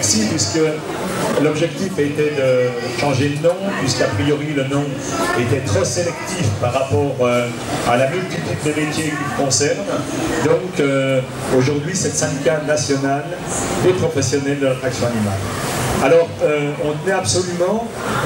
Merci, puisque l'objectif était de changer de nom, puisqu'a priori le nom était trop sélectif par rapport à la multitude de métiers qui le concernent. Donc aujourd'hui, c'est le syndicat national des professionnels de l'attraction animale. Alors, on tenait absolument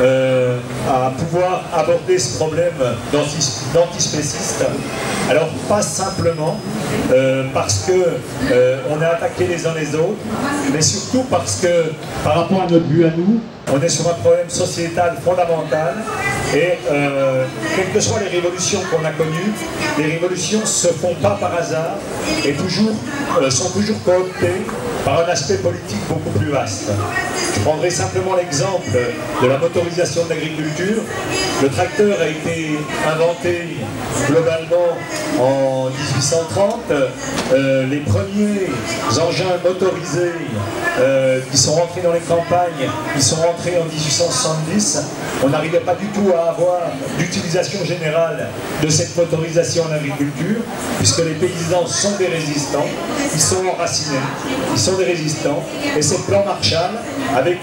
à pouvoir aborder ce problème d'antispéciste. Alors, pas simplement parce qu'on a attaqué les uns les autres, mais surtout parce que, par rapport à notre but à nous, on est sur un problème sociétal fondamental et quelles que soient les révolutions qu'on a connues, les révolutions ne se font pas par hasard et sont toujours cooptées par un aspect politique beaucoup plus vaste. Je prendrai simplement l'exemple de la motorisation de l'agriculture. Le tracteur a été inventé globalement en 1830. Les premiers engins motorisés qui sont rentrés dans les campagnes, ils sont rentrés en 1870. On n'arrivait pas du tout à avoir d'utilisation générale de cette motorisation en agriculture, puisque les paysans sont des résistants, ils sont enracinés, ils sont des résistants, et c'est le plan Marshall, avec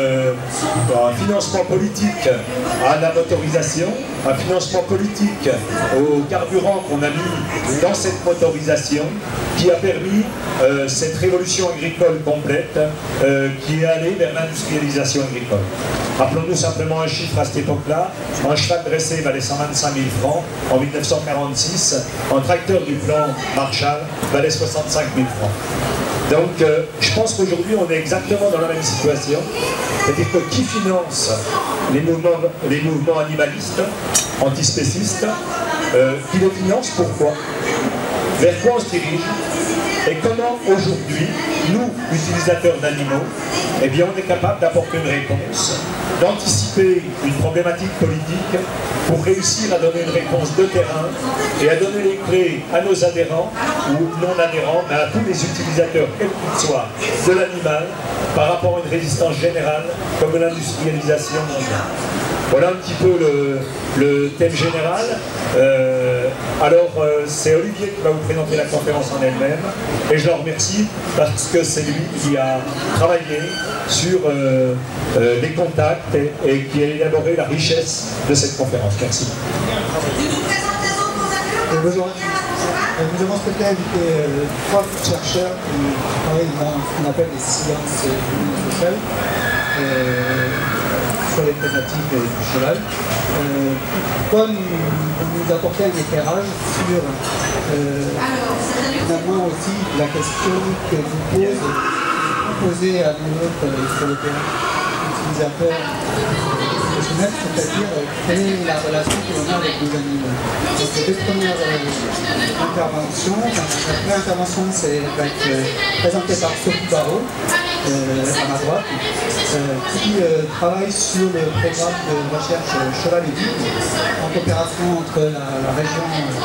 un financement politique à la motorisation, un financement politique au carburant qu'on a mis dans cette motorisation, qui a permis cette révolution agricole complète qui est allée vers l'industrialisation agricole. Rappelons-nous simplement un chiffre à cette époque-là. Un cheval dressé valait 125 000 francs en 1946. Un tracteur du plan Marshall valait 65 000 francs. Donc je pense qu'aujourd'hui on est exactement dans la même situation. C'est-à-dire que qui finance les mouvements animalistes, antispécistes, qui les finance, pourquoi? Vers quoi on se dirige? Et comment aujourd'hui, nous, utilisateurs d'animaux, eh bien on est capable d'apporter une réponse, d'anticiper une problématique politique pour réussir à donner une réponse de terrain et à donner les clés à nos adhérents ou non adhérents, mais à tous les utilisateurs, quels qu'ils soient, de l'animal par rapport à une résistance générale comme l'industrialisation mondiale. Voilà un petit peu le thème général. C'est Olivier qui va vous présenter la conférence en elle-même et je le remercie parce que c'est lui qui a travaillé sur les contacts et qui a élaboré la richesse de cette conférence. Merci. Bonjour. Nous avons souhaité inviter 3 chercheurs qui travaillent dans ce qu'on appelle les sciences humaines sociales. Sur les thématiques du cheval. Pourquoi nous apporter un éclairage sur finalement aussi la question que vous posez à nous autres sur le terrain utilisateurs professionnels, c'est-à-dire quelle est la relation que l'on a avec les animaux. Donc les 2 premières interventions, la première intervention va être présentée par Sophie Barrault, à ma droite, qui travaille sur le programme de recherche Cheval et Guide en coopération entre la région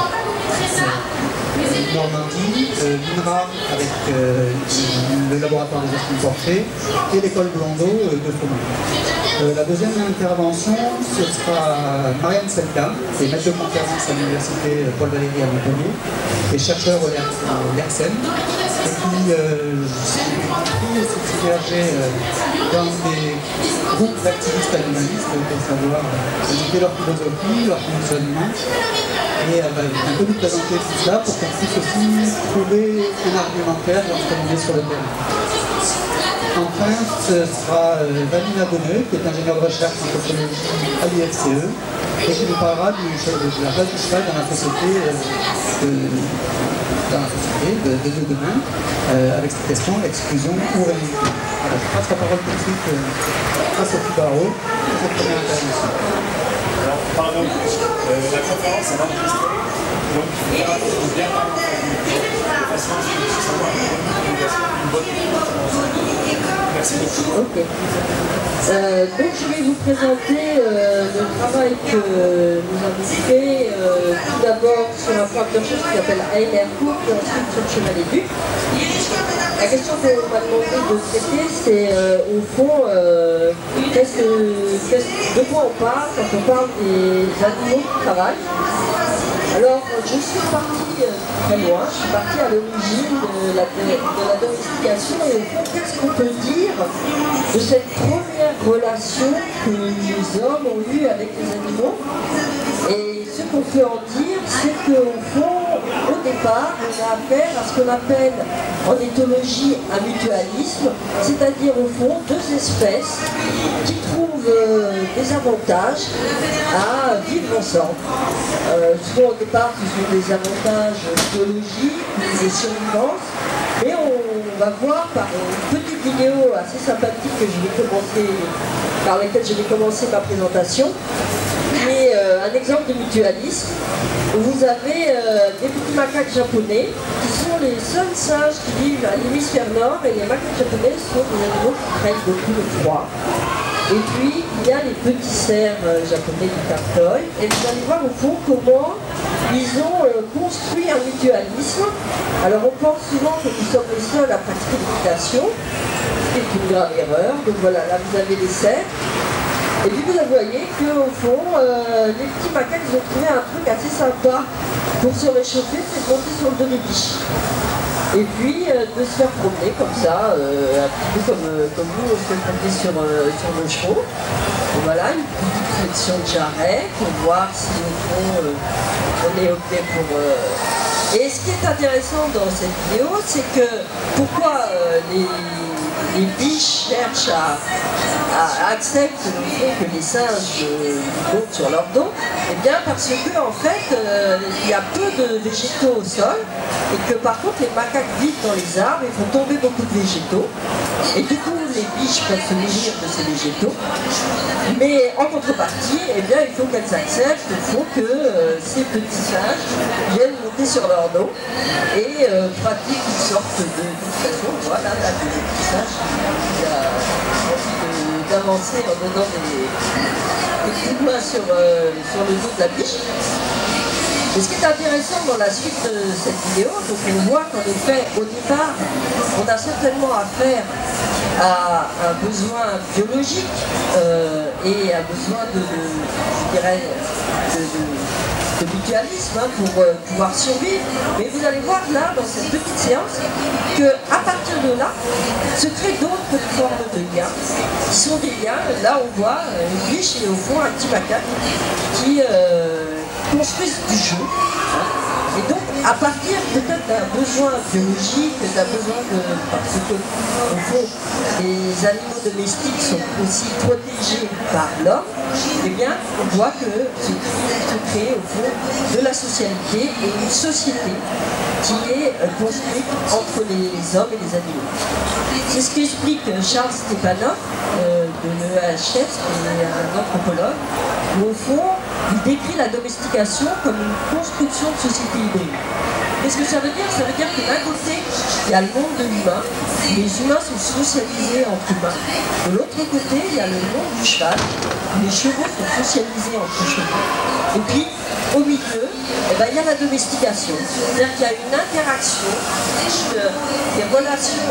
Normandie, l'INRA avec le laboratoire des Esprits Porchés et l'école Blondeau de Faubourg. La deuxième intervention, ce sera Marianne Selka, qui est maître de conférence à l'université Paul Valéry à Montpellier et chercheur au LERCEN, et qui s'immerger dans des groupes d'activistes animalistes pour savoir écouter leur philosophie, leur fonctionnement. Et elle va un peu nous présenter tout cela pour qu'on puisse aussi trouver un argumentaire lorsqu'on est sur le terrain. Enfin, ce sera Vanina Donneux, qui est ingénieure de recherche en sociologie à l'IFCE, et qui nous parlera de la place du cheval dans la société de demain, avec cette question, l'exclusion ou réalité. Voilà, je passe la parole tout de suite à Sophie Barrault pour cette première intervention. Alors, pardon, la conférence est enregistrée, donc il faut bien parler de façon à savoir une bonne Merci beaucoup. Ok. Donc je vais vous présenter le travail que nous avons fait tout d'abord sur un programme de recherche qui s'appelle ALR Court et ensuite sur le cheval et duc. La question qu'on m'a demandé de traiter, c'est au fond, de quoi on parle quand on parle des animaux qui travaillent. Alors, je suis partie très loin, je suis partie à l'origine de la domestication et au fond, qu'est-ce qu'on peut dire de cette première relation que les hommes ont eue avec les animaux? Et ce qu'on peut en dire, c'est qu'au fond, au départ, on a affaire à ce qu'on appelle en éthologie un mutualisme, c'est-à-dire au fond deux espèces qui trouvent des avantages à vivre ensemble. Souvent au départ, ce sont des avantages biologiques, de survivance, mais on va voir par une petite vidéo assez sympathique que par laquelle je vais commencer ma présentation, qui est un exemple de mutualisme. Vous avez des petits macaques japonais qui sont les seuls singes qui vivent à l'hémisphère nord, et les macaques japonais sont des animaux qui craignent beaucoup le froid. Et puis il y a les petits cerfs japonais du Kartoi, et vous allez voir au fond comment ils ont construit un mutualisme. Alors on pense souvent que nous sommes les seuls à pratiquer l'équitation, ce qui est une grave erreur. Donc voilà, là vous avez les cerfs. Et puis vous voyez qu'au fond, les petits macaques, ils ont trouvé un truc assez sympa pour se réchauffer, c'est de monter sur le dos des biches. Et puis de se faire promener comme ça, un petit peu comme nous, on se fait promener sur nos chevaux. Et voilà, une petite flexion de jarret pour voir si au fond on est OK pour... Et ce qui est intéressant dans cette vidéo, c'est que pourquoi les biches cherchent à accepter le fait que les singes montent sur leur dos, eh bien parce que en fait il y a peu de végétaux au sol et que par contre les macaques vivent dans les arbres et font tomber beaucoup de végétaux, et du coup les biches peuvent se nourrir de ces végétaux, mais en contrepartie, eh bien il faut qu'elles acceptent que ces petits singes viennent monter sur leur dos et pratiquent une sorte d'éducation. Voilà, là, le petit singe qui a envie d'avancer en donnant des coups de main sur le dos de la biche. Et ce qui est intéressant dans la suite de cette vidéo, donc on voit qu'en effet, au départ, on a certainement affaire à un besoin biologique et un besoin de mutualisme pour pouvoir survivre. Mais vous allez voir là, dans cette petite séance, qu'à partir de là, se créent d'autres formes de liens, qui sont des liens. Là, on voit une biche et au fond un petit macaque qui construisent du jeu. Et donc, à partir peut-être d'un besoin biologique, d'un besoin parce que, au fond, les animaux domestiques sont aussi protégés par l'homme, eh bien, on voit que se crée, au fond, de la socialité et une société qui est construite entre les hommes et les animaux. C'est ce qu'explique Charles Stepanov de l'EHS, qui est un anthropologue, où au fond, il décrit la domestication comme une construction de société hybride. Qu'est-ce que ça veut dire? Ça veut dire que d'un côté, il y a le monde de l'humain, les humains sont socialisés entre humains. De l'autre côté, il y a le monde du cheval, les chevaux sont socialisés entre chevaux. Et puis, au milieu, eh ben, il y a la domestication. C'est-à-dire qu'il y a une interaction, des relations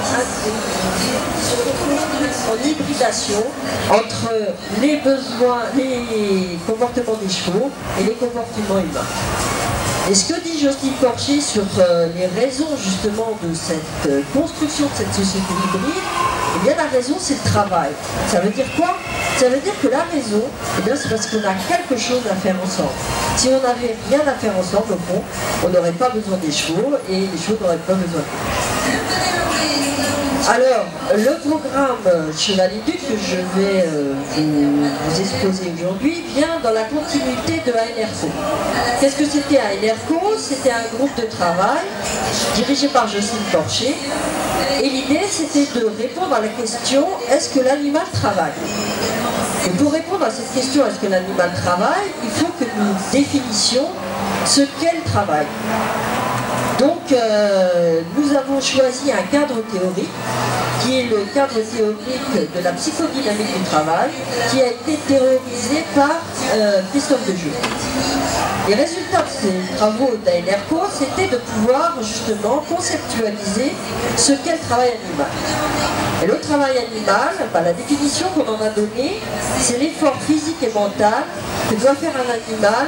en hybridation entre les besoins, les comportements des chevaux et les comportements humains. Et ce que dit Jocelyne Porcher sur les raisons justement de cette construction de cette société hybride, eh bien la raison c'est le travail. Ça veut dire quoi? Ça veut dire que la raison, eh bien c'est parce qu'on a quelque chose à faire ensemble. Si on n'avait rien à faire ensemble, au fond, on n'aurait pas besoin des chevaux et les chevaux n'auraient pas besoin de nous. Alors, le programme Cheval-et-Duc que je vais vous exposer aujourd'hui vient dans la continuité de ANRCO. Qu'est-ce que c'était ANRCO? C'était un groupe de travail dirigé par Jocelyne Porcher. Et l'idée, c'était de répondre à la question, est-ce que l'animal travaille? Et pour répondre à cette question, est-ce que l'animal travaille, il faut que nous définissions ce qu'est le travail. Donc, nous avons choisi un cadre théorique, qui est le cadre théorique de la psychodynamique du travail, qui a été théorisé par Christophe Dejoux. Les résultats de ces travaux d'ANRCO, c'était de pouvoir justement conceptualiser ce qu'est le travail animal. Et le travail animal, la définition qu'on en a donnée, c'est l'effort physique et mental que doit faire un animal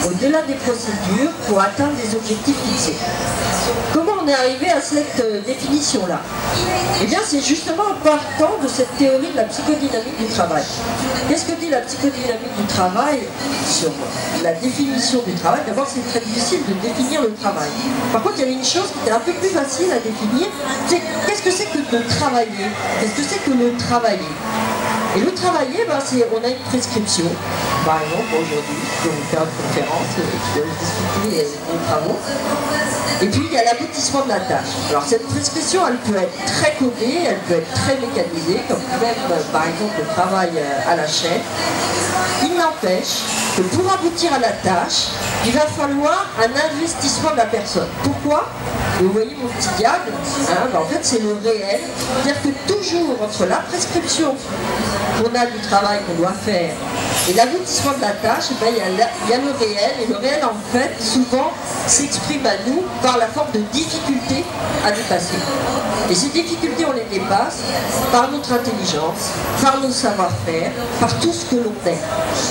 au-delà des procédures pour atteindre des objectifs fixés. Comment on est arrivé à cette définition-là? Eh bien, c'est justement en partant de cette théorie de la psychodynamique du travail. Qu'est-ce que dit la psychodynamique du travail sur la définition du travail? D'abord, c'est très difficile de définir le travail. Par contre, il y avait une chose qui était un peu plus facile à définir, c'est qu'est-ce que c'est que de travailler? Qu'est-ce que c'est que le travailler? Et le travailler, ben, on a une prescription. Par exemple, aujourd'hui, je vais vous faire une conférence, je vais discuter nos travaux. Et puis, il y a l'aboutissement de la tâche. Alors, cette prescription, elle peut être très codée, elle peut être très mécanisée, comme même, par exemple, le travail à la chaîne. Il n'empêche que pour aboutir à la tâche, il va falloir un investissement de la personne. Pourquoi? Vous voyez mon petit diable, hein, ben en fait c'est le réel. C'est-à-dire que toujours entre la prescription qu'on a du travail qu'on doit faire et l'aboutissement de la tâche, ben, il y a le réel. Et le réel en fait souvent s'exprime à nous par la forme de difficultés à dépasser. Et ces difficultés on les dépasse par notre intelligence, par nos savoir-faire, par tout ce que l'on est.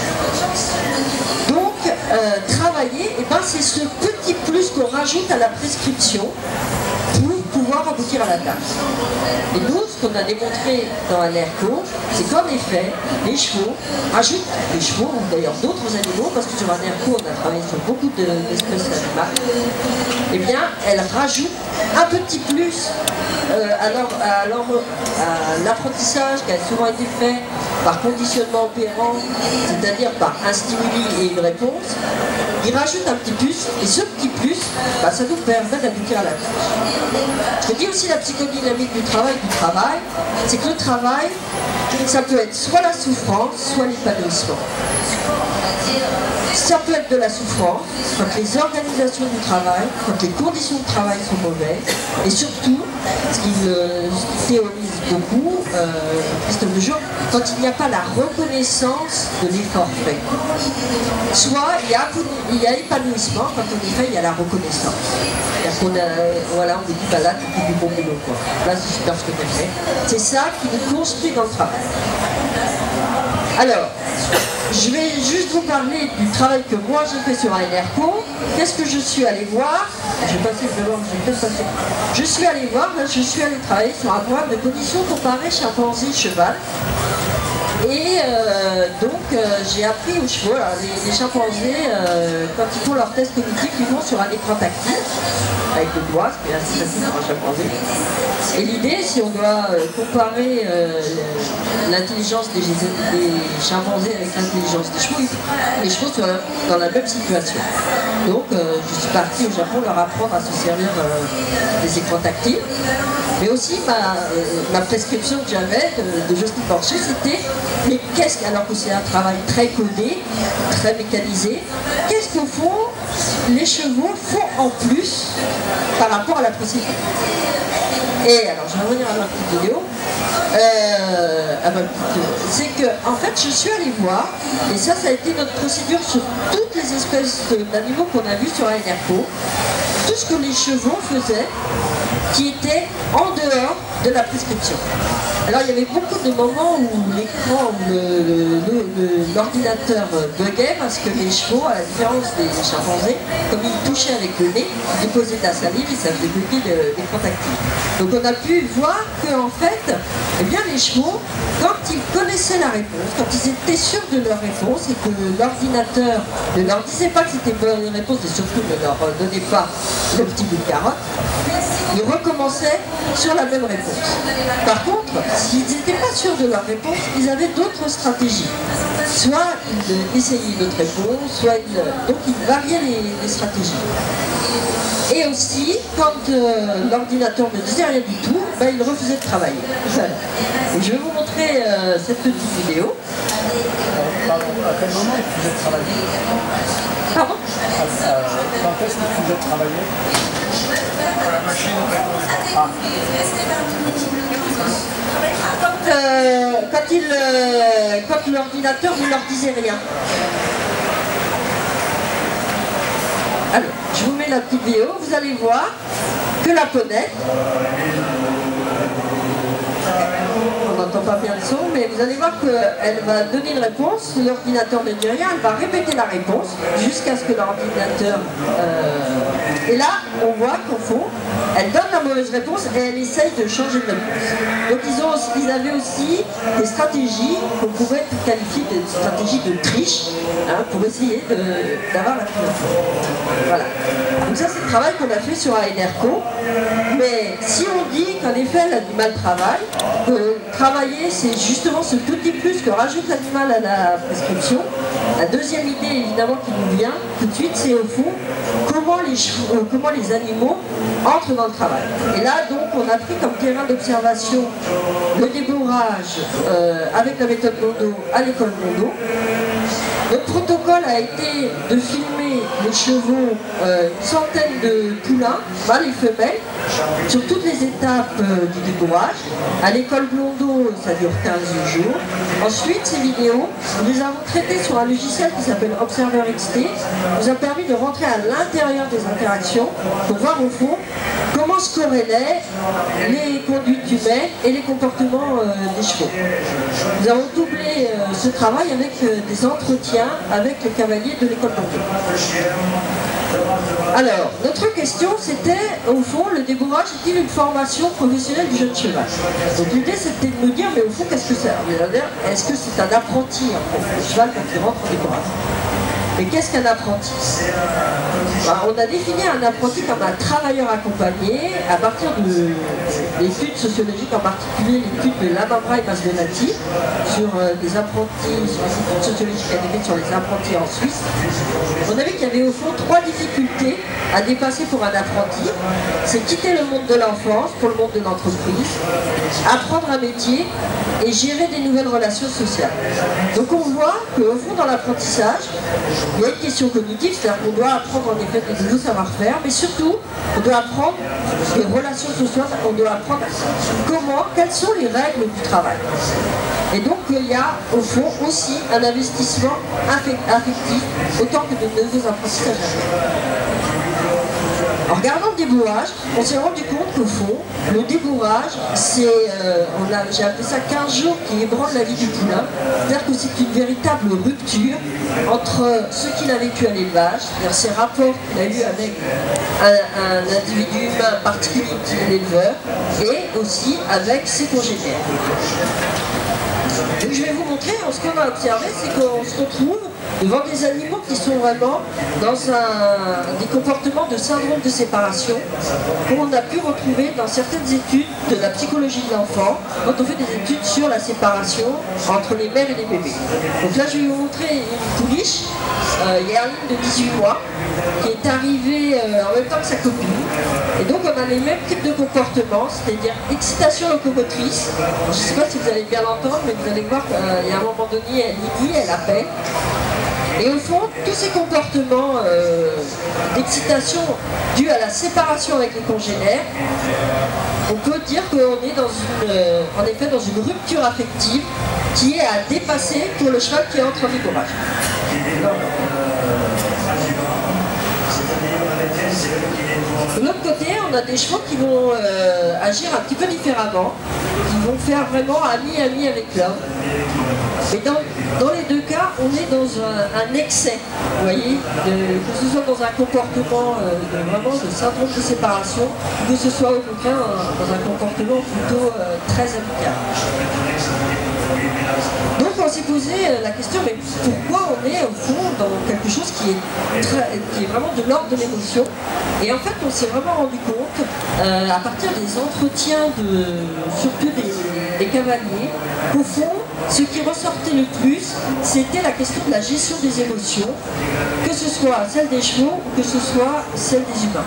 Donc, travailler, eh ben, c'est ce petit plus qu'on rajoute à la prescription pour pouvoir aboutir à la tâche. Et nous, ce qu'on a démontré dans un ERCO, c'est qu'en effet, les chevaux rajoutent, les chevaux ou d'ailleurs d'autres animaux, parce que sur un ERCO, on a travaillé sur beaucoup d'espèces animales, eh bien, elles rajoutent un petit plus à l'apprentissage qui a souvent été fait par conditionnement opérant, c'est-à-dire par un stimuli et une réponse. Ils rajoutent un petit plus, et ce petit plus, bah, ça nous permet d'aboutir à la tâche. Je dis aussi la psychodynamique du travail, c'est que le travail, ça peut être soit la souffrance, soit l'épanouissement. Ça peut être de la souffrance, quand les organisations du travail, quand les conditions de travail sont mauvaises, et surtout, ce qu'il théorise beaucoup, Christophe Dejour, quand il n'y a pas la reconnaissance de l'effort fait. Soit il y a épanouissement, quand en effet il y a la reconnaissance. Voilà, on nous dit, bah là tu fais du bon boulot, quoi. Là c'est super ce que tu as fait. C'est ça qui nous construit dans le travail. Alors, je vais juste vous parler du travail que moi j'ai fait sur un ERCO. Qu'est-ce que je suis allé voir? Je vais passer devant, je vais peut-être passer. Je suis allé voir, là, je suis allé travailler sur un programme de conditions comparées chimpanzé-cheval. Et donc j'ai appris aux chevaux, alors, les chimpanzés, quand ils font leurs tests cognitifs, ils vont sur un écran tactile, avec le doigt, ce qui est assez facile pour un chimpanzé. Et l'idée, si on doit comparer l'intelligence des chimpanzés avec l'intelligence des chevaux, les chevaux sont dans la même situation. Donc je suis partie au Japon leur apprendre à se servir des écrans tactiles. Mais aussi ma prescription que j'avais de Jocelyne Porcher, c'était mais alors que c'est un travail très codé, très mécanisé, qu'est-ce qu'au fond les chevaux font en plus par rapport à la procédure? Et alors je vais revenir à ma petite vidéo. C'est que en fait je suis allée voir, et ça a été notre procédure sur toutes les espèces d'animaux qu'on a vues sur un ERCO, tout ce que les chevaux faisaient qui était en dehors de la prescription. Alors il y avait beaucoup de moments où l'écran, l'ordinateur buguait parce que les chevaux, à la différence des chimpanzés, comme ils touchaient avec le nez, ils déposaient de la salive et ça faisait bugger l'écran tactile. Donc on a pu voir que en fait, eh bien les chevaux, quand ils connaissaient la réponse, quand ils étaient sûrs de leur réponse et que l'ordinateur ne leur disait pas que c'était une bonne réponse et surtout ne leur donnait pas le petit bout de carotte, ils recommençaient sur la même réponse. Par contre, s'ils n'étaient pas sûrs de leur réponse, ils avaient d'autres stratégies. Soit ils essayaient une autre réponse, soit donc ils variaient les stratégies. Et aussi, quand l'ordinateur ne disait rien du tout, ben, il refusait de travailler. Voilà. Et je vais vous montrer cette petite vidéo. Pardon, à quel moment il faisait travailler? Pardon? Quand est-ce qu'il faisait travailler? La machine quand l'ordinateur ne leur disait rien. Alors, je vous mets la petite vidéo, vous allez voir que la ponette, on entend pas bien le son, mais vous allez voir qu'elle va donner une réponse, l'ordinateur ne dit rien, elle va répéter la réponse jusqu'à ce que l'ordinateur... Et là, on voit qu'au fond, elle donne la mauvaise réponse et elle essaye de changer de réponse. Donc ils avaient aussi des stratégies qu'on pourrait qualifier de stratégies de triche, hein, pour essayer d'avoir la finance. Voilà. Donc ça, c'est le travail qu'on a fait sur ANRCO. Mais si on dit qu'en effet, elle a du mal travail, que travailler, c'est justement ce tout petit plus que rajoute l'animal à la prescription, la deuxième idée, évidemment, qui nous vient tout de suite, c'est au fond, comment les animaux entrent dans le travail. Et là, donc, on a pris comme terrain d'observation le débourrage avec la méthode Mondo à l'école Mondo. Notre protocole a été de filmer les chevaux, une centaine de poulains, mâles et femelles, sur toutes les étapes du débourrage. À l'école Blondeau, ça dure 15 jours. Ensuite, ces vidéos, nous les avons traitées sur un logiciel qui s'appelle Observer XT, nous a permis de rentrer à l'intérieur des interactions pour voir au fond comment se corrélaient les conduites humaines et les comportements des chevaux. Nous avons doublé ce travail avec des entretiens avec les cavaliers de l'école Blondeau. Alors, notre question c'était, au fond, le débourrage est-il une formation professionnelle du jeune cheval? Donc l'idée c'était de nous dire, mais au fond, qu'est-ce que c'est? Est-ce que c'est un apprenti, en fait, le cheval quand il rentre au débourrage? Mais qu'est-ce qu'un apprenti? On a défini un apprenti comme un travailleur accompagné à partir de l'étude sociologique, en particulier l'étude de Lamambra et Masdonati sur des apprentis, sur les études sociologiques qui a été faites sur les apprentis en Suisse. On a vu qu'il y avait au fond 3 difficultés à dépasser pour un apprenti. C'est quitter le monde de l'enfance pour le monde de l'entreprise, apprendre un métier et gérer des nouvelles relations sociales. Donc on voit qu'au fond dans l'apprentissage, il y a une question cognitive, c'est-à-dire qu'on doit apprendre en effet des nouveaux savoir-faire, mais surtout, on doit apprendre des relations sociales, on doit apprendre quelles sont les règles du travail. Et donc, il y a au fond aussi un investissement affectif, autant que de nouveaux apprentissages. En regardant le débourrage, on s'est rendu compte qu'au fond, le débourrage, c'est, j'ai appelé ça 15 jours qui ébranlent la vie du poulain. C'est-à-dire que c'est une véritable rupture entre ce qu'il a vécu à l'élevage, c'est-à-dire ses rapports qu'il a eu avec un individu humain particulier qui est l'éleveur, et aussi avec ses congénères. Donc je vais vous montrer, ce qu'on a observé, c'est qu'on se retrouve devant des animaux qui sont vraiment dans des comportements de syndrome de séparation qu'on a pu retrouver dans certaines études de la psychologie de l'enfant quand on fait des études sur la séparation entre les mères et les bébés. Donc là je vais vous montrer une pouliche, Yerline de 18 mois, qui est arrivée en même temps que sa copine. Et donc on a les mêmes types de comportements, c'est-à-dire excitation locomotrice. Je ne sais pas si vous allez bien l'entendre, mais vous allez voir qu'il y a un moment donné, elle dit, elle appelle. Et au fond, tous ces comportements d'excitation dus à la séparation avec les congénères, on peut dire qu'on est en effet dans une rupture affective qui est à dépasser pour le cheval qui entre en débourrage. De l'autre côté, on a des chevaux qui vont agir un petit peu différemment, qui vont faire vraiment ami-ami avec l'homme. Mais dans les deux cas, on est dans un excès, vous voyez, que ce soit dans un comportement vraiment de syndrome de séparation, ou que ce soit au contraire dans un comportement plutôt très amical. Donc on s'est posé la question, mais pourquoi on est au fond dans quelque chose qui est vraiment de l'ordre de l'émotion? Et en fait on s'est vraiment rendu compte, à partir des entretiens surtout des cavaliers, qu'au fond, ce qui ressortait le plus, c'était la question de la gestion des émotions, que ce soit celle des chevaux ou que ce soit celle des humains.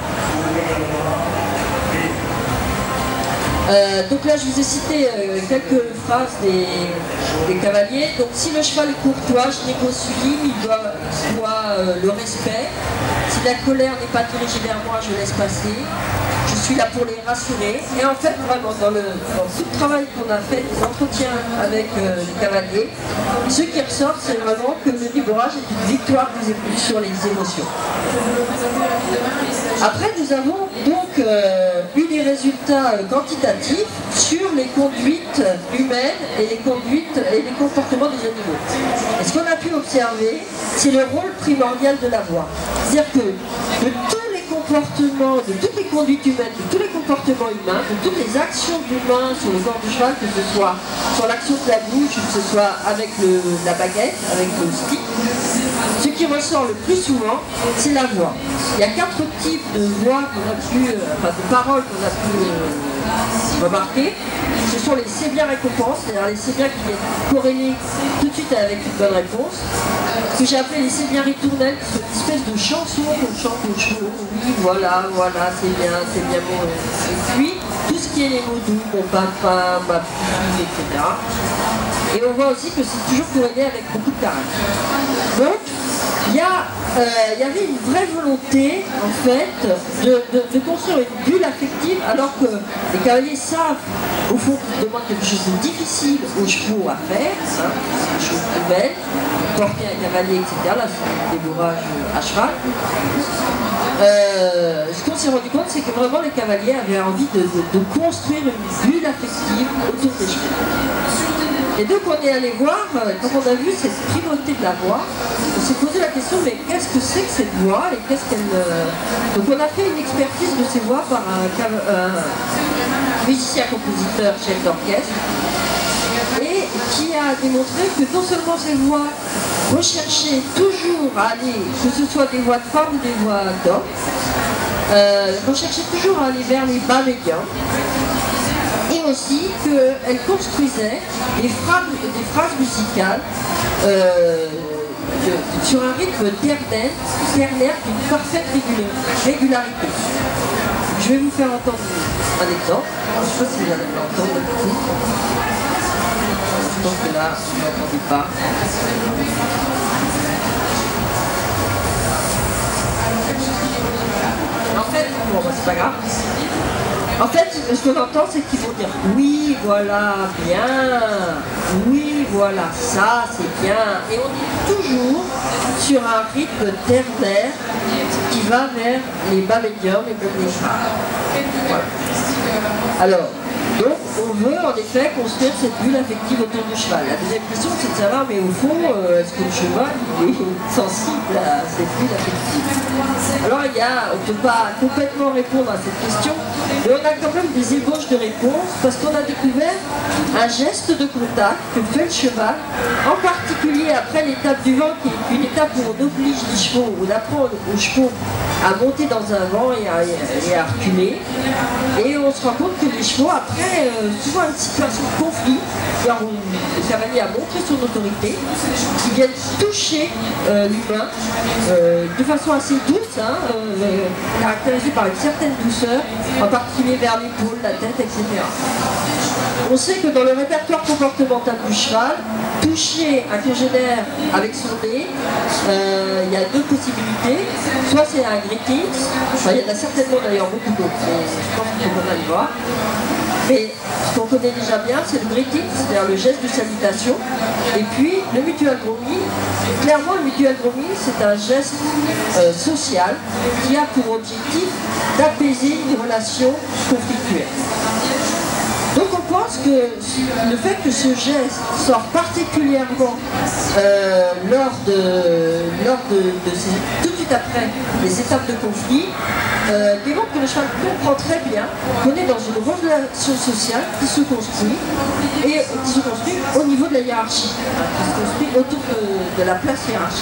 Donc là je vous ai cité quelques phrases des cavaliers. Donc si le cheval est courtois, je négocie, il doit le respect. Si la colère n'est pas dirigée vers moi, je laisse passer. Je suis là pour les rassurer. Et en fait vraiment dans tout le travail qu'on a fait, des entretiens avec les cavaliers, ce qui ressort c'est vraiment que le débourrage est une victoire sur les émotions. Après, nous avons donc eu des résultats quantitatifs sur les conduites humaines et les conduites et les comportements des animaux. Et ce qu'on a pu observer, c'est le rôle primordial de la voix. C'est-à-dire que de tous les comportements, de toutes les conduites humaines, de tous les comportements humains, de toutes les actions d'humains sur le corps du cheval, que ce soit sur l'action de la bouche ou que ce soit avec la baguette, avec le stick, ce qui ressort le plus souvent, c'est la voix. Il y a 4 types de voix qu'on a pu, de paroles qu'on a pu remarquer. Ce sont les c'est bien récompenses, c'est-à-dire les c'est bien qui viennent corréler tout de suite avec une bonne réponse. Ce que j'ai appelé les c'est bien ritournelles, qui sont une espèce de chanson qu'on chante aux chevaux. Oui, voilà, c'est bien bon. Et puis, tout ce qui est les mots doux, mon papa, ma fille, etc. Et on voit aussi que c'est toujours corrélé avec beaucoup de caractère. Donc, il y avait une vraie volonté, en fait, de construire une bulle affective, alors que les cavaliers savent, au fond, qu'ils demandent quelque chose de difficile aux chevaux à faire, hein, c'est une chose nouvelle, porter un cavalier, etc. Là, c'est un débourrage à cheval. Ce qu'on s'est rendu compte, c'est que vraiment les cavaliers avaient envie de construire une bulle affective autour des chevaux. Et donc on est allé voir, quand on a vu cette primauté de la voix, on s'est posé la question, mais qu'est-ce que c'est que cette voix et qu'est-ce qu'elle... Donc on a fait une expertise de ces voix par un musicien-compositeur, chef d'orchestre, et qui a démontré que non seulement ces voix recherchaient toujours à aller, que ce soit des voix de femmes ou des voix d'hommes, recherchaient toujours à aller vers les bas médians, et aussi qu'elle construisait des phrases musicales sur un rythme ternaire d'une parfaite régularité. Je vais vous faire entendre un exemple. Je ne sais pas si vous allez l'entendre. Je pense que là, vous n'entendez pas. En fait, bon, bah, c'est pas grave. En fait, ce qu'on entend, c'est qu'ils vont dire oui, voilà, bien, oui, voilà, ça, c'est bien. Et on est toujours sur un rythme ternaire qui va vers les bas médiums et même les phrases. Voilà. Alors, donc, on veut en effet construire cette bulle affective autour du cheval. La deuxième question, c'est de savoir, mais au fond, est-ce que le cheval il est sensible à cette bulle affective? Alors, on ne peut pas complètement répondre à cette question, mais on a quand même des ébauches de réponse parce qu'on a découvert un geste de contact que fait le cheval, en particulier après l'étape du vent, qui est une étape où on oblige les chevaux, on apprend aux chevaux à monter dans un vent et à reculer. Et on se rend compte que les chevaux, après souvent une situation de conflit, alors où le cavalier a montré son autorité, ils viennent toucher l'humain de façon assez douce, hein, caractérisée par une certaine douceur, en particulier vers l'épaule, la tête, etc. On sait que dans le répertoire comportemental du cheval, toucher un congénère avec son nez, il y a 2 possibilités. Soit c'est un greeting, enfin, il y en a certainement d'ailleurs beaucoup d'autres, mais je pense qu'il faut qu'on aille voir. Mais ce qu'on connaît déjà bien, c'est le greeting, c'est-à-dire le geste de salutation. Et puis le mutual grooming. Clairement, le mutual grooming, c'est un geste social qui a pour objectif d'apaiser une relation conflictuelle. Donc on pense que le fait que ce geste sort particulièrement lors de tout de suite après les étapes de conflit, démontre que le cheval comprend très bien qu'on est dans une relation sociale qui se construit et qui se construit au niveau de la hiérarchie, qui se construit autour de la place hiérarchique.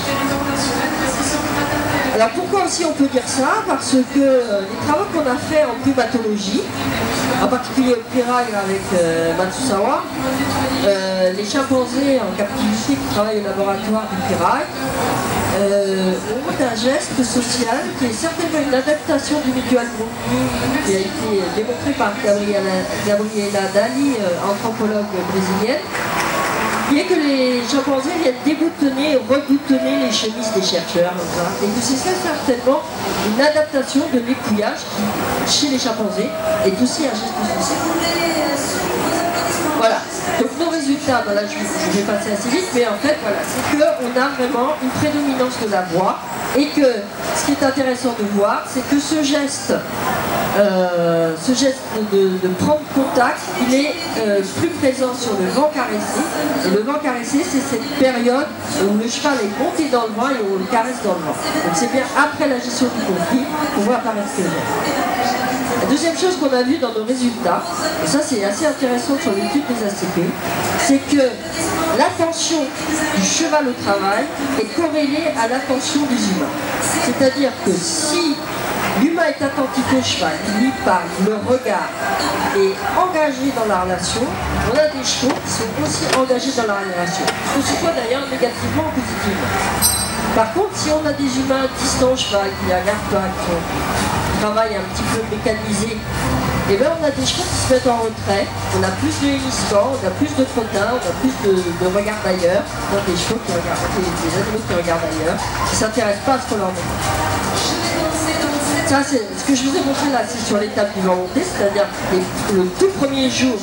Alors pourquoi aussi on peut dire ça? Parce que les travaux qu'on a fait en primatologie, en particulier au Pirail avec Matsusawa, les chimpanzés en captivité qui travaillent au laboratoire du Pirail, ont un geste social qui est certainement une adaptation du mutual grooming qui a été démontré par Gabriela Dali, anthropologue brésilienne, qui est que les chimpanzés viennent déboutonner et reboutonner les chemises des chercheurs, et que c'est certainement une adaptation de l'épouillage qui, chez les chimpanzés, est aussi un geste social. Voilà, donc nos résultats, ben là je vais passer assez vite, mais en fait voilà, c'est qu'on a vraiment une prédominance de la voix, et que ce ce qui est intéressant de voir, c'est que ce geste de prendre contact, il est plus présent sur le vent caressé. Et le vent caressé, c'est cette période où le cheval est monté dans le vent et où on le caresse dans le vent. Donc c'est bien après la gestion du conflit qu'on voit apparaître ce geste. La deuxième chose qu'on a vue dans nos résultats, et ça c'est assez intéressant sur l'étude des ACP, c'est que l'attention du cheval au travail est corrélée à l'attention des humains. C'est-à-dire que si l'humain est attentif au cheval, il lui parle, le regard est engagé dans la relation, on a des chevaux qui sont aussi engagés dans la relation. Que ce soit d'ailleurs négativement ou positivement. Par contre, si on a des humains distants au cheval, qui ne regardent pas, qui travaillent un petit peu mécanisé, et bien on a des chevaux qui se mettent en retrait, on a plus de hennissement, on a plus de trottin, on a plus de regard d'ailleurs, donc des chevaux qui regardent, des animaux qui regardent ailleurs, qui ne s'intéressent pas à ce qu'on leur montre. Ça, c'est ce que je vous ai montré là, c'est sur l'étape du vent monté, c'est-à-dire le tout premier jour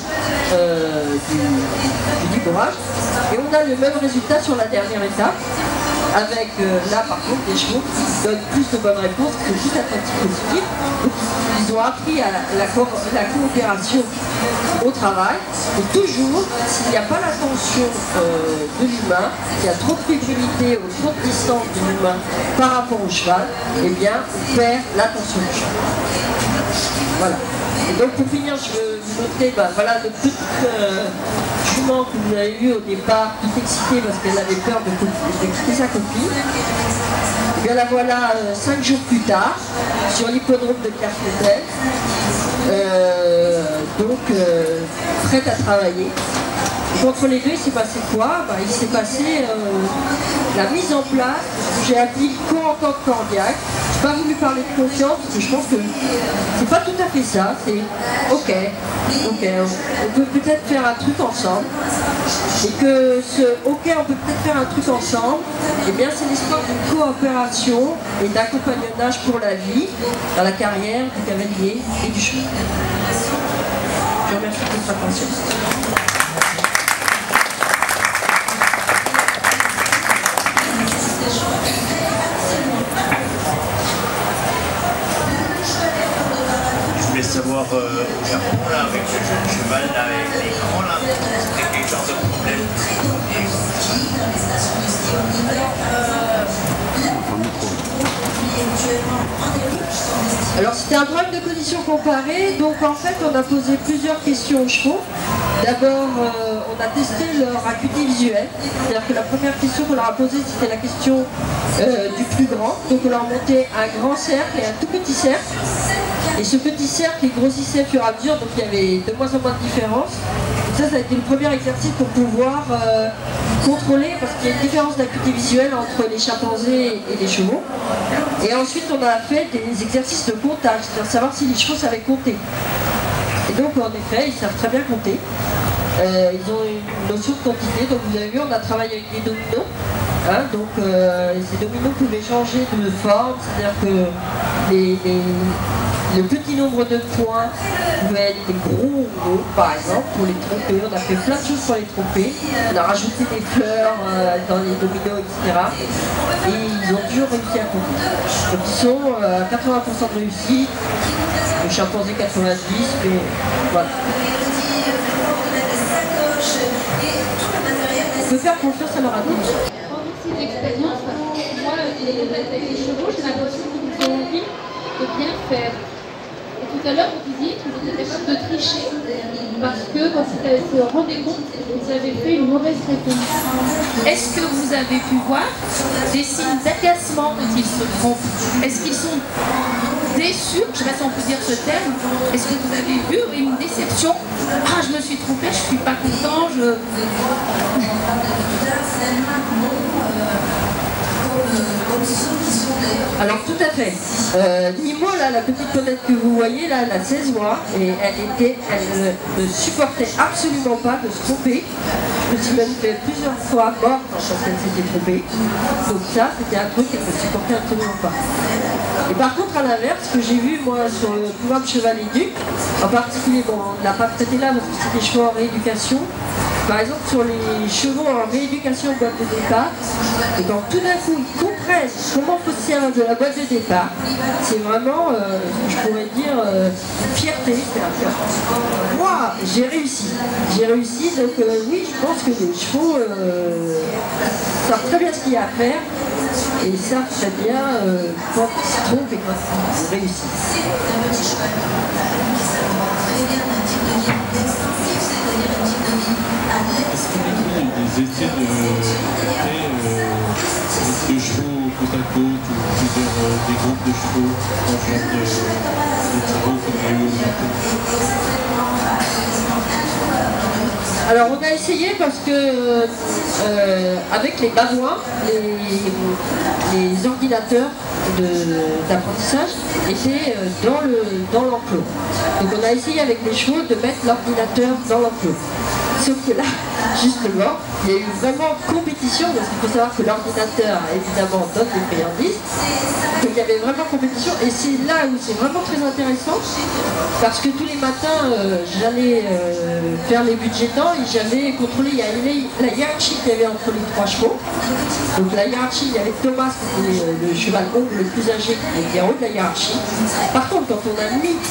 du décourage, et on a le même résultat sur la dernière étape, avec là par contre des chevaux qui donnent plus de bonnes réponses que juste la pratique positive. Ils ont appris à la coopération au travail, et toujours, s'il n'y a pas l'attention de l'humain, s'il y a trop de fébrilité ou trop de distance de l'humain par rapport au cheval, eh bien on perd l'attention du cheval. Voilà. Et donc pour finir, je veux vous montrer voilà, le petit jument que vous avez eu au départ, tout excité parce qu'elle avait peur de quitter sa copine. Et bien la voilà 5 jours plus tard, sur l'hippodrome de Clairefontaine, prête à travailler. Et entre les deux, il s'est passé quoi? Il s'est passé la mise en place de ce que j'ai appelé le co-entente cardiaque. Je n'ai pas voulu parler de confiance parce que je pense que c'est pas tout à fait ça. C'est ok, on peut peut-être faire un truc ensemble. Et que ce ok, on peut peut-être faire un truc ensemble, eh bien c'est l'histoire d'une coopération et d'accompagnage pour la vie, dans la carrière du cavalier et du cheval. Je vous remercie de votre attention. Je voulais savoir au Japon, là, avec le jeune cheval, là, avec l'écran, là, c'était quel genre de problème? Alors c'était un problème de conditions comparées, donc en fait on a posé plusieurs questions aux chevaux. D'abord on a testé leur acuité visuelle, c'est-à-dire que la première question qu'on leur a posée c'était la question du plus grand, donc on leur montait un grand cercle et un tout petit cercle. Et ce petit cercle il grossissait au fur et à mesure, donc il y avait de moins en moins de différence. Ça a été le premier exercice pour pouvoir contrôler, parce qu'il y a une différence d'acuité visuelle entre les chimpanzés et les chevaux. Et ensuite on a fait des exercices de comptage, c'est-à-dire savoir si les chevaux savaient compter. Et donc en effet, ils savent très bien compter. Ils ont une notion de quantité, donc vous avez vu, on a travaillé avec des dominos. Hein, donc ces dominos pouvaient changer de forme, c'est-à-dire que le petit nombre de points pouvait être des gros ou par exemple, pour les tromper. On a fait plein de choses pour les tromper. On a rajouté des fleurs dans les dominos, etc. Et ils ont toujours réussi à compter. Donc ils sont à 80% de réussite, le chimpanzé 90%, mais voilà. On peut faire confiance à leur intelligence. Pendant ces expériences, moi, avec les chevaux, j'ai l'impression qu'ils ont envie de bien faire. Et tout à l'heure, vous disiez qu'ils étaient capables de tricher parce que quand ils se rendaient compte, ils avaient fait une mauvaise réponse. Est-ce que vous avez pu voir des signes d'agacement quand ils se trompent? Est-ce qu'ils sont déçus? Je ne sais pas si on peut dire ce terme. Est-ce que vous avez vu une déception? Ah, je me suis trompée, je ne suis pas content, Alors tout à fait. Nimo, là, la petite fenêtre que vous voyez, là, elle a 16 mois et elle ne supportait absolument pas de se tromper. Je me suis même fait plusieurs fois morte parce qu'elle s'était trompée. Donc ça, c'était un truc qu'elle ne supportait absolument pas. Et par contre, à l'inverse, ce que j'ai vu moi sur le programme Cheval Éduc, en particulier, bon, on ne l'a pas traité là parce que c'est des chevaux en rééducation. Par exemple, sur les chevaux en rééducation boîte de départ, et quand tout d'un coup ils comprennent après, comment faut se servir de la boîte de départ? C'est vraiment, je pourrais dire, une fierté. Moi, j'ai réussi. J'ai réussi, donc oui, je pense que les chevaux savent très bien ce qu'il y a à faire et savent très bien quand ils se trompent et quand ils réussissent. Est-ce qu'il y a des essais de chevaux côte à côte ou plusieurs des groupes de chevaux en genre de chevaux comme il y a eu au Japon? Alors on a essayé parce que avec les babouins, les ordinateurs d'apprentissage étaient dans l'enclos. Donc on a essayé avec les chevaux de mettre l'ordinateur dans l'enclos. Sauf que là, justement, il y a eu vraiment compétition, parce qu'il faut savoir que l'ordinateur, évidemment, donne des friandises. Donc il y avait vraiment compétition, et c'est là où c'est vraiment très intéressant, parce que tous les matins, j'allais faire les budgetants, et j'avais contrôlé, il y avait la hiérarchie qu'il y avait entre les trois chevaux. Donc la hiérarchie, il y avait Thomas, qui était le cheval ongle le plus âgé, qui était en haut de la hiérarchie. Par contre, quand on a mis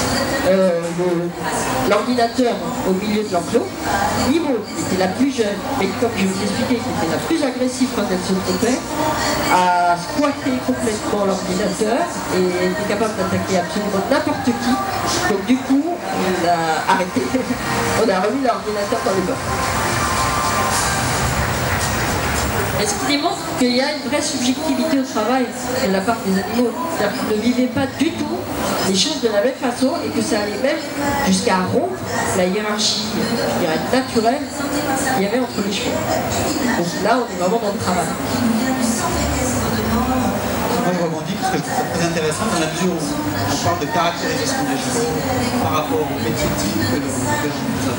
l'ordinateur au milieu de l'enclos, Nimo était la plus jeune, mais comme je vous expliquais, qui était la plus agressive quand elle se trompait, a squatté complètement l'ordinateur et était capable d'attaquer absolument n'importe qui. Donc du coup, on a arrêté, on a remis l'ordinateur dans les bords. Et ce qui démontre qu'il y a une vraie subjectivité au travail de la part des animaux. C'est-à-dire qu'ils ne vivaient pas du tout les choses de la même façon et que ça allait même jusqu'à rompre la hiérarchie, je dirais, naturelle qu'il y avait entre les chevaux. Donc là, on est vraiment dans le travail. Moi, je rebondis parce que je trouve ça très intéressant dans la mesure où on parle de caractérisation des chevaux par rapport au métier type que nous avons.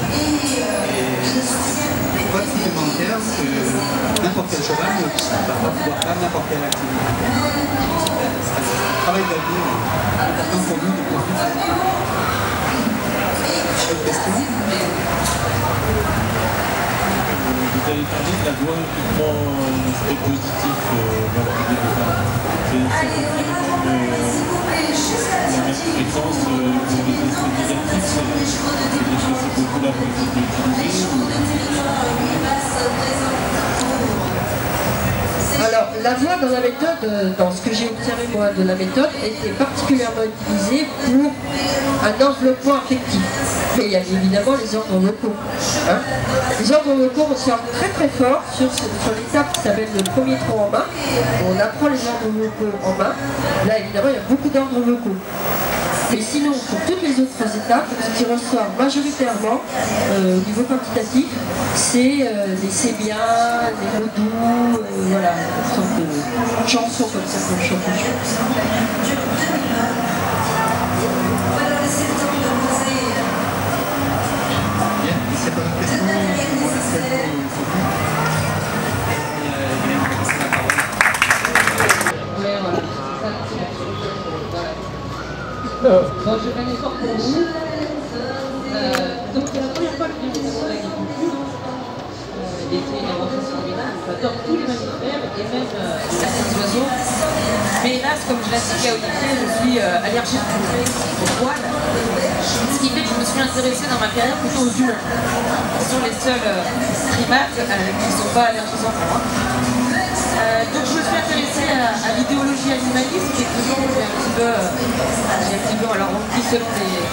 Et pas supplémentaire que n'importe quel cheval ne va pas pouvoir faire n'importe quelle activité. C'est un travail d'avenir important pour nous de construire. Autre question? Vous avez parlé de la voie uniquement aspect positif dans l'idée de départ. C'est vraiment la même fréquence pour les aspects négatifs. C'est beaucoup la voie qui est utilisée. Alors, la voix dans la méthode, dans ce que j'ai observé moi de la méthode, était particulièrement utilisée pour un enveloppement affectif. Mais il y a évidemment les ordres vocaux. Hein. Les ordres vocaux ressortent très très fort sur l'étape qui s'appelle le premier tronc en main. On apprend les ordres vocaux en main. Là, évidemment, il y a beaucoup d'ordres vocaux. Mais sinon, pour toutes les autres étapes, ce qui ressort majoritairement au niveau quantitatif, c'est les c'est bien, les mots doux, voilà, une sorte de chanson comme ça qu'on chante. Bien, c'est pas une question. Bon, je fais un effort pour vous. Donc c'est la première fois que je viens dans l'agriculture. L'été, les rentrées sont bien. J'adore tous les mammifères et même certains oiseaux. Mais hélas, comme je l'ai expliqué au lycée, je suis allergique aux poils. Ce qui fait que je me suis intéressée dans ma carrière plutôt aux humains. Ce sont les seuls primates qui ne sont pas allergisants pour moi. Donc je me suis intéressée à l'idéologie animaliste, qui est toujours un petit peu, alors on dit selon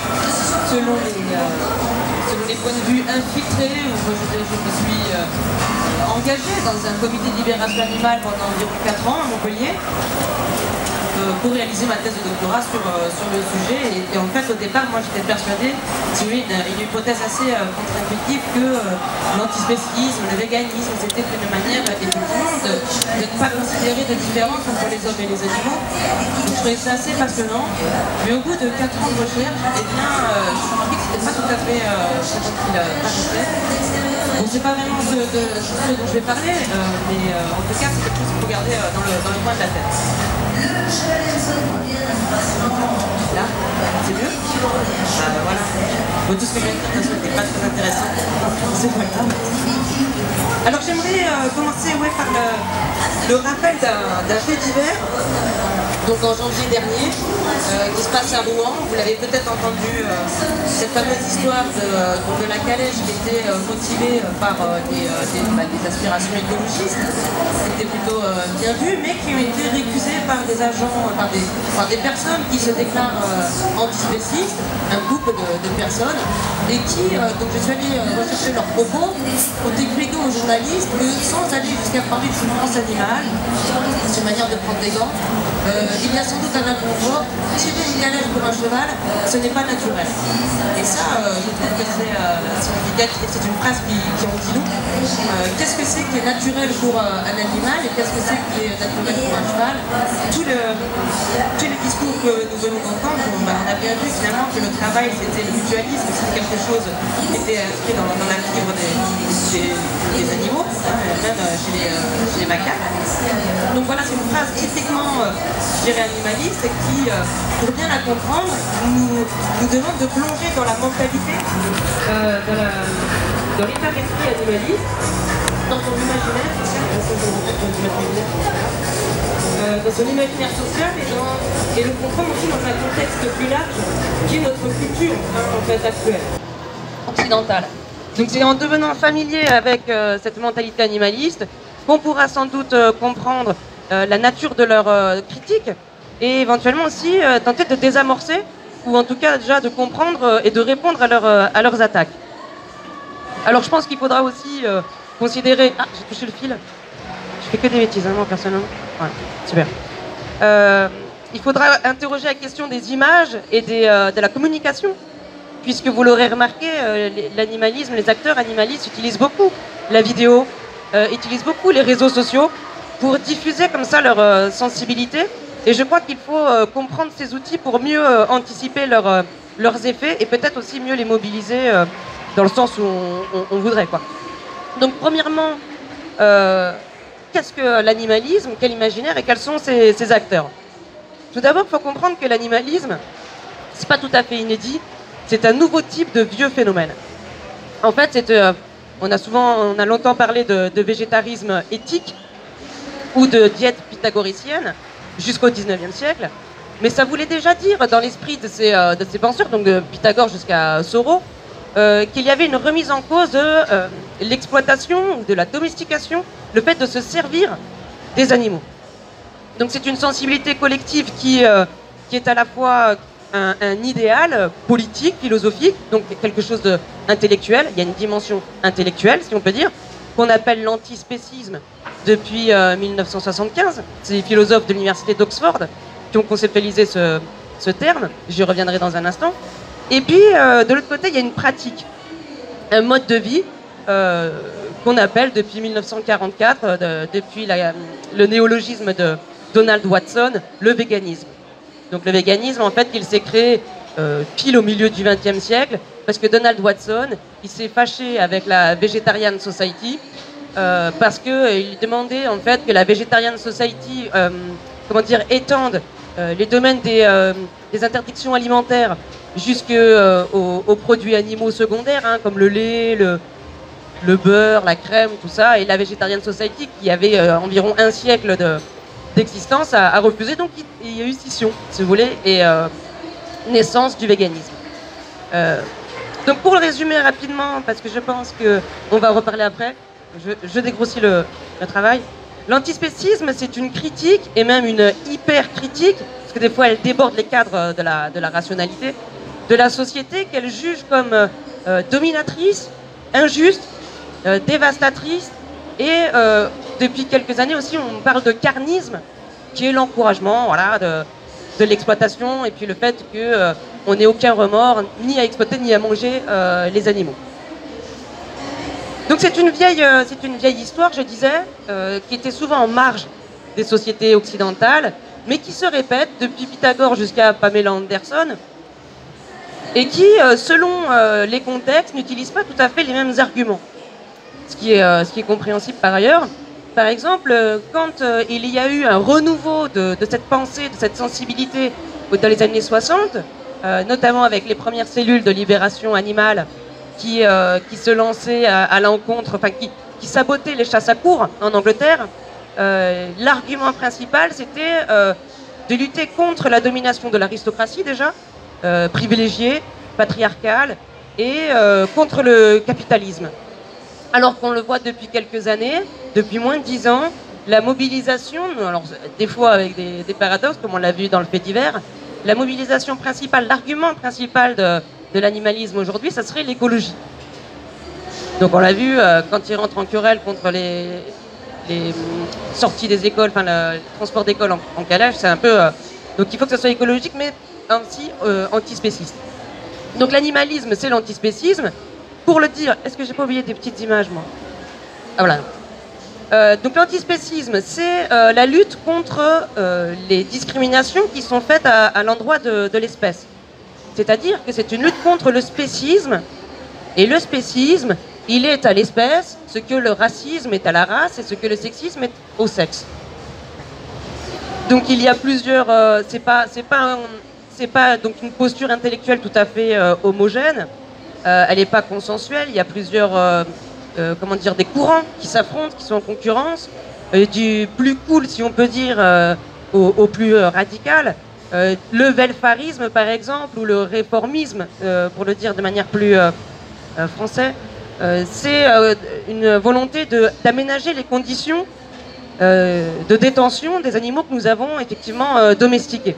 les points de vue infiltrés, où je me suis engagée dans un comité de libération animale pendant environ 4 ans à Montpellier, pour réaliser ma thèse de doctorat sur le sujet. Et en fait, au départ, moi j'étais persuadée, si vous voulez, une hypothèse assez contre-intuitive, que l'antispécisme, le véganisme, c'était une manière effectivement de ne pas considérer de différence entre les hommes et les animaux. Donc, je trouvais ça assez passionnant. Mais au bout de 4 ans de recherche, eh bien, je me suis rendu que c'était pas tout à fait ce dont il paraissait. Bon, c'est pas vraiment ce dont je vais parler, mais en tout cas, c'est quelque chose qu'il faut garder dans le coin de la tête. Là, c'est mieux. Voilà. Bon, tout ce que je viens de dire, c'était pas très intéressant. C'est pas grave. Alors j'aimerais commencer par le rappel d'un fait divers, donc en janvier dernier, qui se passe à Rouen. Vous l'avez peut-être entendu, cette fameuse histoire de la calèche qui était motivée par des aspirations écologistes, qui était plutôt bien vu, mais qui ont été récusées par des agents, par des personnes qui se déclarent antispécistes, un groupe de personnes, et qui, donc je suis allée rechercher leurs propos, ont expliqué aux journalistes que sans aller jusqu'à parler de souffrance animale, c'est une manière de prendre des gants, il y a sans doute un inconfort. Tirer une calèche pour un cheval, ce n'est pas naturel. Et ça, je trouve que c'est significatif, c'est une phrase qui en dit long. Qu'est-ce que c'est qui est naturel pour un animal et qu'est-ce que c'est qui est naturel pour un cheval? Tous les discours que nous venons d'entendre, on a bien vu finalement que le travail c'était le mutualisme, c'était quelque chose qui était inscrit dans la fibre des animaux, même chez les macaques. Donc voilà, c'est une phrase typiquement, je dirais, animaliste qui, pour bien la comprendre, nous demande de plonger dans la mentalité, dans l'état d'esprit animaliste, dans son imaginaire social, et le comprendre aussi dans un contexte plus large qui est notre culture en fait actuelle, occidentale. Donc c'est en devenant familier avec cette mentalité animaliste qu'on pourra sans doute comprendre la nature de leur critique et éventuellement aussi tenter de désamorcer ou en tout cas déjà de comprendre et de répondre à leurs attaques. Alors je pense qu'il faudra aussi considérer... Ah, j'ai touché le fil. Je fais que des bêtises, moi personnellement. Ouais, super. Il faudra interroger la question des images et de la communication, puisque vous l'aurez remarqué, l'animalisme, les acteurs animalistes utilisent beaucoup la vidéo, utilisent beaucoup les réseaux sociaux pour diffuser comme ça leur sensibilité. Et je crois qu'il faut comprendre ces outils pour mieux anticiper leurs effets et peut-être aussi mieux les mobiliser dans le sens où on voudrait, quoi. Donc premièrement, qu'est-ce que l'animalisme, quel imaginaire et quels sont ses acteurs? Tout d'abord, il faut comprendre que l'animalisme, c'est pas tout à fait inédit, c'est un nouveau type de vieux phénomène. En fait, on a longtemps parlé de végétarisme éthique ou de diète pythagoricienne jusqu'au 19e siècle, mais ça voulait déjà dire dans l'esprit de ces penseurs, donc de Pythagore jusqu'à Soro, qu'il y avait une remise en cause de l'exploitation ou de la domestication, le fait de se servir des animaux. Donc c'est une sensibilité collective qui est à la fois un idéal politique, philosophique, donc quelque chose d'intellectuel, il y a une dimension intellectuelle, si on peut dire, qu'on appelle l'antispécisme depuis 1975. C'est les philosophes de l'université d'Oxford qui ont conceptualisé ce terme, j'y reviendrai dans un instant. Et puis, de l'autre côté, il y a une pratique, un mode de vie qu'on appelle depuis 1944, depuis le néologisme de Donald Watson, le véganisme. Donc le véganisme, en fait, il s'est créé pile au milieu du XXe siècle, parce que Donald Watson, il s'est fâché avec la Vegetarian Society, parce qu'il demandait, en fait, que la Vegetarian Society, étende les domaines des interdictions alimentaires jusqu'aux produits animaux secondaires, hein, comme le lait, le beurre, la crème, tout ça. Et la Vegetarian Society, qui avait environ un siècle d'existence, a refusé. Donc il y a eu scission, si vous voulez, et naissance du véganisme. Donc pour le résumer rapidement, parce que je pense qu'on va en reparler après, je dégrossis le travail. L'antispécisme, c'est une critique, et même une hyper-critique, parce que des fois elle déborde les cadres de la rationalité, de la société qu'elle juge comme dominatrice, injuste, dévastatrice, et depuis quelques années aussi on parle de carnisme, qui est l'encouragement, voilà, de l'exploitation, et puis le fait qu'on n'ait aucun remords ni à exploiter ni à manger les animaux. Donc c'est une vieille histoire, je disais, qui était souvent en marge des sociétés occidentales, mais qui se répète depuis Pythagore jusqu'à Pamela Anderson, et qui, selon les contextes, n'utilise pas tout à fait les mêmes arguments. Ce qui est compréhensible par ailleurs. Par exemple, quand il y a eu un renouveau de cette pensée, de cette sensibilité dans les années 60, notamment avec les premières cellules de libération animale qui se lançaient à l'encontre, enfin qui qui sabotaient les chasses à courre en Angleterre, l'argument principal c'était de lutter contre la domination de l'aristocratie déjà, privilégiée, patriarcale, et contre le capitalisme. Alors qu'on le voit depuis quelques années, depuis moins de 10 ans, la mobilisation, alors des fois avec des paradoxes comme on l'a vu dans le fait divers, la mobilisation principale, l'argument principal de l'animalisme aujourd'hui, ça serait l'écologie. Donc on l'a vu quand il rentre en querelle contre les sorties des écoles, enfin le transport d'école en calèche, c'est un peu... donc il faut que ça soit écologique mais aussi antispéciste. Donc l'animalisme c'est l'antispécisme. Pour le dire, est-ce que j'ai pas oublié des petites images moi? Ah voilà. Donc l'antispécisme, c'est la lutte contre les discriminations qui sont faites à l'endroit de l'espèce. C'est-à-dire que c'est une lutte contre le spécisme. Et le spécisme, il est à l'espèce ce que le racisme est à la race et ce que le sexisme est au sexe. Donc il y a plusieurs... c'est pas donc une posture intellectuelle tout à fait homogène. Elle n'est pas consensuelle. Il y a plusieurs... comment dire, des courants qui s'affrontent, qui sont en concurrence, du plus cool, si on peut dire, au plus radical. Le welfarisme, par exemple, ou le réformisme, pour le dire de manière plus française, c'est une volonté d'aménager les conditions de détention des animaux que nous avons effectivement domestiqués.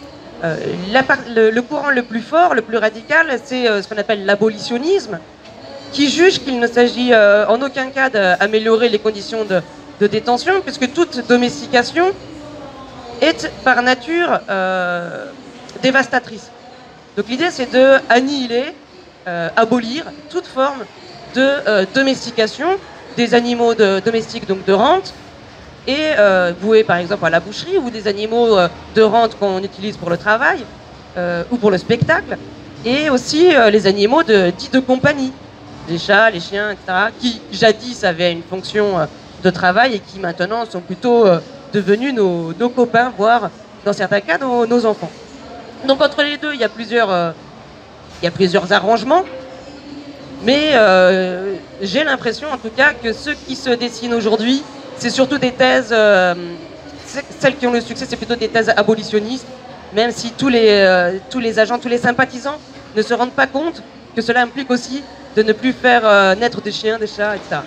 Le courant le plus fort, le plus radical, c'est ce qu'on appelle l'abolitionnisme, qui juge qu'il ne s'agit en aucun cas d'améliorer les conditions de détention, puisque toute domestication est par nature dévastatrice. Donc l'idée c'est de annihiler, abolir toute forme de domestication des animaux domestiques, donc de rente, et voués par exemple à la boucherie, ou des animaux de rente qu'on utilise pour le travail, ou pour le spectacle, et aussi les animaux dits de compagnie. Les chats, les chiens, etc., qui jadis avaient une fonction de travail et qui maintenant sont plutôt devenus nos copains, voire dans certains cas nos enfants. Donc entre les deux, il y a plusieurs arrangements, mais j'ai l'impression en tout cas que ce qui se dessine aujourd'hui, c'est surtout des thèses, celles qui ont le succès, c'est plutôt des thèses abolitionnistes, même si tous les agents, tous les sympathisants ne se rendent pas compte que cela implique aussi de ne plus faire naître des chiens, des chats, etc.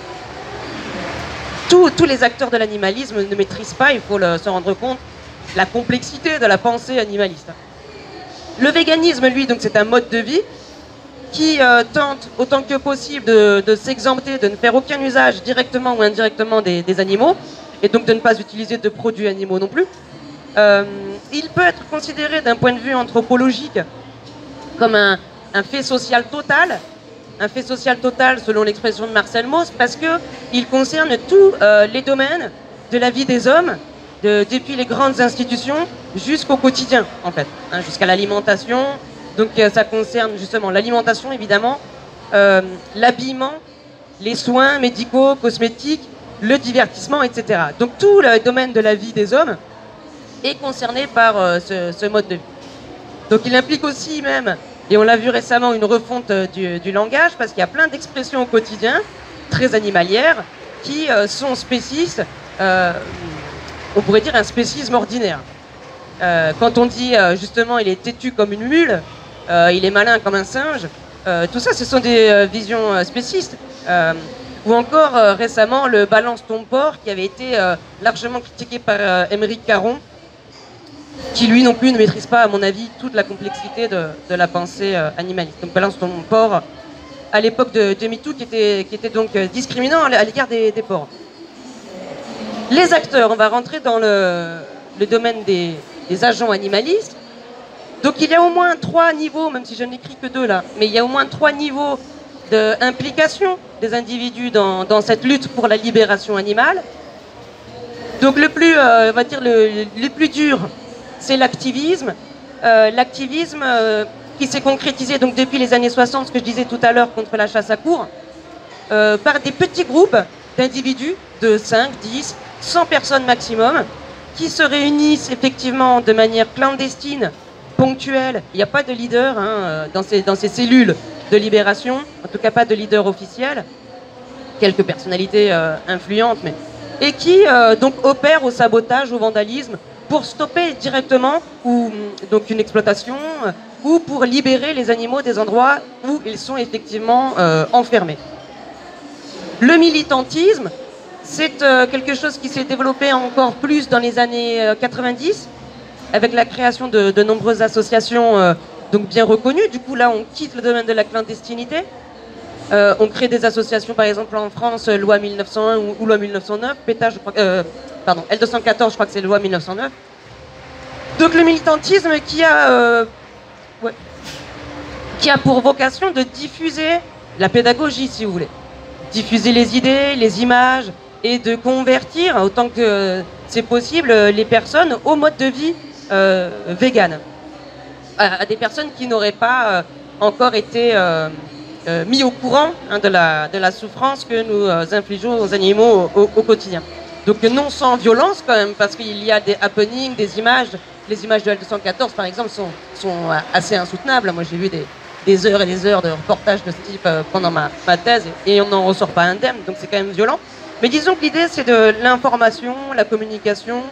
Tous les acteurs de l'animalisme ne maîtrisent pas, il faut se rendre compte, la complexité de la pensée animaliste. Le véganisme, lui, donc c'est un mode de vie qui tente autant que possible de s'exempter, de ne faire aucun usage directement ou indirectement des animaux, et donc de ne pas utiliser de produits animaux non plus. Il peut être considéré d'un point de vue anthropologique comme un fait social total, selon l'expression de Marcel Mauss, parce qu'il concerne tous les domaines de la vie des hommes, depuis les grandes institutions jusqu'au quotidien, en fait, hein, jusqu'à l'alimentation. Donc ça concerne justement l'alimentation, évidemment, l'habillement, les soins médicaux, cosmétiques, le divertissement, etc. Donc tout le domaine de la vie des hommes est concerné par ce mode de vie. Donc il implique aussi même, et on l'a vu récemment, une refonte du langage, parce qu'il y a plein d'expressions au quotidien, très animalières, qui sont spécistes, on pourrait dire un spécisme ordinaire. Quand on dit justement il est têtu comme une mule, il est malin comme un singe, tout ça ce sont des visions spécistes. Ou encore récemment le balance ton porc, qui avait été largement critiqué par Émeric Caron, qui lui non plus ne maîtrise pas, à mon avis, toute la complexité de la pensée animaliste. Donc balance ton porc, à l'époque de MeToo, qui était donc discriminant à l'égard des porcs. Les acteurs, on va rentrer dans le domaine des agents animalistes. Donc il y a au moins 3 niveaux, même si je n'écris que 2 là, mais il y a au moins 3 niveaux d'implication des individus dans cette lutte pour la libération animale. Donc le plus, on va dire le plus dur, c'est l'activisme. L'activisme qui s'est concrétisé donc depuis les années 60, ce que je disais tout à l'heure, contre la chasse à courre, par des petits groupes d'individus de 5, 10, 100 personnes maximum, qui se réunissent effectivement de manière clandestine, ponctuelle. Il n'y a pas de leader dans ces cellules de libération, en tout cas pas de leader officiel, quelques personnalités influentes, et qui donc opèrent au sabotage, au vandalisme, pour stopper directement donc une exploitation ou pour libérer les animaux des endroits où ils sont effectivement enfermés. Le militantisme, c'est quelque chose qui s'est développé encore plus dans les années 90, avec la création de nombreuses associations donc bien reconnues. Du coup, là, on quitte le domaine de la clandestinité. On crée des associations, par exemple en France, loi 1901 ou loi 1909, PETA, je crois, pardon, L214, je crois que c'est loi 1909. Donc le militantisme qui a pour vocation de diffuser la pédagogie, si vous voulez. Diffuser les idées, les images, et de convertir, autant que c'est possible, les personnes au mode de vie vegan. À des personnes qui n'auraient pas encore été mis au courant de la souffrance que nous infligeons aux animaux au quotidien. Donc non sans violence quand même, parce qu'il y a des happenings, des images. Les images de L214 par exemple sont assez insoutenables. Moi j'ai vu des heures et des heures de reportages de ce type pendant ma thèse et on n'en ressort pas indemne, donc c'est quand même violent. Mais disons que l'idée c'est de l'information, la communication,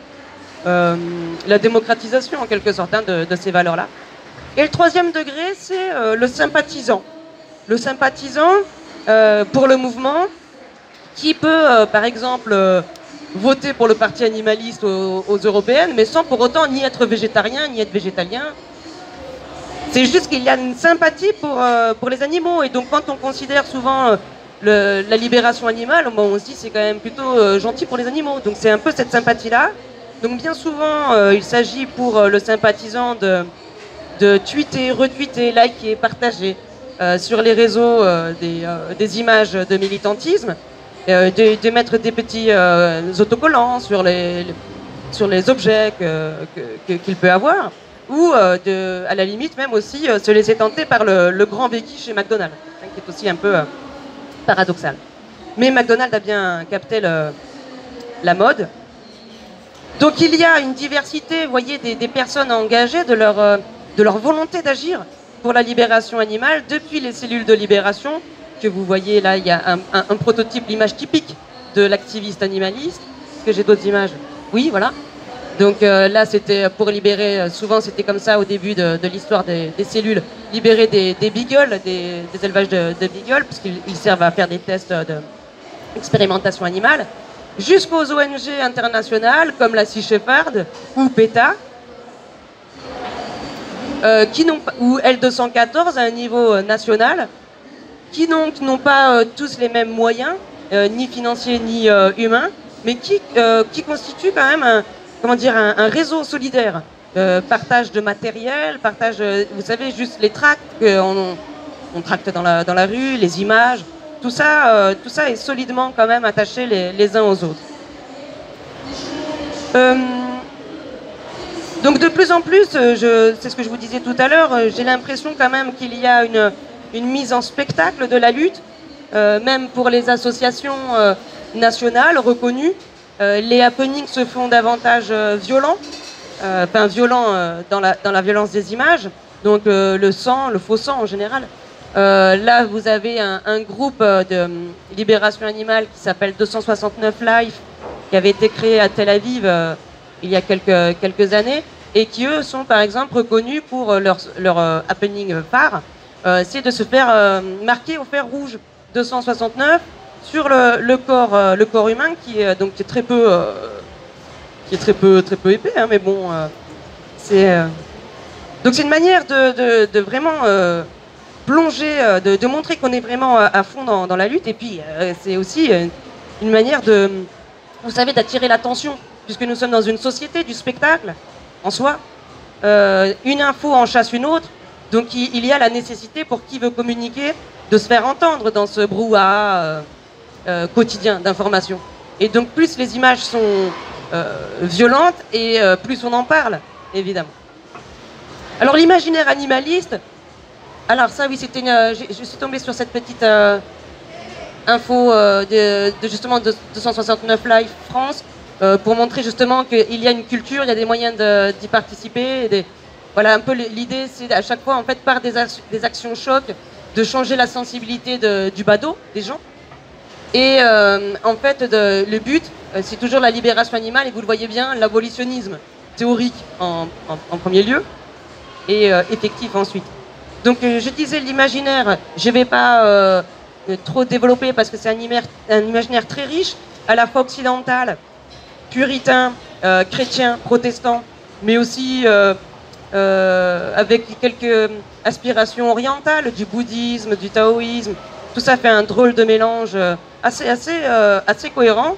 la démocratisation en quelque sorte de ces valeurs-là. Et le troisième degré c'est le sympathisant. Le sympathisant pour le mouvement qui peut par exemple voter pour le parti animaliste aux européennes, mais sans pour autant ni être végétarien, ni être végétalien. C'est juste qu'il y a une sympathie pour les animaux. Et donc quand on considère souvent la libération animale, bon, on se dit c'est quand même plutôt gentil pour les animaux. Donc c'est un peu cette sympathie-là. Donc bien souvent, il s'agit pour le sympathisant de tweeter, retweeter, liker, partager sur les réseaux des images de militantisme. De mettre des petits autocollants sur les objets qu'il peut avoir, ou à la limite même aussi se laisser tenter par le grand béquille chez McDonald's, qui est aussi un peu paradoxal. Mais McDonald's a bien capté la mode. Donc il y a une diversité, vous voyez, des personnes engagées, de leur volonté d'agir pour la libération animale, depuis les cellules de libération, que vous voyez là, il y a un prototype, l'image typique de l'activiste animaliste. Est-ce que j'ai d'autres images? Oui, voilà. Donc là, c'était pour libérer, souvent c'était comme ça au début de l'histoire des cellules, libérer des beagles, des élevages de beagles, parce qu'ils servent à faire des tests d'expérimentation animale, jusqu'aux ONG internationales comme la Sea Shepherd ou PETA, ou L214 à un niveau national, qui n'ont pas tous les mêmes moyens, ni financiers ni humains, mais qui constituent quand même un réseau solidaire. Partage de matériel, partage, vous savez, juste les tracts qu'on tracte dans la rue, les images, tout ça est solidement quand même attaché les uns aux autres. Donc de plus en plus, c'est ce que je vous disais tout à l'heure, j'ai l'impression quand même qu'il y a une mise en spectacle de la lutte, même pour les associations nationales reconnues. Les happenings se font davantage violents, dans la violence des images, donc le faux sang en général. Là, vous avez un groupe de libération animale qui s'appelle 269 Life, qui avait été créé à Tel Aviv il y a quelques années, et qui, eux, sont par exemple reconnus pour leur happening phare. C'est de se faire marquer au fer rouge 269 sur le corps humain qui est très peu épais, hein, mais bon, donc c'est une manière de vraiment plonger, de montrer qu'on est vraiment à fond dans la lutte, et puis c'est aussi une manière vous savez, d'attirer l'attention, puisque nous sommes dans une société du spectacle en soi. Une info en chasse une autre. Donc il y a la nécessité pour qui veut communiquer de se faire entendre dans ce brouhaha quotidien d'information. Et donc plus les images sont violentes et plus on en parle, évidemment. Alors l'imaginaire animaliste, alors ça oui, c'était je suis tombée sur cette petite info justement de 269 Live France pour montrer justement qu'il y a une culture, il y a des moyens d'y participer. Voilà, un peu l'idée, c'est à chaque fois, en fait, par des actions chocs, de changer la sensibilité du badaud, des gens. Et en fait, le but, c'est toujours la libération animale, et vous le voyez bien, l'abolitionnisme théorique en premier lieu, et effectif ensuite. Donc je disais l'imaginaire, je ne vais pas trop développer parce que c'est un imaginaire très riche, à la fois occidental, puritain, chrétien, protestant, mais aussi avec quelques aspirations orientales, du bouddhisme, du taoïsme. Tout ça fait un drôle de mélange assez cohérent.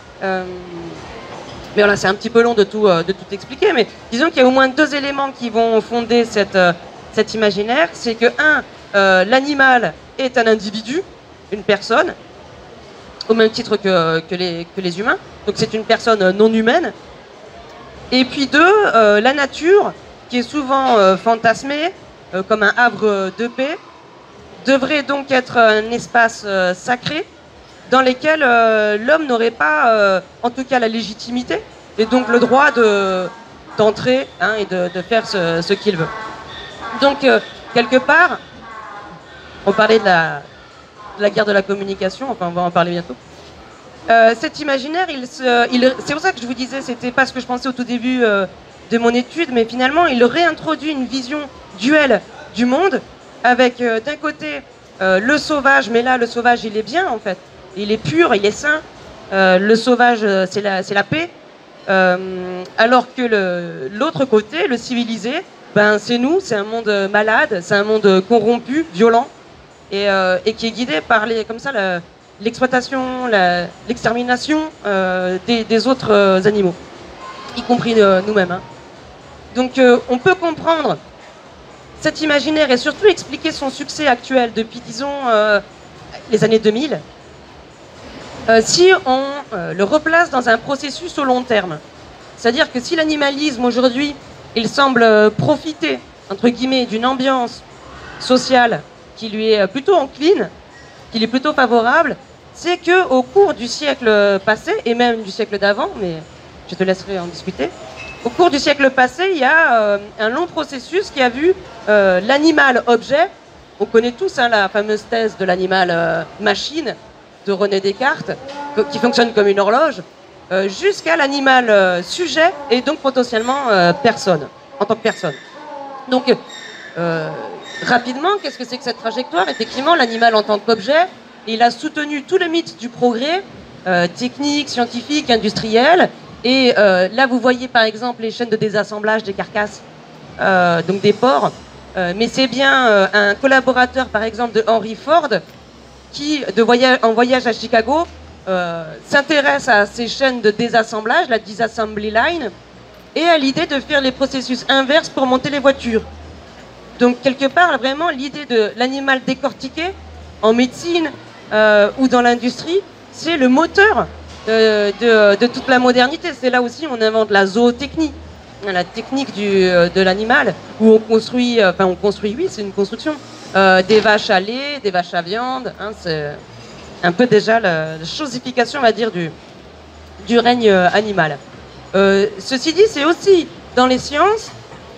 Mais voilà, c'est un petit peu long de tout expliquer, mais disons qu'il y a au moins 2 éléments qui vont fonder cet imaginaire. C'est que, l'animal est un individu, une personne, au même titre que les humains. Donc c'est une personne non humaine. Et puis 2, la nature, qui est souvent fantasmée comme un havre de paix, devrait donc être un espace sacré dans lequel l'homme n'aurait pas, en tout cas, la légitimité et donc le droit d'entrer et de faire ce qu'il veut. Donc, quelque part, on parlait de la guerre de la communication, enfin on va en parler bientôt. Cet imaginaire, c'est pour ça que je vous disais, c'était pas ce que je pensais au tout début de mon étude, mais finalement, il réintroduit une vision duelle du monde, avec d'un côté le sauvage, mais là, le sauvage, il est bien en fait. Il est pur, il est sain. Le sauvage, c'est la paix. Alors que l'autre côté, le civilisé, ben, c'est nous, c'est un monde malade, c'est un monde corrompu, violent, et qui est guidé par l'exploitation, l'extermination des autres animaux, y compris nous-mêmes. Hein. Donc on peut comprendre cet imaginaire et surtout expliquer son succès actuel depuis, disons, les années 2000, si on le replace dans un processus au long terme. C'est-à-dire que si l'animalisme aujourd'hui, il semble profiter, entre guillemets, d'une ambiance sociale qui lui est plutôt encline, qui lui est plutôt favorable, c'est qu'au cours du siècle passé, et même du siècle d'avant, mais je te laisserai en discuter, au cours du siècle passé, il y a un long processus qui a vu l'animal-objet, on connaît tous la fameuse thèse de l'animal-machine de René Descartes, qui fonctionne comme une horloge, jusqu'à l'animal-sujet et donc potentiellement personne, en tant que personne. Donc, rapidement, qu'est-ce que c'est que cette trajectoire? Effectivement, l'animal en tant qu'objet, il a soutenu tout le mythe du progrès technique, scientifique, industriel. Et là, vous voyez par exemple les chaînes de désassemblage des carcasses, donc des porcs. Mais c'est bien un collaborateur, par exemple, de Henry Ford, qui, en voyage à Chicago, s'intéresse à ces chaînes de désassemblage, la disassembly line, et à l'idée de faire les processus inverses pour monter les voitures. Donc, quelque part, vraiment, l'idée de l'animal décortiqué en médecine ou dans l'industrie, c'est le moteur de toute la modernité. C'est là aussi on invente la zootechnie, la technique de l'animal, où on construit, oui, c'est une construction, des vaches à lait, des vaches à viande, hein, c'est un peu déjà la chosification, on va dire, du règne animal. Ceci dit, c'est aussi dans les sciences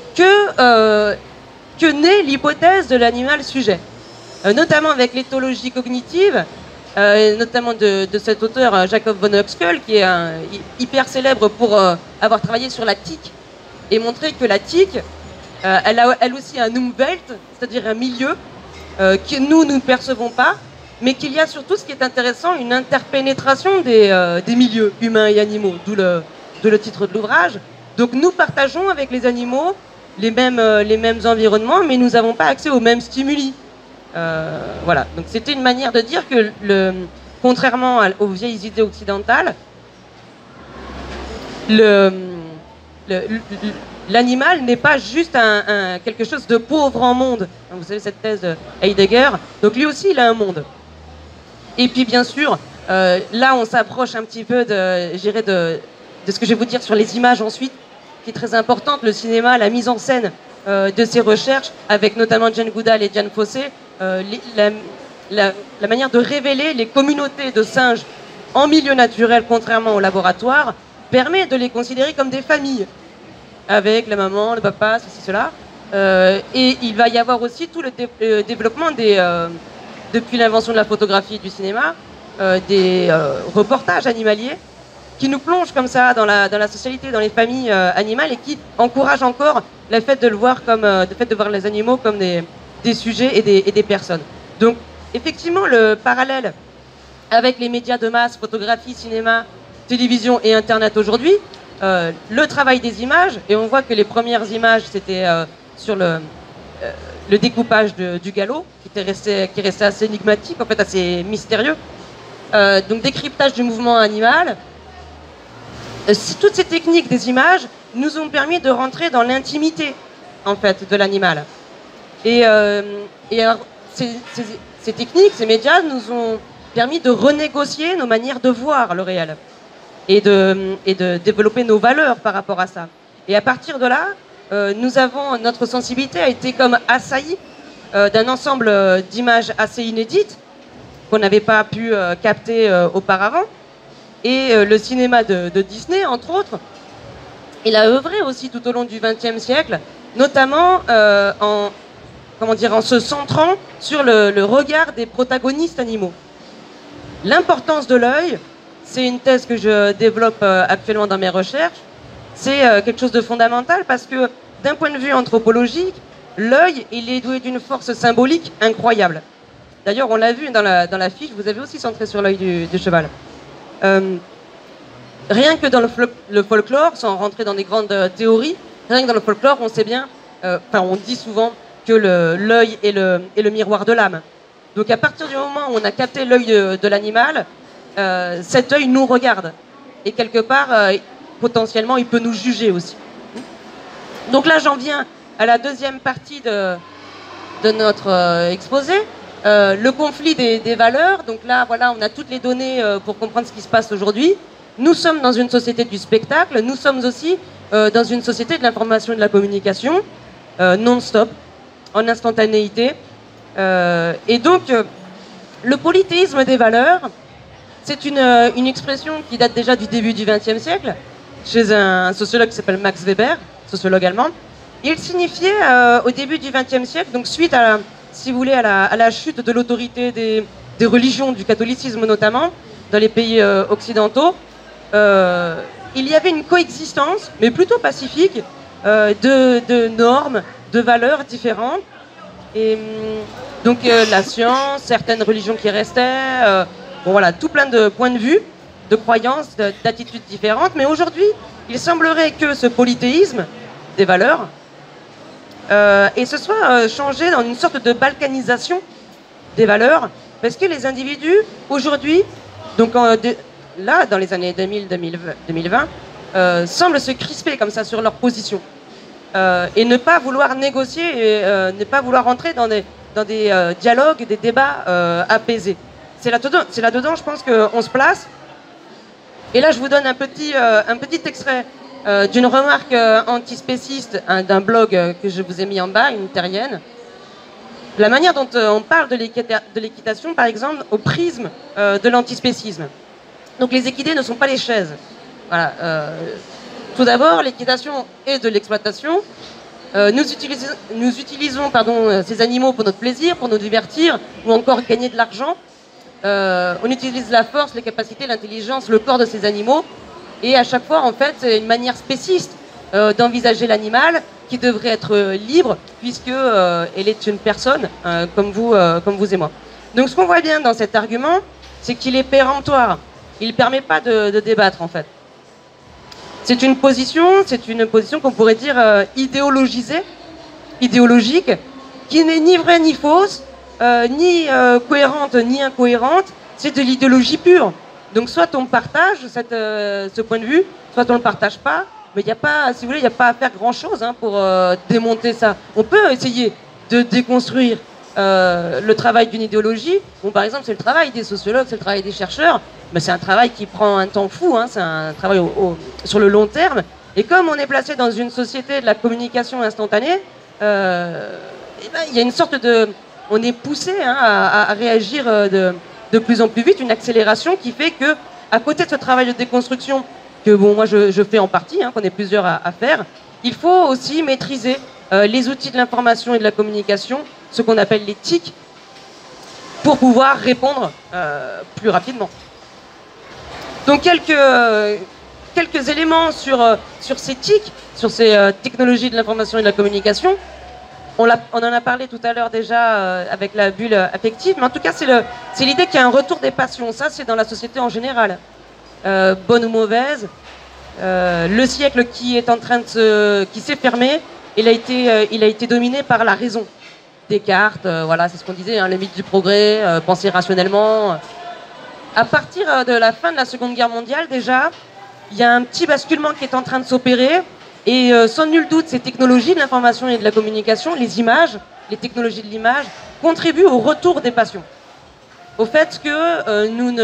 que naît l'hypothèse de l'animal sujet, notamment avec l'éthologie cognitive, notamment de cet auteur Jacob von Uexküll, qui est hyper célèbre pour avoir travaillé sur la tique et montrer que la tique, elle a elle aussi un Umwelt, c'est-à-dire un milieu que nous ne percevons pas, mais qu'il y a surtout, ce qui est intéressant, une interpénétration des milieux humains et animaux, d'où le titre de l'ouvrage. Donc nous partageons avec les animaux les mêmes environnements, mais nous n'avons pas accès aux mêmes stimuli. Voilà, donc c'était une manière de dire que, contrairement aux vieilles idées occidentales, l'animal n'est pas juste quelque chose de pauvre en monde. Vous savez cette thèse de Heidegger, donc lui aussi il a un monde. Et puis bien sûr, là on s'approche un petit peu de ce que je vais vous dire sur les images ensuite, qui est très importante, le cinéma, la mise en scène de ces recherches, avec notamment Jane Goodall et Diane Fossé, la manière de révéler les communautés de singes en milieu naturel, contrairement au laboratoire, permet de les considérer comme des familles, avec la maman, le papa, ceci, cela. Et il va y avoir aussi tout le développement depuis l'invention de la photographie et du cinéma, des reportages animaliers qui nous plongent comme ça dans la socialité, dans les familles animales et qui encouragent encore le fait de le voir comme, le fait de voir les animaux comme des sujets et des personnes. Donc, effectivement, le parallèle avec les médias de masse, photographie, cinéma, télévision et Internet aujourd'hui, le travail des images, et on voit que les premières images, c'était sur le découpage du galop, qui restait assez énigmatique, en fait assez mystérieux. Donc décryptage du mouvement animal. Toutes ces techniques des images nous ont permis de rentrer dans l'intimité, en fait, de l'animal. Et alors, ces techniques, ces médias nous ont permis de renégocier nos manières de voir le réel et de développer nos valeurs par rapport à ça. Et à partir de là, notre sensibilité a été comme assaillie d'un ensemble d'images assez inédites qu'on n'avait pas pu capter auparavant. Et le cinéma de Disney, entre autres, il a œuvré aussi tout au long du XXe siècle, notamment en se centrant sur le regard des protagonistes animaux. L'importance de l'œil, c'est une thèse que je développe actuellement dans mes recherches, c'est quelque chose de fondamental parce que d'un point de vue anthropologique, l'œil, il est doué d'une force symbolique incroyable. D'ailleurs, on l'a vu dans la fiche, vous avez aussi centré sur l'œil du cheval. Rien que dans le folklore, sans rentrer dans des grandes théories, rien que dans le folklore, on sait bien, on dit souvent que l'œil est le miroir de l'âme. Donc à partir du moment où on a capté l'œil de l'animal, cet œil nous regarde. Et quelque part, potentiellement, il peut nous juger aussi. Donc là, j'en viens à la deuxième partie de notre exposé, le conflit des valeurs. Donc là, voilà, on a toutes les données pour comprendre ce qui se passe aujourd'hui. Nous sommes dans une société du spectacle, nous sommes aussi dans une société de l'information et de la communication, non-stop, en instantanéité. Et donc, le polythéisme des valeurs, c'est une expression qui date déjà du début du XXe siècle, chez un sociologue qui s'appelle Max Weber, sociologue allemand. Il signifiait au début du XXe siècle, donc suite à, si vous voulez, à la chute de l'autorité des religions, du catholicisme notamment, dans les pays occidentaux, il y avait une coexistence, mais plutôt pacifique, de normes, de valeurs différentes. Et donc la science, certaines religions qui restaient, bon voilà, tout plein de points de vue, de croyances, d'attitudes différentes. Mais aujourd'hui, il semblerait que ce polythéisme des valeurs et ce soit changé dans une sorte de balkanisation des valeurs, parce que les individus aujourd'hui, donc là, dans les années 2020, semblent se crisper comme ça sur leur position et ne pas vouloir négocier et ne pas vouloir entrer dans des dialogues, des débats apaisés. C'est là-dedans, je pense qu'on se place. Et là, je vous donne un petit extrait d'une remarque antispéciste d'un blog que je vous ai mis en bas, une terrienne. La manière dont on parle de l'équitation, par exemple, au prisme de l'antispécisme. Donc les équidés ne sont pas les chaises. Voilà. Tout d'abord, l'équitation est de l'exploitation. Nous utilisons ces animaux pour notre plaisir, pour nous divertir, ou encore gagner de l'argent. On utilise la force, les capacités, l'intelligence, le corps de ces animaux. Et à chaque fois, en fait, c'est une manière spéciste d'envisager l'animal qui devrait être libre, puisque elle est une personne comme vous et moi. Donc ce qu'on voit bien dans cet argument, c'est qu'il est péremptoire. Il ne permet pas de débattre, en fait. C'est une position qu'on pourrait dire idéologisée, idéologique, qui n'est ni vraie ni fausse, ni cohérente ni incohérente. C'est de l'idéologie pure. Donc soit on partage ce point de vue, soit on ne le partage pas. Mais il n'y a pas, si vous voulez, il n'y a pas à faire grand-chose pour démonter ça. On peut essayer de déconstruire le travail d'une idéologie. Bon, par exemple, c'est le travail des sociologues, c'est le travail des chercheurs, mais c'est un travail qui prend un temps fou, c'est un travail sur le long terme. Et comme on est placé dans une société de la communication instantanée, il y a une sorte de... On est poussé à réagir de plus en plus vite, une accélération qui fait que, à côté de ce travail de déconstruction, que bon, moi je fais en partie, qu'on est plusieurs à faire, il faut aussi maîtriser les outils de l'information et de la communication, ce qu'on appelle les TIC, pour pouvoir répondre plus rapidement. Donc quelques éléments sur ces TIC, sur ces technologies de l'information et de la communication. On en a parlé tout à l'heure déjà avec la bulle affective, mais en tout cas c'est l'idée qu'il y a un retour des passions. Ça c'est dans la société en général, bonne ou mauvaise. Le siècle qui est en train qui s'est fermé, il a été dominé par la raison. Descartes, voilà, c'est ce qu'on disait, hein, les mythes du progrès, penser rationnellement. À partir de la fin de la Seconde Guerre mondiale, déjà, il y a un petit basculement qui est en train de s'opérer. Et sans nul doute, ces technologies de l'information et de la communication, les images, les technologies de l'image, contribuent au retour des passions. Au fait que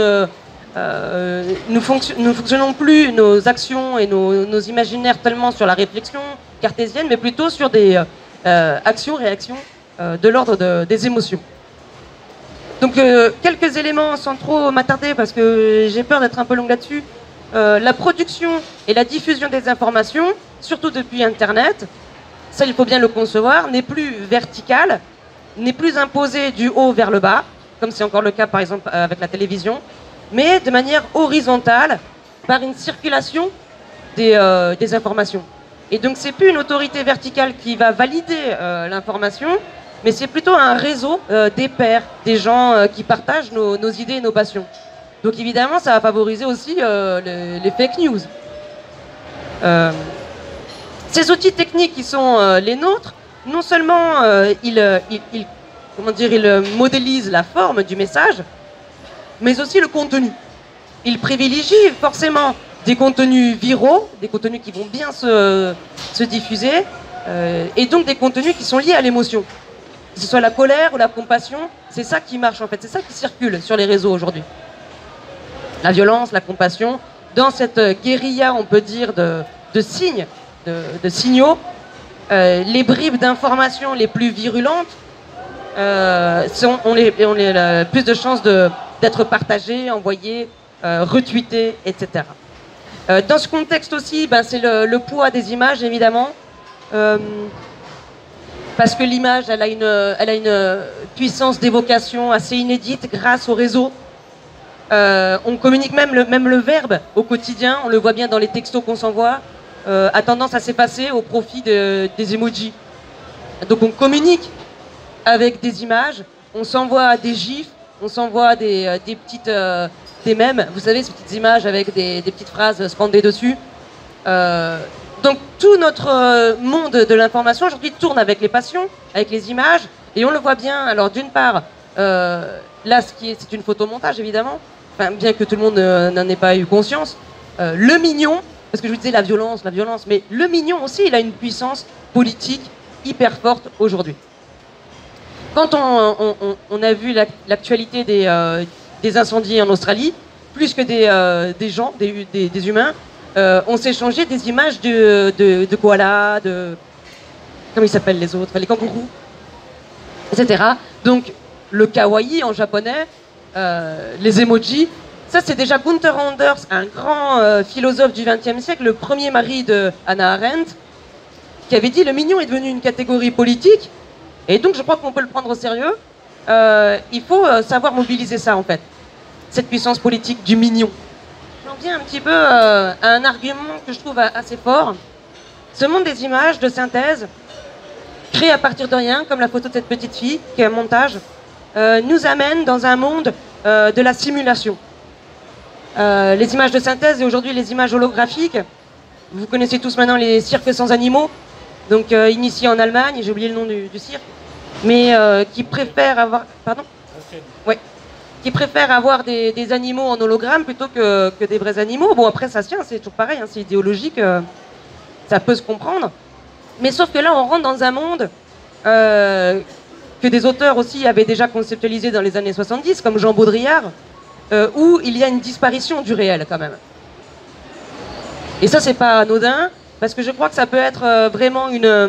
nous fonctionnons plus nos actions et nos imaginaires tellement sur la réflexion cartésienne, mais plutôt sur des actions-réactions de l'ordre des émotions. Donc quelques éléments sans trop m'attarder parce que j'ai peur d'être un peu longue là-dessus. La production et la diffusion des informations, surtout depuis Internet, ça il faut bien le concevoir, n'est plus verticale, n'est plus imposée du haut vers le bas, comme c'est encore le cas par exemple avec la télévision, mais de manière horizontale par une circulation des informations. Et donc c'est plus une autorité verticale qui va valider l'information, mais c'est plutôt un réseau des pairs, des gens qui partagent nos idées et nos passions. Donc évidemment, ça va favoriser aussi les fake news. Ces outils techniques qui sont les nôtres, non seulement ils modélisent la forme du message, mais aussi le contenu. Ils privilégient forcément des contenus viraux, des contenus qui vont bien se diffuser, et donc des contenus qui sont liés à l'émotion. Que ce soit la colère ou la compassion, c'est ça qui marche en fait, c'est ça qui circule sur les réseaux aujourd'hui. La violence, la compassion, dans cette guérilla, on peut dire, de signes, de signaux, les bribes d'informations les plus virulentes ont plus de chances d'être partagées, envoyées, retweetées, etc. Dans ce contexte aussi, c'est le poids des images, évidemment, parce que l'image, elle a une puissance d'évocation assez inédite grâce au réseau. On communique même le verbe au quotidien, on le voit bien dans les textos qu'on s'envoie, a tendance à s'effacer au profit des emojis. Donc on communique avec des images, on s'envoie des gifs, on s'envoie des mèmes, vous savez, ces petites images avec des petites phrases scandées dessus. Donc tout notre monde de l'information aujourd'hui tourne avec les passions, avec les images, et on le voit bien. Alors d'une part, là c'est une photomontage évidemment, enfin, bien que tout le monde n'en ait pas eu conscience. Le mignon, parce que je vous disais la violence, mais le mignon aussi, il a une puissance politique hyper forte aujourd'hui. Quand on a vu l'actualité des incendies en Australie, plus que des gens, des humains, on s'est échangé des images de koalas, comment ils s'appellent les autres, les kangourous, etc. Donc le kawaii en japonais, les emojis, ça c'est déjà Gunther Anders, un grand philosophe du XXe siècle, le premier mari de Hannah Arendt, qui avait dit le mignon est devenu une catégorie politique, et donc je crois qu'on peut le prendre au sérieux. Il faut savoir mobiliser ça en fait, cette puissance politique du mignon. J'en viens un petit peu à un argument que je trouve assez fort. Ce monde des images de synthèse, créé à partir de rien, comme la photo de cette petite fille, qui est un montage, nous amène dans un monde de la simulation. Les images de synthèse et aujourd'hui les images holographiques, vous connaissez tous maintenant les cirques sans animaux, donc initiés en Allemagne, j'ai oublié le nom du cirque, mais qui préfèrent avoir... Pardon ? Ouais. Qui préfèrent avoir des animaux en hologramme plutôt que des vrais animaux. Bon, après, ça se tient, c'est toujours pareil, hein, c'est idéologique, ça peut se comprendre. Mais sauf que là, on rentre dans un monde que des auteurs aussi avaient déjà conceptualisé dans les années 70, comme Jean Baudrillard, où il y a une disparition du réel, quand même. Et ça, c'est pas anodin, parce que je crois que ça peut être vraiment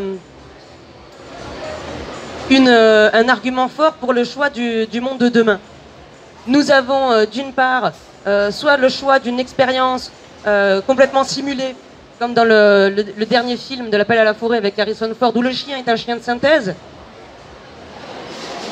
un argument fort pour le choix du monde de demain. Nous avons d'une part soit le choix d'une expérience complètement simulée, comme dans le dernier film de l'Appel à la forêt avec Harrison Ford, où le chien est un chien de synthèse.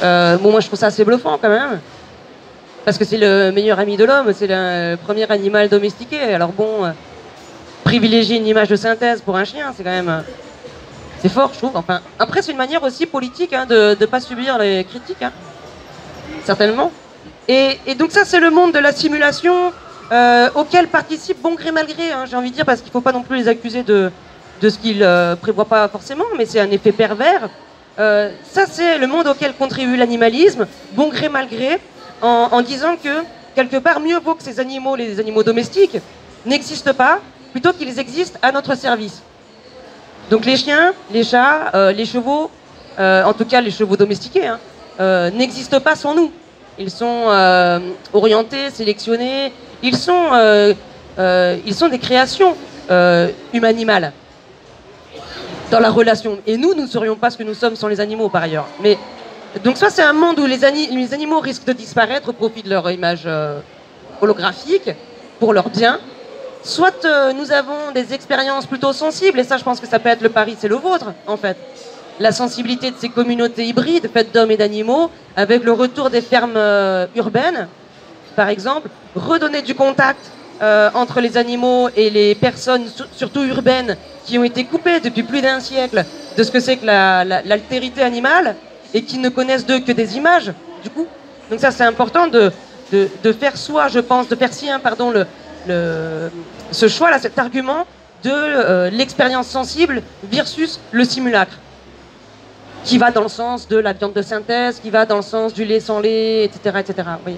Bon, moi je trouve ça assez bluffant quand même. Parce que c'est le meilleur ami de l'homme, c'est le premier animal domestiqué. Alors bon, privilégier une image de synthèse pour un chien, c'est quand même... c'est fort, je trouve. Enfin, après, c'est une manière aussi politique hein, de ne pas subir les critiques. Hein. Certainement. Et donc ça, c'est le monde de la simulation auquel participe bon gré mal gré, hein, j'ai envie de dire, parce qu'il ne faut pas non plus les accuser de ce qu'ils prévoient pas forcément, mais c'est un effet pervers. Ça, c'est le monde auquel contribue l'animalisme, bon gré mal gré, en disant que, quelque part, mieux vaut que ces animaux, les animaux domestiques, n'existent pas, plutôt qu'ils existent à notre service. Donc les chiens, les chats, les chevaux, en tout cas les chevaux domestiqués, hein, n'existent pas sans nous. Ils sont orientés, sélectionnés, ils sont des créations humanimales dans la relation. Et nous ne serions pas ce que nous sommes sans les animaux par ailleurs. Mais donc ça, c'est un monde où les animaux risquent de disparaître au profit de leur image holographique, pour leur bien. Soit nous avons des expériences plutôt sensibles, et ça je pense que ça peut être le pari, c'est le vôtre en fait. La sensibilité de ces communautés hybrides faites d'hommes et d'animaux, avec le retour des fermes urbaines, par exemple, redonner du contact entre les animaux et les personnes, surtout urbaines, qui ont été coupées depuis plus d'un siècle de ce que c'est que l'altérité animale, et qui ne connaissent d'eux que des images, du coup. Donc ça c'est important de faire soi, je pense, de faire sien, pardon, ce choix-là, cet argument de l'expérience sensible versus le simulacre, qui va dans le sens de la viande de synthèse, qui va dans le sens du lait sans lait, etc. etc. Oui.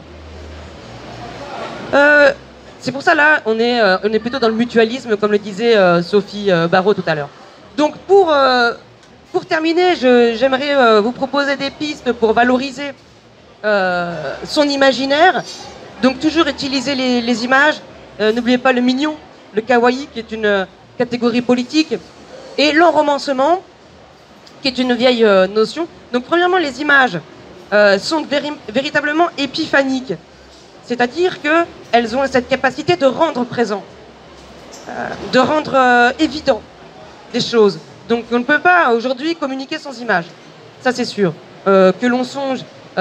C'est pour ça, là, on est plutôt dans le mutualisme, comme le disait Sophie Barraud tout à l'heure. Donc, pour terminer, j'aimerais vous proposer des pistes pour valoriser son imaginaire. Donc, toujours utiliser les images. N'oubliez pas le mignon, le kawaii, qui est une catégorie politique, et l'enromancement, qui est une vieille notion. Donc, premièrement, les images sont véritablement épiphaniques, c'est-à-dire qu'elles ont cette capacité de rendre présent, de rendre évident des choses. Donc, on ne peut pas aujourd'hui communiquer sans images, ça c'est sûr. Que l'on songe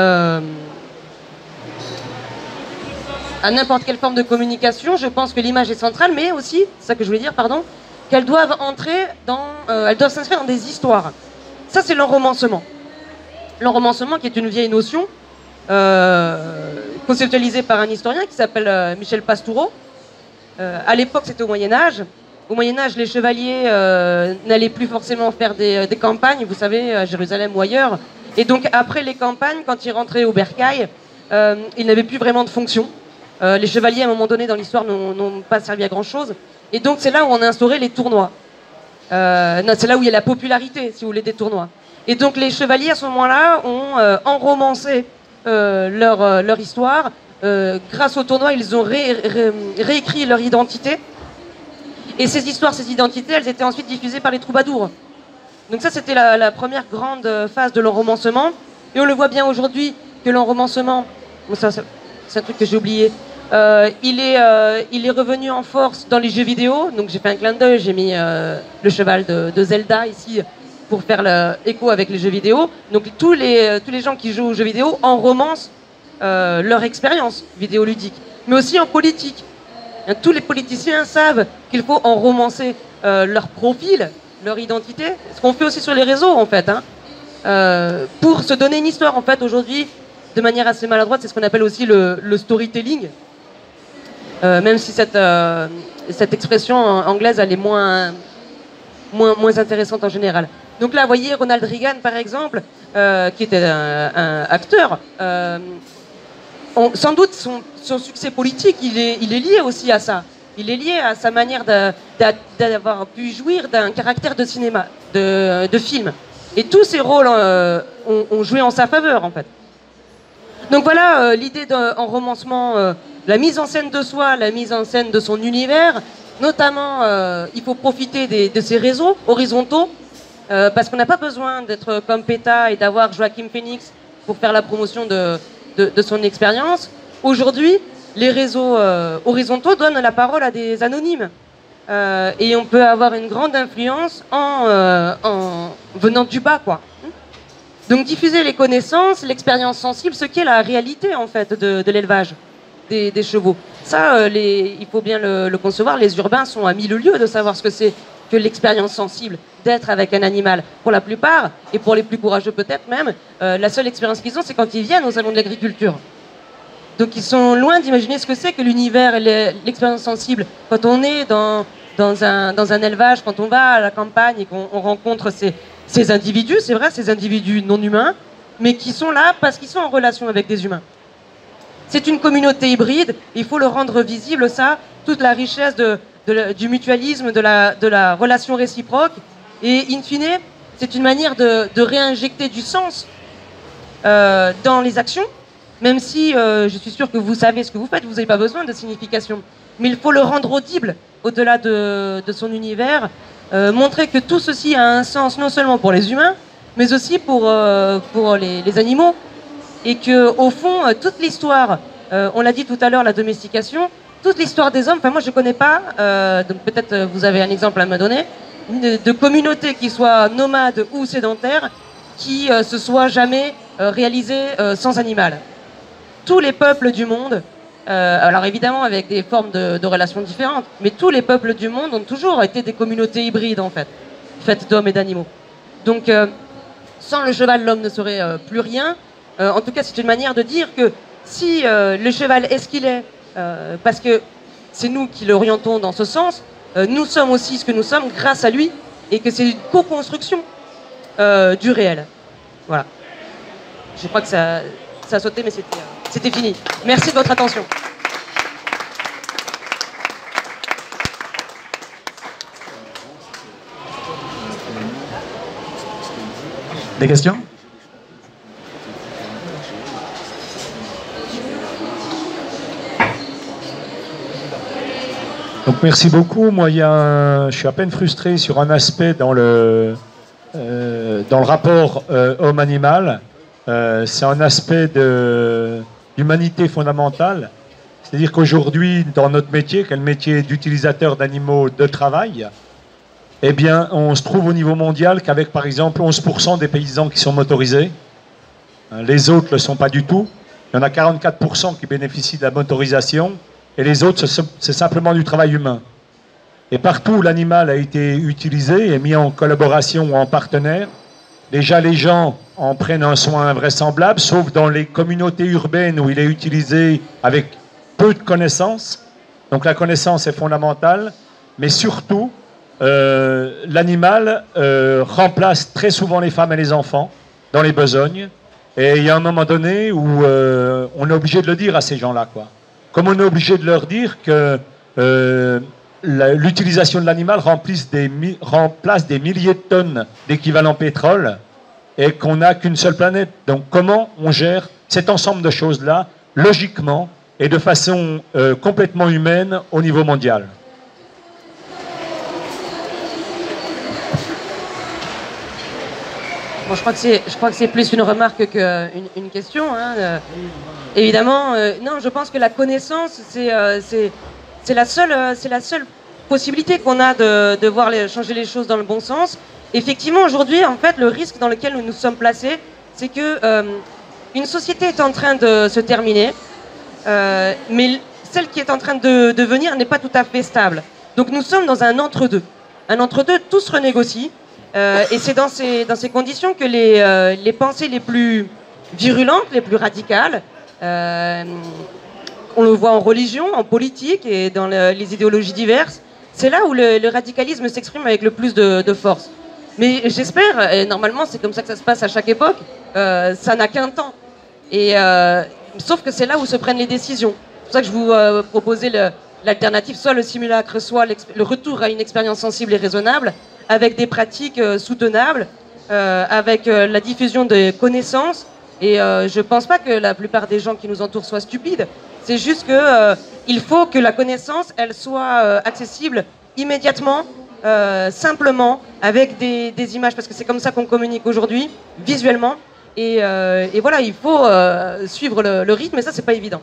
à n'importe quelle forme de communication, je pense que l'image est centrale, mais aussi, c'est ça que je voulais dire, pardon, qu'elles doivent entrer elles doivent s'inscrire dans des histoires. Ça, c'est l'enromancement. L'enromancement, qui est une vieille notion, conceptualisée par un historien qui s'appelle Michel Pastoureau. À l'époque, c'était au Moyen-Âge. Au Moyen-Âge, les chevaliers n'allaient plus forcément faire des campagnes, vous savez, à Jérusalem ou ailleurs. Et donc, après les campagnes, quand ils rentraient au bercail, ils n'avaient plus vraiment de fonction. Les chevaliers, à un moment donné dans l'histoire, n'ont pas servi à grand-chose. Et donc, c'est là où on a instauré les tournois. C'est là où il y a la popularité, si vous voulez, des tournois. Et donc, les chevaliers, à ce moment-là, ont enromancé leur histoire. Grâce aux tournois, ils ont réécrit leur identité. Et ces histoires, ces identités, elles étaient ensuite diffusées par les troubadours. Donc ça, c'était la première grande phase de l'enromancement. Et on le voit bien aujourd'hui que l'enromancement... Bon, ça, c'est un truc que j'ai oublié. Il est revenu en force dans les jeux vidéo. Donc j'ai fait un clin d'œil, j'ai mis le cheval de Zelda ici pour faire l'écho avec les jeux vidéo. Donc tous les gens qui jouent aux jeux vidéo enromancent leur expérience vidéoludique. Mais aussi en politique. Tous les politiciens savent qu'il faut enromancer leur profil, leur identité. Ce qu'on fait aussi sur les réseaux en fait. Pour se donner une histoire en fait aujourd'hui. De manière assez maladroite, c'est ce qu'on appelle aussi le storytelling. Même si cette expression anglaise, elle est moins intéressante en général. Donc là, vous voyez, Ronald Reagan, par exemple, qui était un acteur, sans doute son succès politique, il est lié aussi à ça. Il est lié à sa manière d'avoir pu jouir d'un caractère de cinéma, de film. Et tous ces rôles ont joué en sa faveur, en fait. Donc voilà l'idée d'enromancement, la mise en scène de soi, la mise en scène de son univers. Notamment, il faut profiter de ces réseaux horizontaux, parce qu'on n'a pas besoin d'être comme PETA et d'avoir Joaquin Phoenix pour faire la promotion de son expérience. Aujourd'hui, les réseaux horizontaux donnent la parole à des anonymes. Et on peut avoir une grande influence en venant du bas, quoi. Donc diffuser les connaissances, l'expérience sensible, ce qu'est la réalité en fait de l'élevage des chevaux. Ça, il faut bien le concevoir, les urbains sont à 1000 lieues de savoir ce que c'est que l'expérience sensible d'être avec un animal. Pour la plupart, et pour les plus courageux peut-être même, la seule expérience qu'ils ont, c'est quand ils viennent au salon de l'agriculture. Donc ils sont loin d'imaginer ce que c'est que l'univers et l'expérience sensible. Quand on est dans un élevage, quand on va à la campagne et qu'on rencontre ces individus, c'est vrai, ces individus non humains, mais qui sont là parce qu'ils sont en relation avec des humains. C'est une communauté hybride, il faut le rendre visible, ça, toute la richesse du mutualisme, de la relation réciproque. Et in fine, c'est une manière de réinjecter du sens dans les actions, même si je suis sûr que vous savez ce que vous faites, vous n'avez pas besoin de signification. Mais il faut le rendre audible au-delà de son univers, montrer que tout ceci a un sens non seulement pour les humains, mais aussi pour les animaux. Et qu'au fond, toute l'histoire, on l'a dit tout à l'heure, la domestication, toute l'histoire des hommes, enfin moi je ne connais pas, donc peut-être vous avez un exemple à me donner, de communautés qui soient nomades ou sédentaires, qui se soient jamais réalisées sans animal. Tous les peuples du monde, alors évidemment avec des formes de relations différentes, mais tous les peuples du monde ont toujours été des communautés hybrides en fait, faites d'hommes et d'animaux. Donc sans le cheval, l'homme ne serait plus rien. En tout cas, c'est une manière de dire que si le cheval est ce qu'il est, parce que c'est nous qui l'orientons dans ce sens, nous sommes aussi ce que nous sommes grâce à lui, et que c'est une co-construction du réel. Voilà. Je crois que ça a sauté, mais c'était fini. Merci de votre attention. Des questions ? Donc merci beaucoup. Moi, je suis à peine frustré sur un aspect dans le rapport homme-animal. C'est un aspect d'humanité fondamentale. C'est-à-dire qu'aujourd'hui, dans notre métier, qui est le métier d'utilisateur d'animaux de travail, eh bien, on se trouve au niveau mondial qu'avec, par exemple, 11% des paysans qui sont motorisés. Les autres ne le sont pas du tout. Il y en a 44% qui bénéficient de la motorisation. Et les autres, c'est simplement du travail humain. Et partout où l'animal a été utilisé et mis en collaboration ou en partenaire, déjà les gens en prennent un soin invraisemblable, sauf dans les communautés urbaines où il est utilisé avec peu de connaissances. Donc la connaissance est fondamentale, mais surtout, l'animal remplace très souvent les femmes et les enfants dans les besognes. Et il y a un moment donné où on est obligé de le dire à ces gens-là, quoi. Comme on est obligé de leur dire que l'utilisation de l'animal remplace des milliers de tonnes d'équivalent pétrole et qu'on n'a qu'une seule planète. Donc comment on gère cet ensemble de choses-là, logiquement et de façon complètement humaine au niveau mondial? Bon, je crois que c'est plus une remarque qu'une question. Hein. Évidemment, non, je pense que la connaissance, c'est la seule possibilité qu'on a de voir changer les choses dans le bon sens. Effectivement, aujourd'hui, en fait, le risque dans lequel nous nous sommes placés, c'est que une société est en train de se terminer, mais celle qui est en train de venir n'est pas tout à fait stable. Donc nous sommes dans un entre-deux. Un entre-deux, tout se renégocie. Et c'est dans ces conditions que les pensées les plus virulentes, les plus radicales, on le voit en religion, en politique et dans les idéologies diverses, c'est là où le radicalisme s'exprime avec le plus de force. Mais j'espère, et normalement c'est comme ça que ça se passe à chaque époque, ça n'a qu'un temps. Et, sauf que c'est là où se prennent les décisions. C'est pour ça que je vous proposais l'alternative, soit le simulacre, soit le retour à une expérience sensible et raisonnable, avec des pratiques soutenables, avec la diffusion de connaissances. Et je ne pense pas que la plupart des gens qui nous entourent soient stupides. C'est juste qu'il faut que la connaissance, elle soit accessible immédiatement, simplement, avec des images, parce que c'est comme ça qu'on communique aujourd'hui, visuellement. Et voilà, il faut suivre le rythme, et ça, c'est pas évident.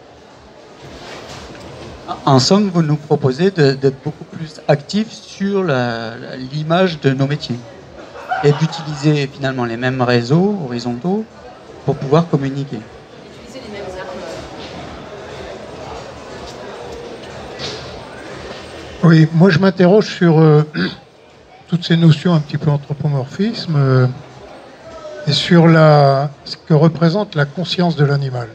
En somme, vous nous proposez d'être beaucoup plus actifs sur l'image de nos métiers. et d'utiliser finalement les mêmes réseaux horizontaux pour pouvoir communiquer. Utiliser les mêmes armes. Oui, moi je m'interroge sur toutes ces notions un petit peu anthropomorphisme et sur ce que représente la conscience de l'animal.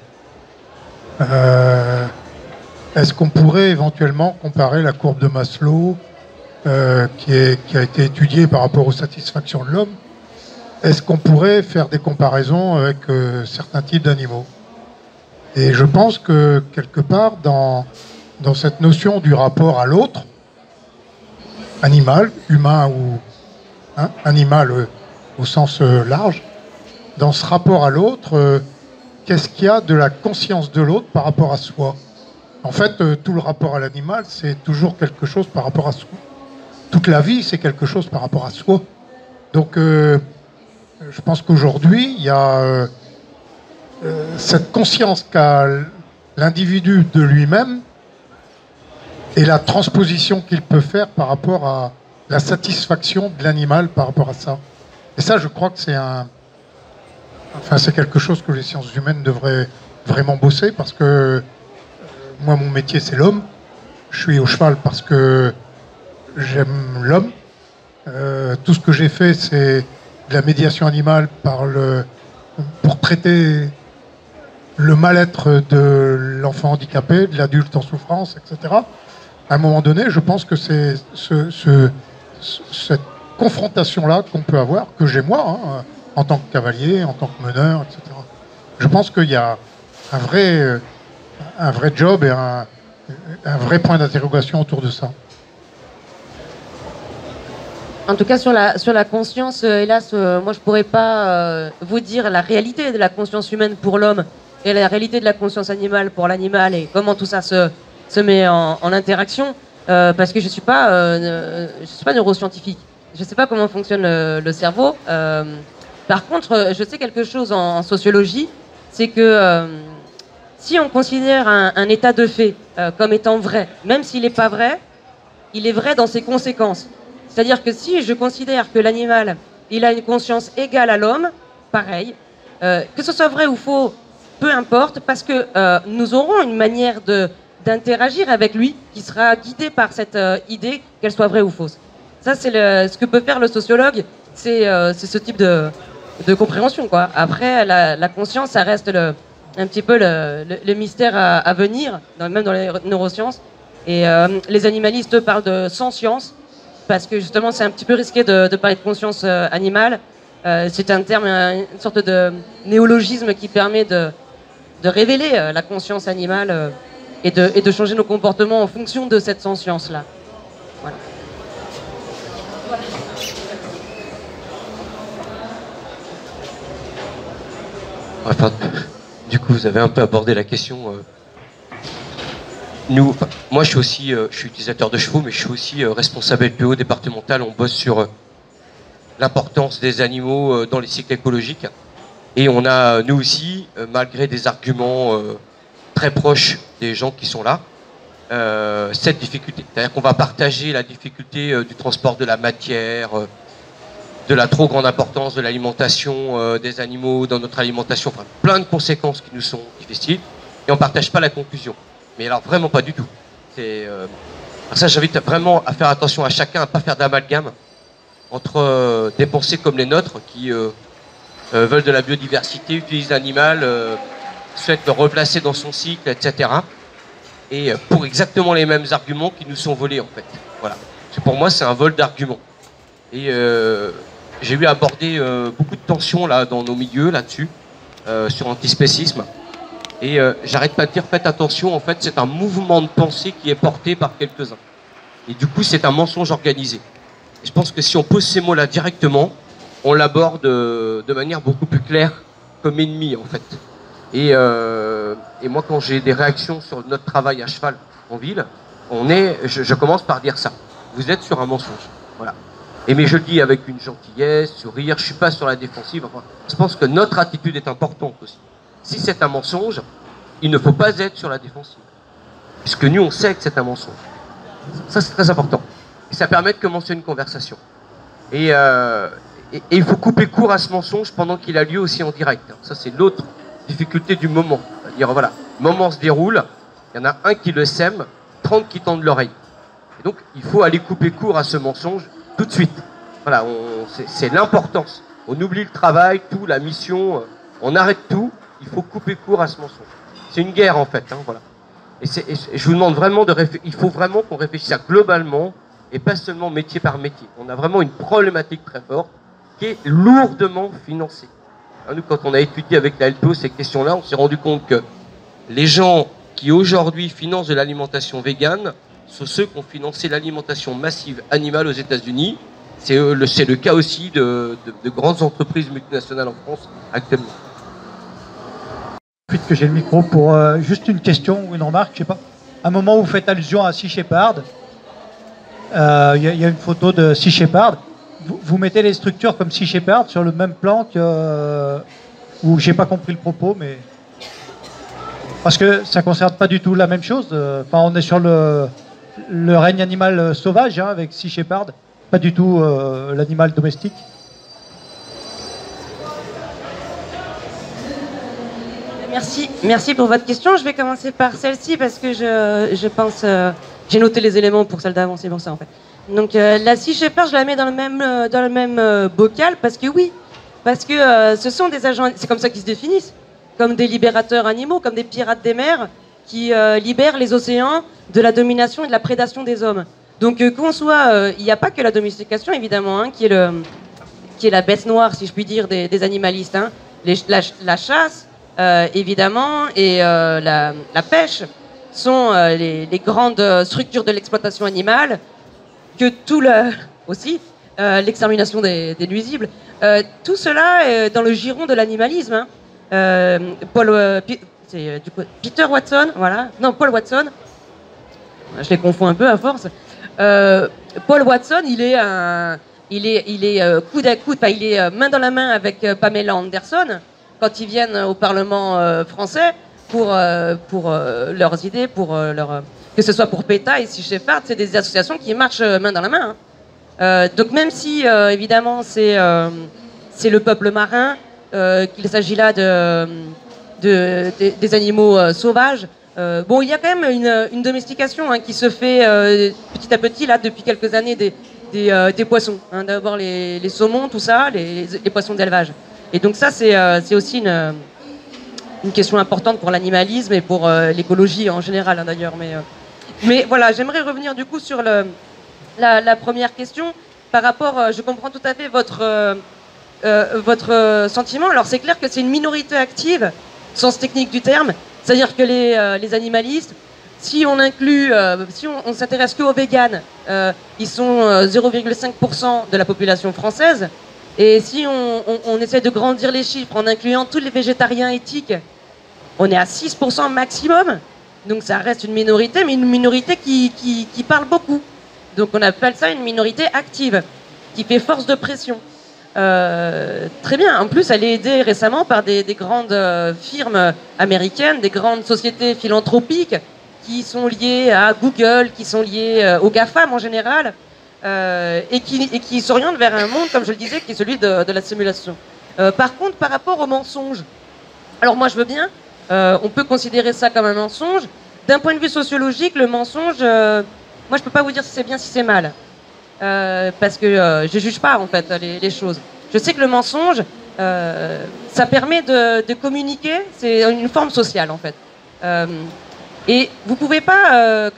Est-ce qu'on pourrait éventuellement comparer la courbe de Maslow qui a été étudiée par rapport aux satisfactions de l'homme? Est-ce qu'on pourrait faire des comparaisons avec certains types d'animaux? Et je pense que quelque part dans cette notion du rapport à l'autre, animal, humain ou animal au sens large, dans ce rapport à l'autre, qu'est-ce qu'il y a de la conscience de l'autre par rapport à soi? En fait, tout le rapport à l'animal, c'est toujours quelque chose par rapport à soi. Toute la vie, c'est quelque chose par rapport à soi. Donc, je pense qu'aujourd'hui, il y a cette conscience qu'a l'individu de lui-même et la transposition qu'il peut faire par rapport à la satisfaction de l'animal par rapport à ça. Et ça, je crois que c'est quelque chose que les sciences humaines devraient vraiment bosser, parce que moi, mon métier, c'est l'homme. Je suis au cheval parce que j'aime l'homme. Tout ce que j'ai fait, c'est de la médiation animale pour traiter le mal-être de l'enfant handicapé, de l'adulte en souffrance, etc. À un moment donné, je pense que c'est cette confrontation-là qu'on peut avoir, que j'ai moi, en tant que cavalier, en tant que meneur, etc. Je pense qu'il y a un vrai job et un vrai point d'interrogation autour de ça. En tout cas, sur la conscience, hélas, moi je pourrais pas vous dire la réalité de la conscience humaine pour l'homme et la réalité de la conscience animale pour l'animal et comment tout ça se met en interaction, parce que je suis pas neuroscientifique. Je sais pas comment fonctionne le cerveau. Par contre, je sais quelque chose en sociologie, c'est que si on considère un état de fait comme étant vrai, même s'il n'est pas vrai, il est vrai dans ses conséquences. C'est-à-dire que si je considère que l'animal, il a une conscience égale à l'homme, pareil, que ce soit vrai ou faux, peu importe, parce que nous aurons une manière d'interagir avec lui qui sera guidée par cette idée, qu'elle soit vraie ou fausse. Ça, c'est ce que peut faire le sociologue, c'est ce type de compréhension, quoi. Après, la conscience, ça reste un petit peu le mystère à venir, même dans les neurosciences. Et les animalistes parlent de sans-science, parce que justement, c'est un petit peu risqué de parler de conscience animale. C'est un terme, une sorte de néologisme qui permet de révéler la conscience animale et de changer nos comportements en fonction de cette sans-science-là. Voilà. Enfin, du coup, vous avez un peu abordé la question. Moi, je suis utilisateur de chevaux, mais je suis aussi responsable LPO départemental. On bosse sur l'importance des animaux dans les cycles écologiques. Et on a, nous aussi, malgré des arguments très proches des gens qui sont là, cette difficulté. C'est-à-dire qu'on va partager la difficulté du transport de la matière, de la trop grande importance de l'alimentation des animaux dans notre alimentation, enfin plein de conséquences qui nous sont difficiles, et on ne partage pas la conclusion. Mais alors vraiment pas du tout. Ça, j'invite vraiment à faire attention à chacun, à ne pas faire d'amalgame entre des pensées comme les nôtres qui veulent de la biodiversité, utilisent l'animal, souhaitent le replacer dans son cycle, etc. Et pour exactement les mêmes arguments qui nous sont volés en fait. Voilà. Pour moi, c'est un vol d'arguments. Et j'ai eu à aborder beaucoup de tensions là, dans nos milieux là-dessus, sur l'antispécisme. Et j'arrête pas de dire, faites attention, en fait, c'est un mouvement de pensée qui est porté par quelques-uns. Et du coup, c'est un mensonge organisé. Et je pense que si on pose ces mots-là directement, on l'aborde de manière beaucoup plus claire comme ennemi, en fait. Et moi, quand j'ai des réactions sur notre travail à cheval en ville, je commence par dire ça. Vous êtes sur un mensonge. Voilà. Mais je le dis avec une gentillesse, sourire, je suis pas sur la défensive. Enfin, je pense que notre attitude est importante aussi. Si c'est un mensonge, il ne faut pas être sur la défensive. Puisque nous, on sait que c'est un mensonge. Ça, c'est très important. Et ça permet de commencer une conversation. Et et il faut couper court à ce mensonge pendant qu'il a lieu aussi en direct. Ça, c'est l'autre difficulté du moment. C'est-à-dire, voilà, le moment se déroule, il y en a un qui le sème, 30 qui tendent l'oreille. Et donc, il faut aller couper court à ce mensonge tout de suite. Voilà, c'est l'importance. On oublie le travail, tout, la mission, on arrête tout, il faut couper court à ce mensonge. C'est une guerre, en fait, hein, voilà. Et je vous demande vraiment il faut vraiment qu'on réfléchisse à globalement, et pas seulement métier par métier. On a vraiment une problématique très forte, qui est lourdement financée. Nous, quand on a étudié avec la LPO ces questions-là, on s'est rendu compte que les gens qui aujourd'hui financent de l'alimentation végane sont ceux qui ont financé l'alimentation massive animale aux États-Unis. C'est le cas aussi de grandes entreprises multinationales en France actuellement. Puisque que j'ai le micro pour juste une question ou une remarque, je sais pas. À un moment où vous faites allusion à Sea Shepherd, il y a une photo de Sea Shepherd. Vous mettez les structures comme Sea Shepherd sur le même plan que... ou j'ai pas compris le propos, mais... Parce que ça ne concerne pas du tout la même chose. Enfin, on est sur le règne animal sauvage hein, avec Sea Shepherd, pas du tout l'animal domestique. Merci pour votre question. Je vais commencer par celle-ci parce que je pense... j'ai noté les éléments pour celle d'avant, c'est pour ça en fait. Donc la Sea Shepherd, je la mets dans le même bocal parce que oui, parce que ce sont des agents, c'est comme ça qu'ils se définissent, comme des libérateurs animaux, comme des pirates des mers qui libèrent les océans de la domination et de la prédation des hommes. Donc qu'on soit, il n'y a pas que la domestication évidemment, hein, qui est la bête noire, si je puis dire, des animalistes. Hein. La chasse, évidemment, et la pêche sont les grandes structures de l'exploitation animale, que aussi l'extermination des nuisibles. Tout cela est dans le giron de l'animalisme. Hein. Peter Watson, voilà. Non, Paul Watson. Je les confonds un peu à force. Paul Watson, il est coude à coude, il est main dans la main avec Pamela Anderson quand ils viennent au Parlement français pour leurs idées, que ce soit pour PETA et Sea Shepherd, c'est des associations qui marchent main dans la main. Hein. Donc même si évidemment c'est le peuple marin, qu'il s'agit là des animaux sauvages, bon, il y a quand même une domestication hein, qui se fait petit à petit là depuis quelques années des poissons. Hein, d'abord les saumons, tout ça, les poissons d'élevage. Et donc ça c'est aussi une question importante pour l'animalisme et pour l'écologie en général hein, d'ailleurs. Mais voilà, j'aimerais revenir du coup sur la première question par rapport. Je comprends tout à fait votre sentiment. Alors c'est clair que c'est une minorité active, sens technique du terme. C'est-à-dire que les animalistes, si on inclut, si on s'intéresse qu'aux véganes, ils sont 0,5% de la population française. Et si on essaie de grandir les chiffres en incluant tous les végétariens éthiques, on est à 6% maximum. Donc ça reste une minorité, mais une minorité qui parle beaucoup. Donc on appelle ça une minorité active, qui fait force de pression. Très bien. En plus, elle est aidée récemment par des grandes firmes américaines, des grandes sociétés philanthropiques qui sont liées à Google, qui sont liées aux GAFAM en général, et qui s'orientent vers un monde, comme je le disais, qui est celui de la simulation. Par contre, par rapport au mensonge, alors moi je veux bien, on peut considérer ça comme un mensonge. D'un point de vue sociologique, le mensonge, moi je peux pas vous dire si c'est bien, si c'est mal. Parce que je juge pas en fait les choses. Je sais que le mensonge, ça permet de communiquer, c'est une forme sociale en fait. Et vous pouvez pas,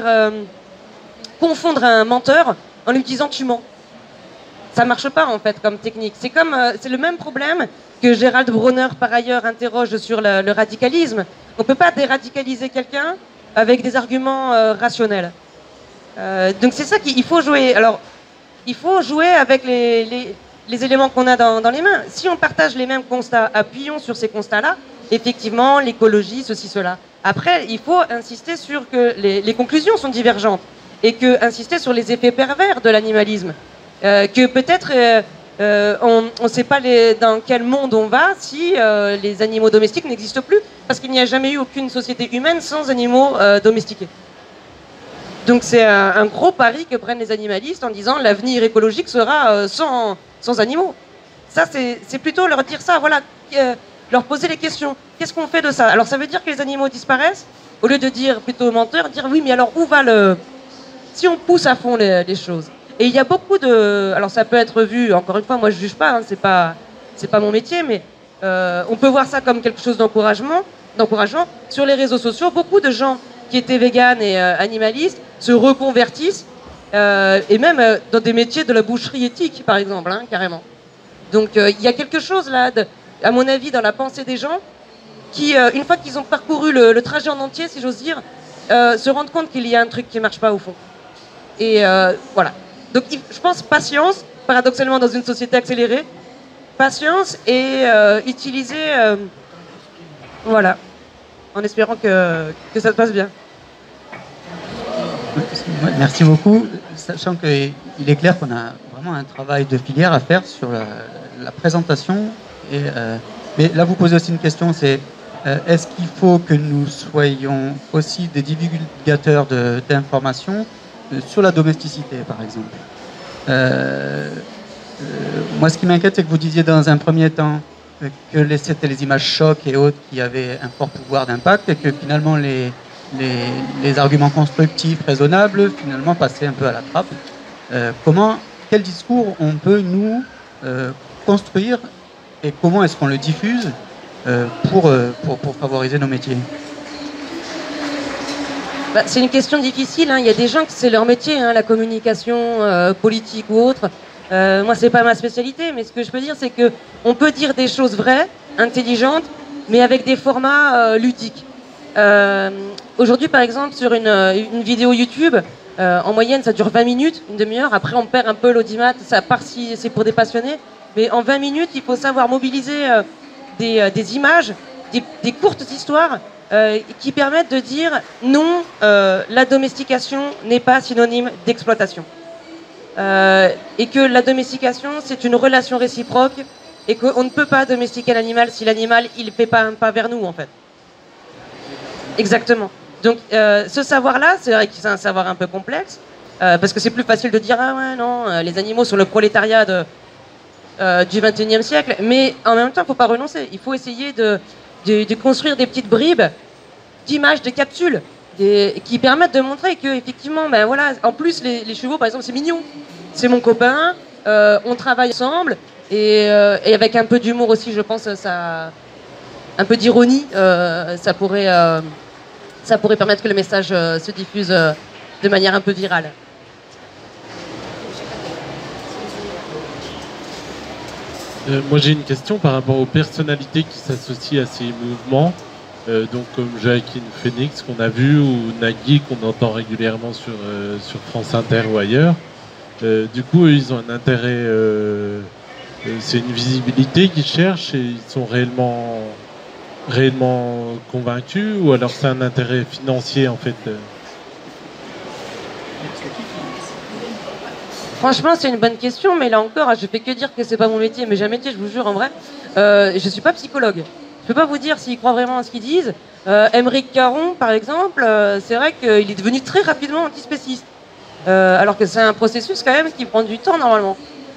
confondre un menteur en lui disant tu mens. Ça marche pas en fait comme technique. C'est le même problème que Gérald Bronner par ailleurs interroge sur le radicalisme. On peut pas déradicaliser quelqu'un avec des arguments rationnels. Donc c'est ça qu'il faut jouer. Alors, il faut jouer avec les éléments qu'on a dans les mains. Si on partage les mêmes constats, appuyons sur ces constats-là. Effectivement, l'écologie, ceci, cela. Après, il faut insister sur que les conclusions sont divergentes et insister sur les effets pervers de l'animalisme. Que peut-être on ne sait pas dans quel monde on va si les animaux domestiques n'existent plus, parce qu'il n'y a jamais eu aucune société humaine sans animaux domestiqués. Donc c'est un gros pari que prennent les animalistes en disant l'avenir écologique sera sans animaux. Ça, c'est plutôt leur dire ça, voilà, leur poser les questions. Qu'est-ce qu'on fait de ça? Alors ça veut dire que les animaux disparaissent, au lieu de dire plutôt menteur, dire oui, mais alors où va le... Si on pousse à fond les choses. Et il y a beaucoup de... Alors ça peut être vu, encore une fois, moi je juge pas, hein, c'est pas mon métier, mais on peut voir ça comme quelque chose d'encourageant. Sur les réseaux sociaux, beaucoup de gens qui étaient véganes et animalistes se reconvertissent, et même dans des métiers de la boucherie éthique, par exemple, hein, carrément. Donc il y a quelque chose là, à mon avis, dans la pensée des gens, qui, une fois qu'ils ont parcouru le trajet en entier, si j'ose dire, se rendent compte qu'il y a un truc qui ne marche pas au fond. Et voilà. Donc je pense patience, paradoxalement dans une société accélérée, patience et utiliser, voilà, en espérant que ça se passe bien. Merci beaucoup, sachant qu'il est clair qu'on a vraiment un travail de filière à faire sur la présentation. Mais là, vous posez aussi une question, c'est est-ce qu'il faut que nous soyons aussi des divulgateurs d'informations sur la domesticité, par exemple? Moi, ce qui m'inquiète, c'est que vous disiez dans un premier temps que c'était les images chocs et autres qui avaient un fort pouvoir d'impact et que finalement les arguments constructifs, raisonnables, finalement passaient un peu à la trappe. Quel discours on peut nous construire et comment est-ce qu'on le diffuse pour favoriser nos métiers? C'est une question difficile, hein. Il y a des gens que c'est leur métier, hein, la communication politique ou autre. Moi, c'est pas ma spécialité, mais ce que je peux dire, c'est que on peut dire des choses vraies, intelligentes, mais avec des formats ludiques. Aujourd'hui, par exemple, sur une vidéo YouTube, en moyenne, ça dure 20 minutes, une demi-heure. Après, on perd un peu l'audimat, ça part si c'est pour des passionnés. Mais en 20 minutes, il faut savoir mobiliser des images, des courtes histoires qui permettent de dire non, la domestication n'est pas synonyme d'exploitation. Et que la domestication, c'est une relation réciproque et qu'on ne peut pas domestiquer l'animal si l'animal, il ne fait pas un pas vers nous, en fait. Exactement. Donc, ce savoir-là, c'est vrai que c'est un savoir un peu complexe, parce que c'est plus facile de dire « Ah ouais, non, les animaux sont le prolétariat du 21e siècle », mais en même temps, il ne faut pas renoncer. Il faut essayer de construire des petites bribes d'images, de capsules, qui permettent de montrer que effectivement, ben voilà, en plus les chevaux, par exemple, c'est mignon, c'est mon copain, on travaille ensemble et avec un peu d'humour aussi, je pense, un peu d'ironie, ça pourrait permettre que le message se diffuse de manière un peu virale. Moi j'ai une question par rapport aux personnalités qui s'associent à ces mouvements. Donc comme Joaquin Phoenix qu'on a vu ou Nagui qu'on entend régulièrement sur France Inter ou ailleurs. Du coup, ils ont un intérêt, c'est une visibilité qu'ils cherchent et ils sont réellement convaincus ou alors c'est un intérêt financier en fait? Franchement, c'est une bonne question, mais là encore, je fais que dire que c'est pas mon métier, mais j'ai un métier, je vous jure, en vrai. Je suis pas psychologue. Je peux pas vous dire s'ils croient vraiment à ce qu'ils disent. Émeric Caron, par exemple, c'est vrai qu'il est devenu très rapidement antispéciste. Alors que c'est un processus quand même qui prend du temps normalement.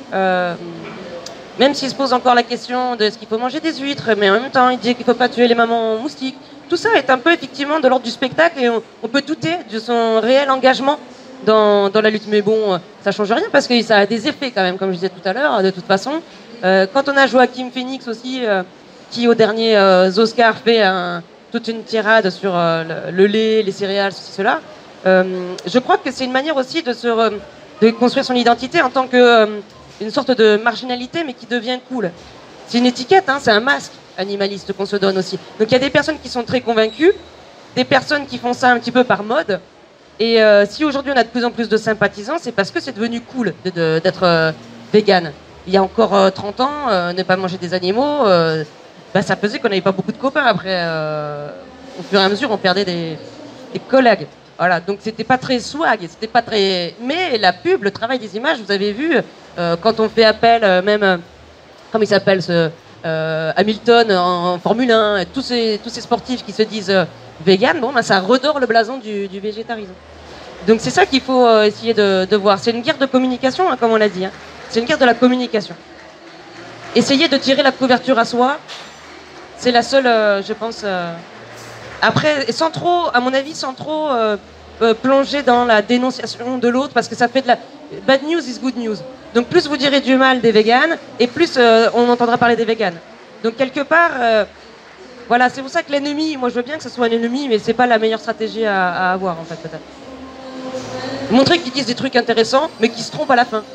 Même s'il se pose encore la question de est-ce qu'il faut manger des huîtres, mais en même temps il dit qu'il ne faut pas tuer les mamans moustiques. Tout ça est un peu effectivement de l'ordre du spectacle et on peut douter de son réel engagement dans la lutte. Mais bon, ça change rien parce que ça a des effets quand même, comme je disais tout à l'heure, de toute façon. Quand on a Joaquin Phoenix aussi, qui au dernier Oscar fait toute une tirade sur le lait, les céréales, ceci, cela, je crois que c'est une manière aussi de construire son identité en tant que une sorte de marginalité, mais qui devient cool. C'est une étiquette, hein, c'est un masque animaliste qu'on se donne aussi. Donc il y a des personnes qui sont très convaincues, des personnes qui font ça un petit peu par mode. Et si aujourd'hui on a de plus en plus de sympathisants, c'est parce que c'est devenu cool d'être vegan. Il y a encore 30 ans, ne pas manger des animaux, ça faisait qu'on n'avait pas beaucoup de copains. Après, au fur et à mesure, on perdait des collègues. Voilà, donc c'était pas très swag, c'était pas très... Mais la pub, le travail des images, vous avez vu, quand on fait appel, même, comment il s'appelle, Hamilton en Formule 1, tous ces sportifs qui se disent vegan, bon, ça redore le blason du végétarisme. Donc c'est ça qu'il faut essayer de voir. C'est une guerre de communication, hein, comme on l'a dit. Hein. C'est une guerre de la communication. essayer de tirer la couverture à soi, c'est la seule, je pense... Après, sans trop, à mon avis, sans trop plonger dans la dénonciation de l'autre, parce que ça fait de la... Bad news is good news. Donc plus vous direz du mal des véganes, et plus on entendra parler des véganes. Donc quelque part, voilà, c'est pour ça que l'ennemi, moi je veux bien que ce soit un ennemi, mais c'est pas la meilleure stratégie à avoir en fait peut-être. Montrer qu'ils disent des trucs intéressants, mais qu'ils se trompent à la fin.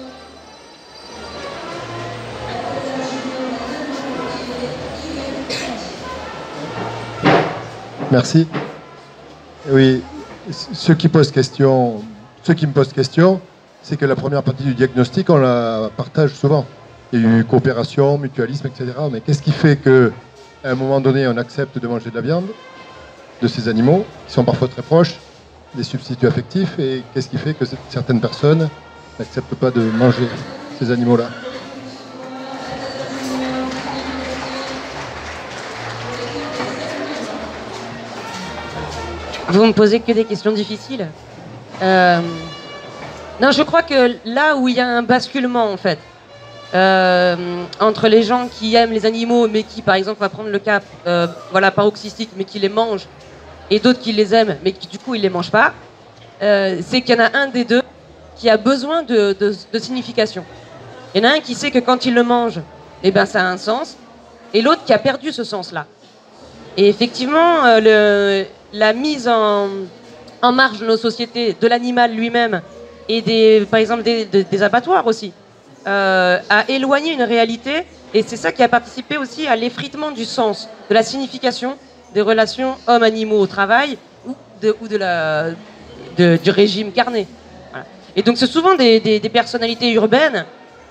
Merci. Oui, ceux qui me posent question, c'est que la première partie du diagnostic, on la partage souvent. Il y a eu coopération, mutualisme, etc. Mais qu'est-ce qui fait qu'à un moment donné, on accepte de manger de la viande de ces animaux, qui sont parfois très proches, des substituts affectifs, et qu'est-ce qui fait que certaines personnes n'acceptent pas de manger ces animaux-là? Vous me posez que des questions difficiles. Non, je crois que là où il y a un basculement, en fait, entre les gens qui aiment les animaux, mais qui, par exemple, on va prendre le cas paroxystique, mais qui les mangent, et d'autres qui les aiment, mais qui, du coup, ils les mangent pas, c'est qu'il y en a un des deux qui a besoin de signification. Il y en a un qui sait que quand il le mange, eh ben, ça a un sens, et l'autre qui a perdu ce sens-là. Et effectivement, la mise en marge de nos sociétés, de l'animal lui-même, et par exemple des abattoirs aussi, a éloigné une réalité, et c'est ça qui a participé aussi à l'effritement du sens, de la signification des relations hommes-animaux au travail ou du régime carné. Voilà. Et donc c'est souvent des personnalités urbaines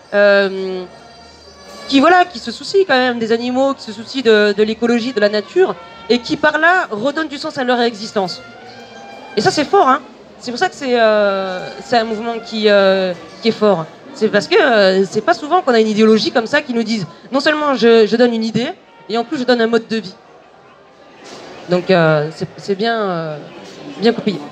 qui se soucient quand même des animaux, qui se soucient de l'écologie, de la nature, et qui par là redonnent du sens à leur existence. Et ça c'est fort, hein. C'est pour ça que c'est un mouvement qui est fort. C'est parce que c'est pas souvent qu'on a une idéologie comme ça qui nous dise non seulement je donne une idée, et en plus je donne un mode de vie. Donc c'est bien coupé.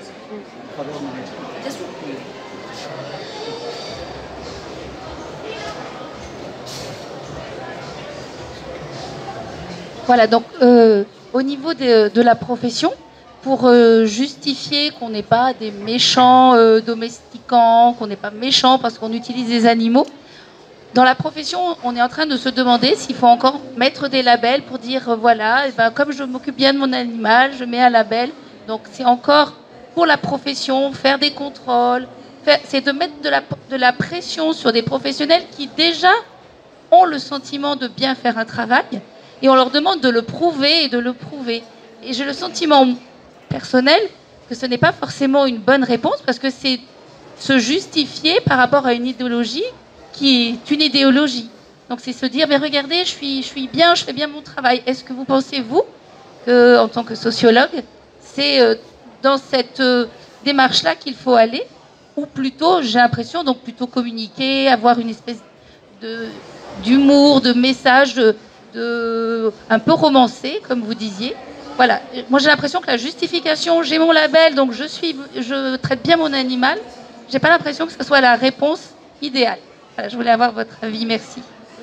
Voilà, donc au niveau de la profession, pour justifier qu'on n'est pas des méchants domesticants, qu'on n'est pas méchants parce qu'on utilise des animaux, dans la profession, on est en train de se demander s'il faut encore mettre des labels pour dire voilà, comme je m'occupe bien de mon animal, je mets un label. Donc c'est encore pour la profession, faire des contrôles, c'est de mettre de la pression sur des professionnels qui déjà ont le sentiment de bien faire un travail. Et on leur demande de le prouver et de le prouver. Et j'ai le sentiment personnel que ce n'est pas forcément une bonne réponse parce que c'est se justifier par rapport à une idéologie qui est une idéologie. Donc c'est se dire, mais regardez, je suis bien, je fais bien mon travail. Est-ce que vous pensez, vous, que, en tant que sociologue, c'est dans cette démarche-là qu'il faut aller? Ou plutôt, j'ai l'impression, donc plutôt communiquer, avoir une espèce d'humour, de message un peu romancé, comme vous disiez. Voilà. Moi, j'ai l'impression que la justification, j'ai mon label, donc je traite bien mon animal, j'ai pas l'impression que ce soit la réponse idéale. Voilà, je voulais avoir votre avis. Merci.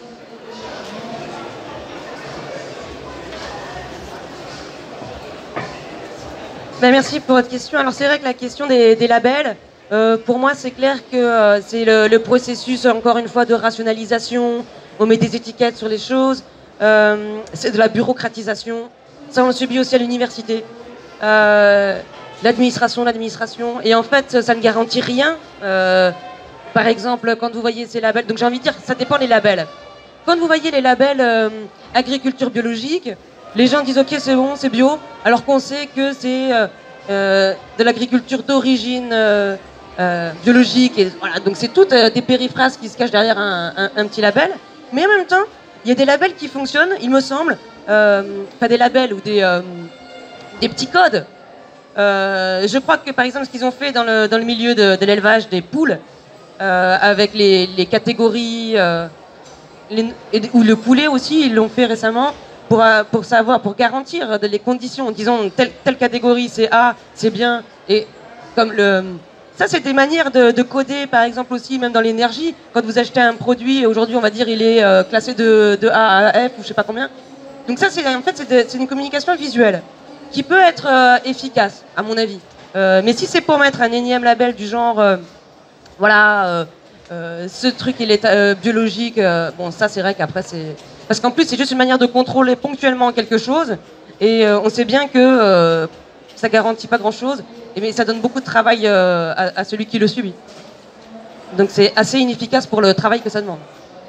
Merci pour votre question. Alors c'est vrai que la question des labels, pour moi c'est clair que c'est le processus, encore une fois, de rationalisation. On met des étiquettes sur les choses. C'est de la bureaucratisation. Ça, on le subit aussi à l'université. L'administration. Et en fait, ça ne garantit rien. Par exemple, quand vous voyez ces labels... Donc j'ai envie de dire que ça dépend des labels. Quand vous voyez les labels agriculture biologique, les gens disent « Ok, c'est bon, c'est bio », alors qu'on sait que c'est de l'agriculture d'origine biologique. Et, voilà, donc c'est toutes des périphrases qui se cachent derrière un petit label. Mais en même temps, il y a des labels qui fonctionnent, il me semble, pas des labels ou des petits codes. Je crois que par exemple ce qu'ils ont fait dans le milieu de l'élevage des poules, avec les catégories, ou le poulet aussi, ils l'ont fait récemment, pour garantir les conditions, disons telle catégorie c'est A, c'est bien, et comme Ça, c'est des manières de coder, par exemple aussi, même dans l'énergie. Quand vous achetez un produit, aujourd'hui, on va dire, il est classé de A à F ou je sais pas combien. Donc ça, en fait, c'est une communication visuelle qui peut être efficace, à mon avis. Mais si c'est pour mettre un énième label du genre, voilà, ce truc, il est biologique, bon, ça, c'est vrai qu'après, c'est... Parce qu'en plus, c'est juste une manière de contrôler ponctuellement quelque chose. Et on sait bien que ça garantit pas grand-chose, mais ça donne beaucoup de travail à celui qui le subit. Donc c'est assez inefficace pour le travail que ça demande.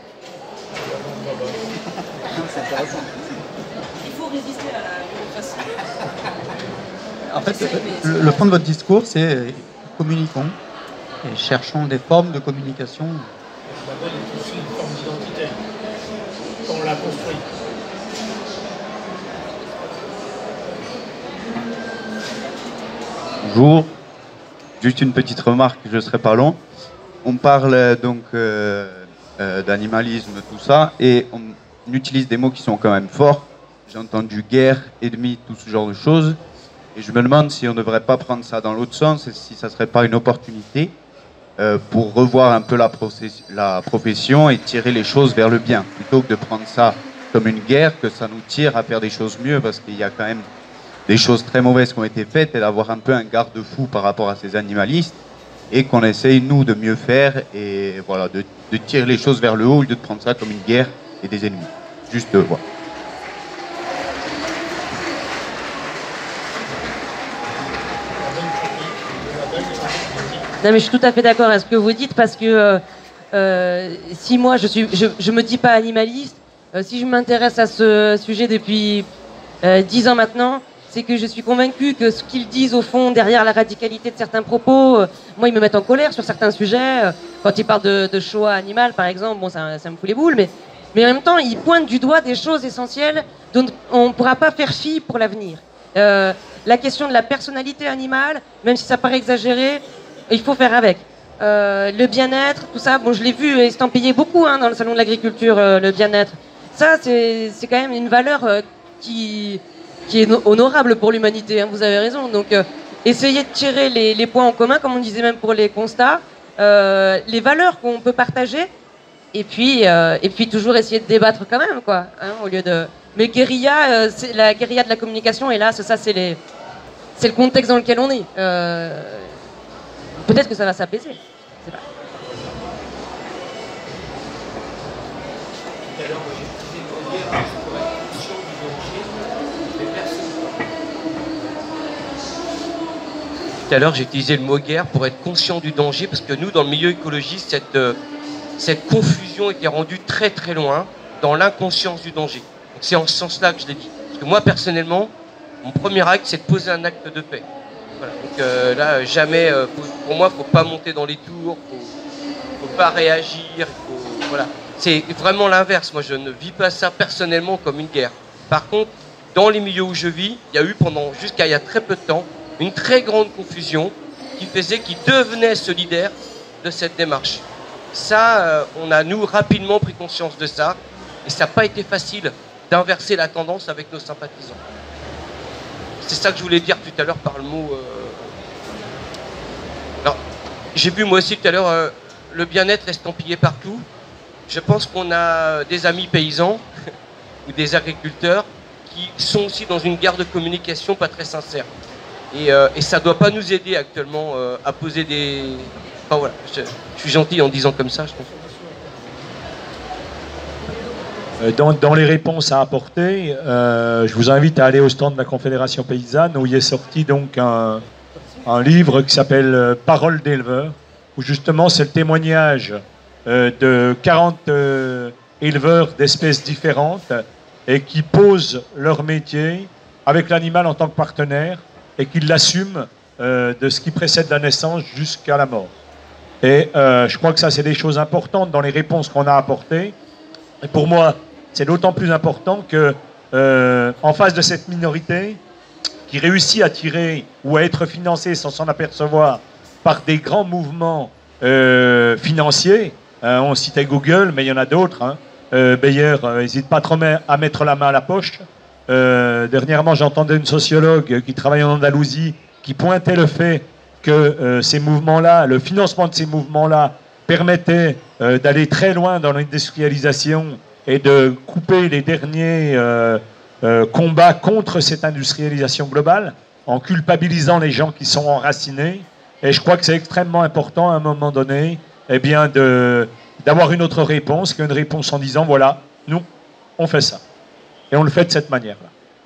Il faut résister à la bureaucratie. En fait, le fond de votre discours, c'est communiquons et cherchons des formes de communication. Le label est aussi une forme d'identité quand on l'a construit. Bonjour, juste une petite remarque, je ne serai pas long. On parle donc d'animalisme, tout ça, et on utilise des mots qui sont quand même forts. J'ai entendu guerre, ennemi, tout ce genre de choses. Et je me demande si on ne devrait pas prendre ça dans l'autre sens, et si ça ne serait pas une opportunité pour revoir un peu la profession et tirer les choses vers le bien, plutôt que de prendre ça comme une guerre, que ça nous tire à faire des choses mieux, parce qu'il y a quand même des choses très mauvaises qui ont été faites, et d'avoir un peu un garde-fou par rapport à ces animalistes, et qu'on essaye, nous, de mieux faire, et voilà, de tirer les choses vers le haut, au lieu de prendre ça comme une guerre et des ennemis. Juste, voilà. Non, mais je suis tout à fait d'accord avec ce que vous dites, parce que si moi, je me dis pas animaliste, si je m'intéresse à ce sujet depuis 10 ans maintenant, c'est que je suis convaincue que ce qu'ils disent au fond, derrière la radicalité de certains propos, moi ils me mettent en colère sur certains sujets. Quand ils parlent de Shoah animal par exemple, bon ça me fout les boules, mais en même temps ils pointent du doigt des choses essentielles dont on ne pourra pas faire fi pour l'avenir. La question de la personnalité animale, même si ça paraît exagéré, il faut faire avec. Le bien-être, tout ça, bon je l'ai vu estampillé beaucoup dans le salon de l'agriculture, le bien-être. Ça c'est quand même une valeur qui est honorable pour l'humanité, vous avez raison. Donc, essayez de tirer les points en commun, comme on disait même pour les constats, les valeurs qu'on peut partager, et puis toujours essayer de débattre quand même, quoi, au lieu de... Mais guérilla, c'est la guérilla de la communication, et là, ça, c'est le contexte dans lequel on est. Peut-être que ça va s'apaiser. Je sais pas. Tout à l'heure, j'ai utilisé le mot guerre pour être conscient du danger, parce que nous, dans le milieu écologiste, cette confusion était rendue très très loin dans l'inconscience du danger. C'est en ce sens-là que je l'ai dit. Parce que moi, personnellement, mon premier acte, c'est de poser un acte de paix. Voilà. Donc là, jamais, pour moi, il ne faut pas monter dans les tours, il ne faut pas réagir, voilà. C'est vraiment l'inverse. Moi, je ne vis pas ça personnellement comme une guerre. Par contre, dans les milieux où je vis, il y a eu jusqu'à il y a très peu de temps, une très grande confusion qui faisait qu'ils devenaient solidaires de cette démarche. Ça, on a, nous, rapidement pris conscience de ça, et ça n'a pas été facile d'inverser la tendance avec nos sympathisants. C'est ça que je voulais dire tout à l'heure par le mot... Alors, j'ai vu moi aussi tout à l'heure le bien-être estampillé partout. Je pense qu'on a des amis paysans ou des agriculteurs qui sont aussi dans une guerre de communication pas très sincère. Et ça ne doit pas nous aider actuellement à poser des... Enfin voilà, je suis gentil en disant comme ça, je pense. Dans les réponses à apporter, je vous invite à aller au stand de la Confédération Paysanne, où il est sorti donc un livre qui s'appelle Paroles d'éleveurs, où justement c'est le témoignage de 40 éleveurs d'espèces différentes et qui posent leur métier avec l'animal en tant que partenaire, et qu'ils l'assument de ce qui précède la naissance jusqu'à la mort. Et je crois que ça, c'est des choses importantes dans les réponses qu'on a apportées. Et pour moi, c'est d'autant plus important que, en face de cette minorité qui réussit à tirer ou à être financée sans s'en apercevoir par des grands mouvements financiers, on citait Google, mais il y en a d'autres. Bayer n'hésite pas trop à mettre la main à la poche. Dernièrement, j'entendais une sociologue qui travaille en Andalousie qui pointait le fait que ces mouvements-là, le financement de ces mouvements-là permettait d'aller très loin dans l'industrialisation et de couper les derniers combats contre cette industrialisation globale, en culpabilisant les gens qui sont enracinés. Et je crois que c'est extrêmement important à un moment donné, eh bien, d'avoir une autre réponse qu'une réponse en disant voilà, nous, on fait ça. Et on le fait de cette manière-là.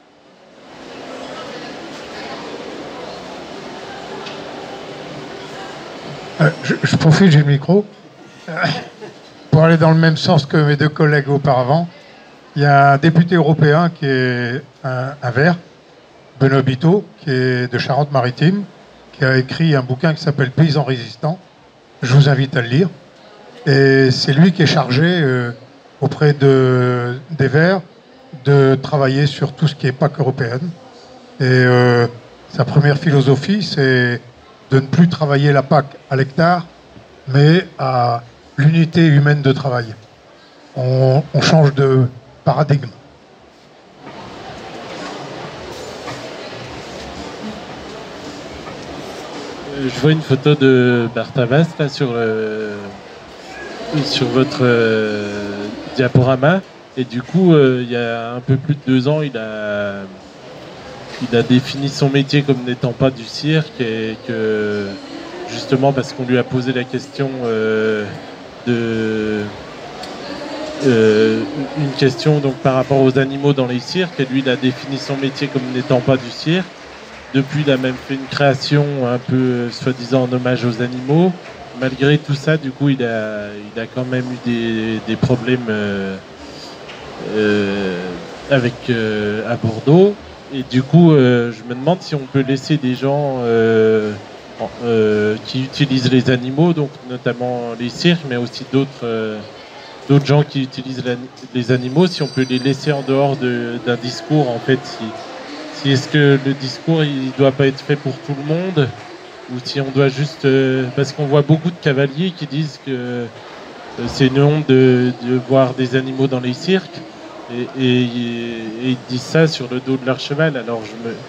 Je profite, j'ai le micro. Pour aller dans le même sens que mes deux collègues auparavant, il y a un député européen qui est un Vert, Benoît Biteau, qui est de Charente-Maritime, qui a écrit un bouquin qui s'appelle Paysans résistants. Je vous invite à le lire. Et c'est lui qui est chargé auprès des Verts de travailler sur tout ce qui est PAC européenne. Et sa première philosophie, c'est de ne plus travailler la PAC à l'hectare, mais à l'unité humaine de travail. On change de paradigme. Je vois une photo de Barthabas là sur votre diaporama, et du coup il y a un peu plus de 2 ans il a défini son métier comme n'étant pas du cirque, et que justement parce qu'on lui a posé la question une question donc par rapport aux animaux dans les cirques, et lui il a défini son métier comme n'étant pas du cirque. Depuis, il a même fait une création un peu soi-disant en hommage aux animaux. Malgré tout ça, du coup, il a quand même eu des problèmes à Bordeaux. Et du coup, je me demande si on peut laisser des gens qui utilisent les animaux, donc notamment les cirques, mais aussi d'autres gens qui utilisent les animaux, si on peut les laisser en dehors d'un discours, en fait. Si est-ce que le discours il doit pas être fait pour tout le monde, ou si on doit juste parce qu'on voit beaucoup de cavaliers qui disent que c'est une honte de voir des animaux dans les cirques, et ils disent ça sur le dos de leur cheval. Alors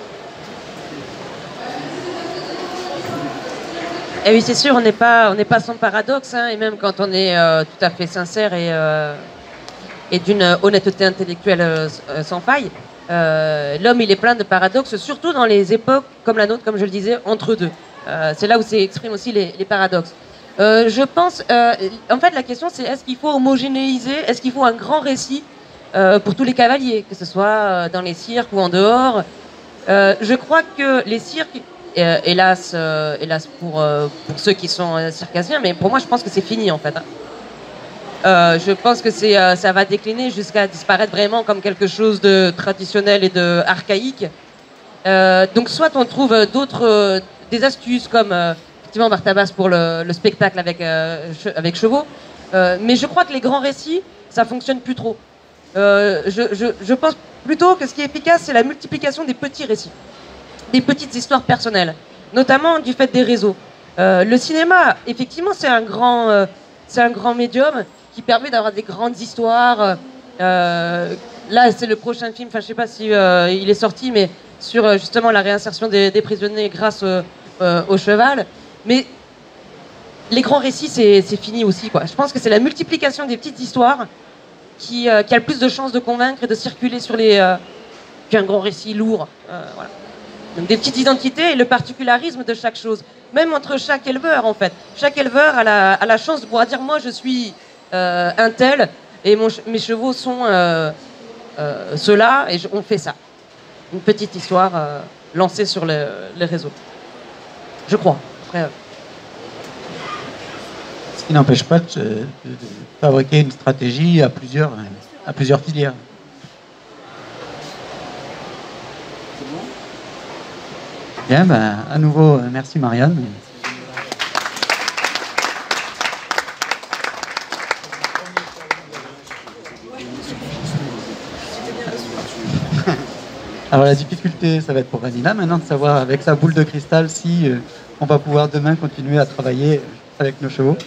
Et oui, c'est sûr, on n'est pas sans paradoxe, hein, et même quand on est tout à fait sincère et d'une honnêteté intellectuelle sans faille. L'homme, il est plein de paradoxes, surtout dans les époques comme la nôtre, comme je le disais, entre deux. C'est là où s'expriment aussi les paradoxes. Je pense, en fait, la question c'est est-ce qu'il faut homogénéiser, est-ce qu'il faut un grand récit pour tous les cavaliers, que ce soit dans les cirques ou en dehors. Je crois que les cirques, hélas pour ceux qui sont circassiens, mais pour moi, je pense que c'est fini en fait. Hein. Je pense que ça va décliner jusqu'à disparaître vraiment comme quelque chose de traditionnel et de archaïque. Donc soit on trouve des astuces comme effectivement Barthabas pour le spectacle avec chevaux, mais je crois que les grands récits, ça fonctionne plus trop. Je pense plutôt que ce qui est efficace, c'est la multiplication des petits récits, des petites histoires personnelles, notamment du fait des réseaux. Le cinéma, effectivement, c'est un grand médium qui permet d'avoir des grandes histoires. Là, c'est le prochain film, enfin, je sais pas si il est sorti, mais sur justement la réinsertion des prisonniers grâce au cheval. Mais les grands récits, c'est fini aussi, quoi. Je pense que c'est la multiplication des petites histoires qui a le plus de chances de convaincre et de circuler sur qu'un grand récit lourd. Voilà. Donc des petites identités et le particularisme de chaque chose. Même entre chaque éleveur, en fait. Chaque éleveur a la chance de pouvoir dire « Moi, je suis un tel, et mes chevaux sont ceux-là, et on fait ça. » Une petite histoire lancée sur les réseaux. Je crois. Après, Ce qui n'empêche pas de fabriquer une stratégie à plusieurs filières. Bien, ben, à nouveau, merci Marianne. Alors la difficulté, ça va être pour Vanilla maintenant de savoir avec sa boule de cristal si on va pouvoir demain continuer à travailler avec nos chevaux.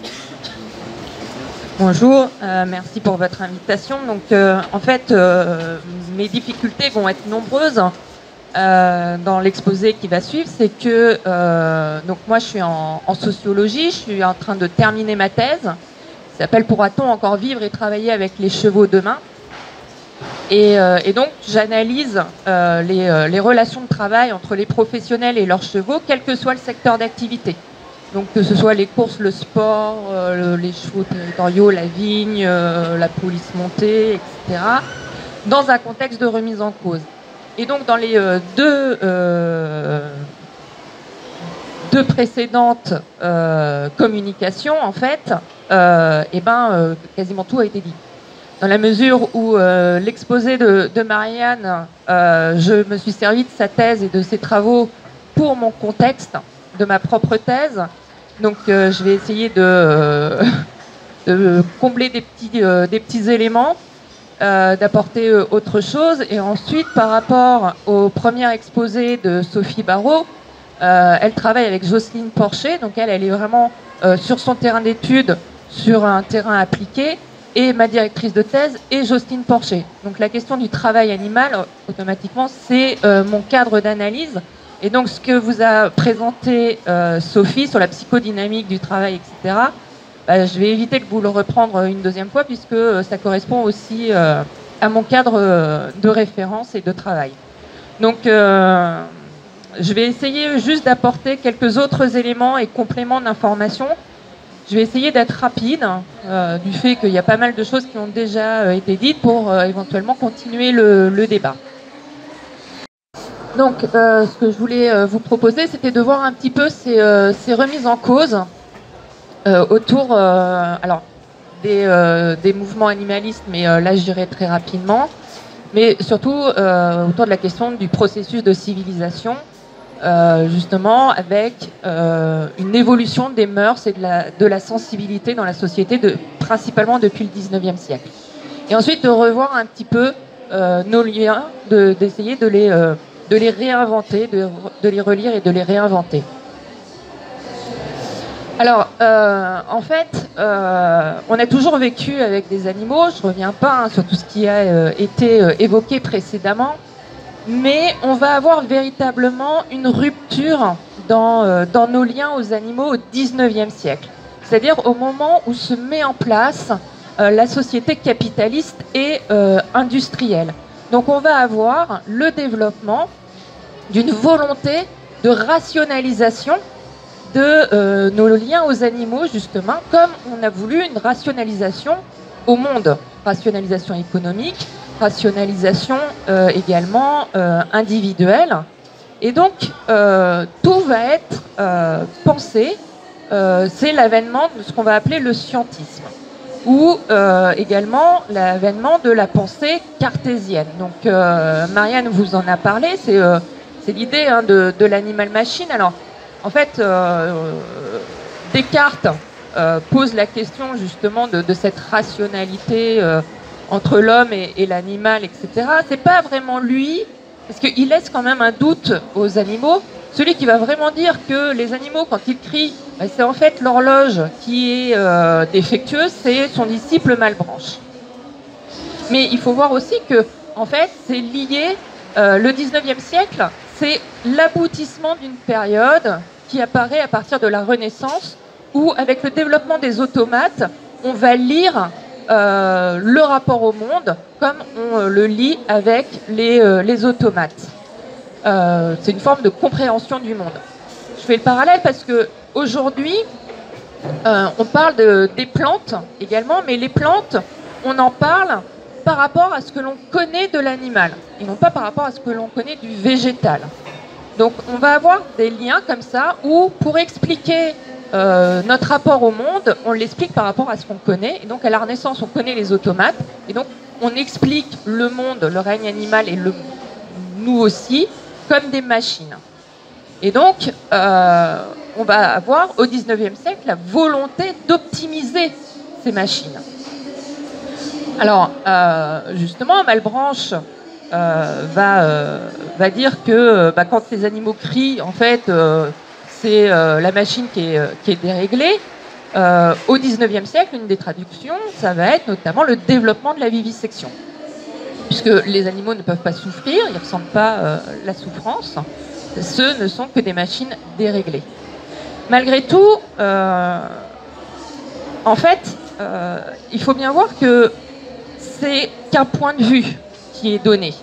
Bonjour, merci pour votre invitation. Donc, en fait, mes difficultés vont être nombreuses. dans l'exposé qui va suivre, c'est que donc moi je suis en sociologie, je suis en train de terminer ma thèse, qui s'appelle Pourra-t-on encore vivre et travailler avec les chevaux demain ? Et donc j'analyse les relations de travail entre les professionnels et leurs chevaux, quel que soit le secteur d'activité. Donc que ce soit les courses, le sport, les chevaux territoriaux, la vigne, la police montée, etc., dans un contexte de remise en cause. Et donc dans les deux précédentes communications, en fait, quasiment tout a été dit. Dans la mesure où l'exposé de Marianne, je me suis servi de sa thèse et de ses travaux pour mon contexte, de ma propre thèse. Donc je vais essayer de combler des petits éléments, d'apporter autre chose. Et ensuite, par rapport au premier exposé de Sophie Barrault, elle travaille avec Jocelyne Porcher. Donc elle est vraiment sur son terrain d'études, sur un terrain appliqué. Et ma directrice de thèse est Jocelyne Porcher. Donc la question du travail animal, automatiquement, c'est mon cadre d'analyse. Et donc ce que vous a présenté Sophie sur la psychodynamique du travail, etc., je vais éviter de vous le reprendre une deuxième fois puisque ça correspond aussi à mon cadre de référence et de travail. Donc je vais essayer juste d'apporter quelques autres éléments et compléments d'information. Je vais essayer d'être rapide, du fait qu'il y a pas mal de choses qui ont déjà été dites pour éventuellement continuer le débat. Donc, ce que je voulais vous proposer, c'était de voir un petit peu ces remises en cause autour des mouvements animalistes, mais là, je dirais très rapidement, mais surtout autour de la question du processus de civilisation, justement avec une évolution des mœurs et de la sensibilité dans la société, principalement depuis le 19e siècle. Et ensuite de revoir un petit peu nos liens, d'essayer de les réinventer, de les relire et de les réinventer. Alors, en fait, on a toujours vécu avec des animaux, je ne reviens pas sur tout ce qui a été évoqué précédemment, mais on va avoir véritablement une rupture dans nos liens aux animaux au XIXe siècle. C'est-à-dire au moment où se met en place la société capitaliste et industrielle. Donc on va avoir le développement d'une volonté de rationalisation de nos liens aux animaux, justement, comme on a voulu une rationalisation au monde. Rationalisation économique, rationalisation également individuelle. Et donc, tout va être pensé, c'est l'avènement de ce qu'on va appeler le scientisme, ou également l'avènement de la pensée cartésienne. Donc, Marianne vous en a parlé, c'est l'idée de l'animal-machine. Alors, en fait, Descartes pose la question justement de cette rationalité entre l'homme et l'animal, etc. C'est pas vraiment lui, parce qu'il laisse quand même un doute aux animaux. Celui qui va vraiment dire que les animaux, quand ils crient, c'est en fait l'horloge qui est défectueuse, c'est son disciple Malebranche. Mais il faut voir aussi que, en fait, c'est lié, le 19e siècle, c'est l'aboutissement d'une période qui apparaît à partir de la Renaissance, où, avec le développement des automates, on va lire le rapport au monde comme on le lit avec les automates. C'est une forme de compréhension du monde. Je fais le parallèle parce que aujourd'hui, on parle des plantes également, mais les plantes, on en parle par rapport à ce que l'on connaît de l'animal, et non pas par rapport à ce que l'on connaît du végétal. Donc on va avoir des liens comme ça, où pour expliquer notre rapport au monde, on l'explique par rapport à ce qu'on connaît. Et donc à la Renaissance, on connaît les automates, et donc on explique le monde, le règne animal et nous aussi, comme des machines. Et donc, on va avoir au XIXe siècle la volonté d'optimiser ces machines. Alors, justement, Malebranche va dire que quand les animaux crient, en fait, c'est la machine qui est déréglée. Au XIXe siècle, une des traductions, ça va être notamment le développement de la vivisection. puisque les animaux ne peuvent pas souffrir, ils ne ressentent pas la souffrance. Ce ne sont que des machines déréglées. Malgré tout, en fait, il faut bien voir que c'est qu'un point de vue qui est donné.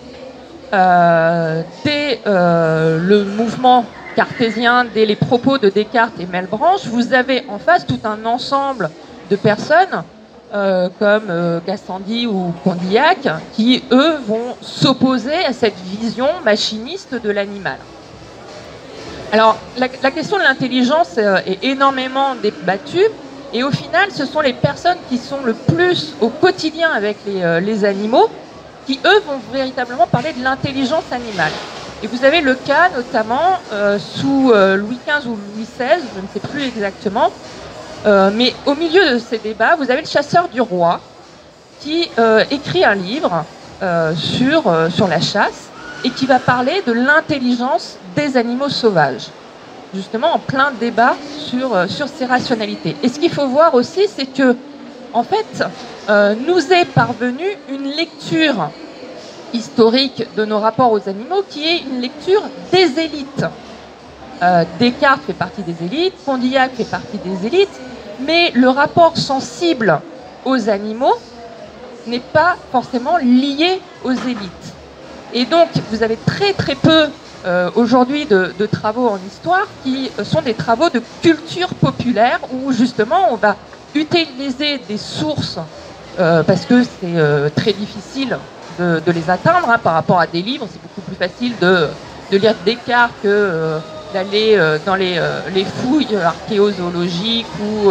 Dès le mouvement cartésien, dès les propos de Descartes et Malebranche, vous avez en face tout un ensemble de personnes comme Gassendi ou Condillac qui, eux, vont s'opposer à cette vision machiniste de l'animal. Alors, la question de l'intelligence est énormément débattue, et au final, ce sont les personnes qui sont le plus au quotidien avec les animaux qui, eux, vont véritablement parler de l'intelligence animale. Et vous avez le cas, notamment, sous Louis XV ou Louis XVI, je ne sais plus exactement, mais au milieu de ces débats, vous avez le chasseur du roi qui écrit un livre sur la chasse et qui va parler de l'intelligence des animaux sauvages, justement en plein débat sur ces rationalités. Et ce qu'il faut voir aussi, c'est que, en fait, nous est parvenue une lecture historique de nos rapports aux animaux qui est une lecture des élites. Descartes fait partie des élites, Condillac fait partie des élites, mais le rapport sensible aux animaux n'est pas forcément lié aux élites. Et donc, vous avez très très peu aujourd'hui de travaux en histoire qui sont des travaux de culture populaire où justement on va utiliser des sources parce que c'est très difficile de les atteindre par rapport à des livres. C'est beaucoup plus facile de lire Descartes que d'aller dans les fouilles archéozoologiques ou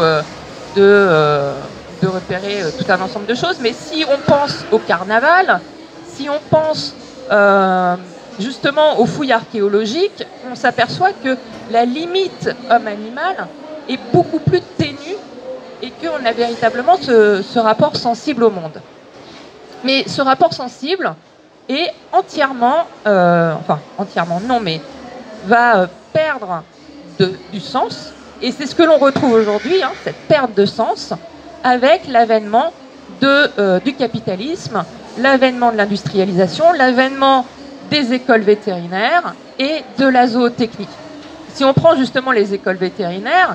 de repérer tout un ensemble de choses. Mais si on pense au carnaval, si on pense justement aux fouilles archéologiques, on s'aperçoit que la limite homme-animal est beaucoup plus ténue et qu'on a véritablement ce rapport sensible au monde. Mais ce rapport sensible est entièrement, enfin entièrement non, mais va perdre du sens. Et c'est ce que l'on retrouve aujourd'hui, cette perte de sens, avec l'avènement du capitalisme, l'avènement de l'industrialisation, l'avènement des écoles vétérinaires et de la zootechnie. Si on prend justement les écoles vétérinaires,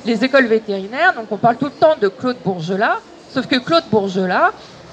donc on parle tout le temps de Claude Bourgelat, sauf que Claude Bourgelat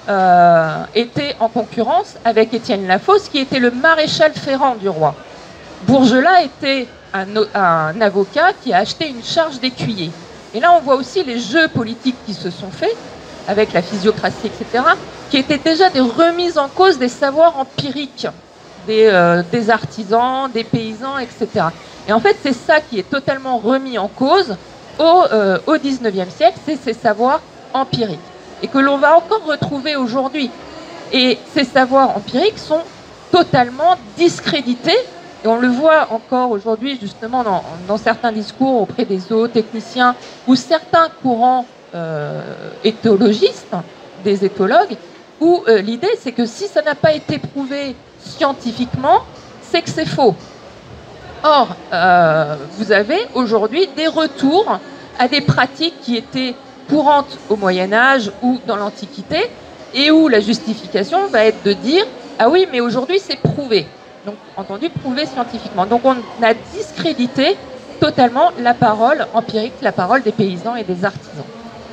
était en concurrence avec Étienne Lafosse, qui était le maréchal ferrant du roi. Bourgelat était un avocat qui a acheté une charge d'écuyer. Et là, on voit aussi les jeux politiques qui se sont faits, avec la physiocratie, etc., qui étaient déjà des remises en cause des savoirs empiriques des artisans, des paysans, etc. Et en fait, c'est ça qui est totalement remis en cause au XIXe siècle, c'est ces savoirs empiriques, et que l'on va encore retrouver aujourd'hui. Et ces savoirs empiriques sont totalement discrédités, et on le voit encore aujourd'hui justement dans certains discours auprès des zootechniciens ou certains courants éthologistes, des éthologues, où l'idée c'est que si ça n'a pas été prouvé scientifiquement, c'est que c'est faux. Or, vous avez aujourd'hui des retours à des pratiques qui étaient courantes au Moyen-Âge ou dans l'Antiquité, et où la justification va être de dire « Ah oui, mais aujourd'hui c'est prouvé ». Donc, entendu, prouvé scientifiquement. Donc, on a discrédité totalement la parole empirique, la parole des paysans et des artisans.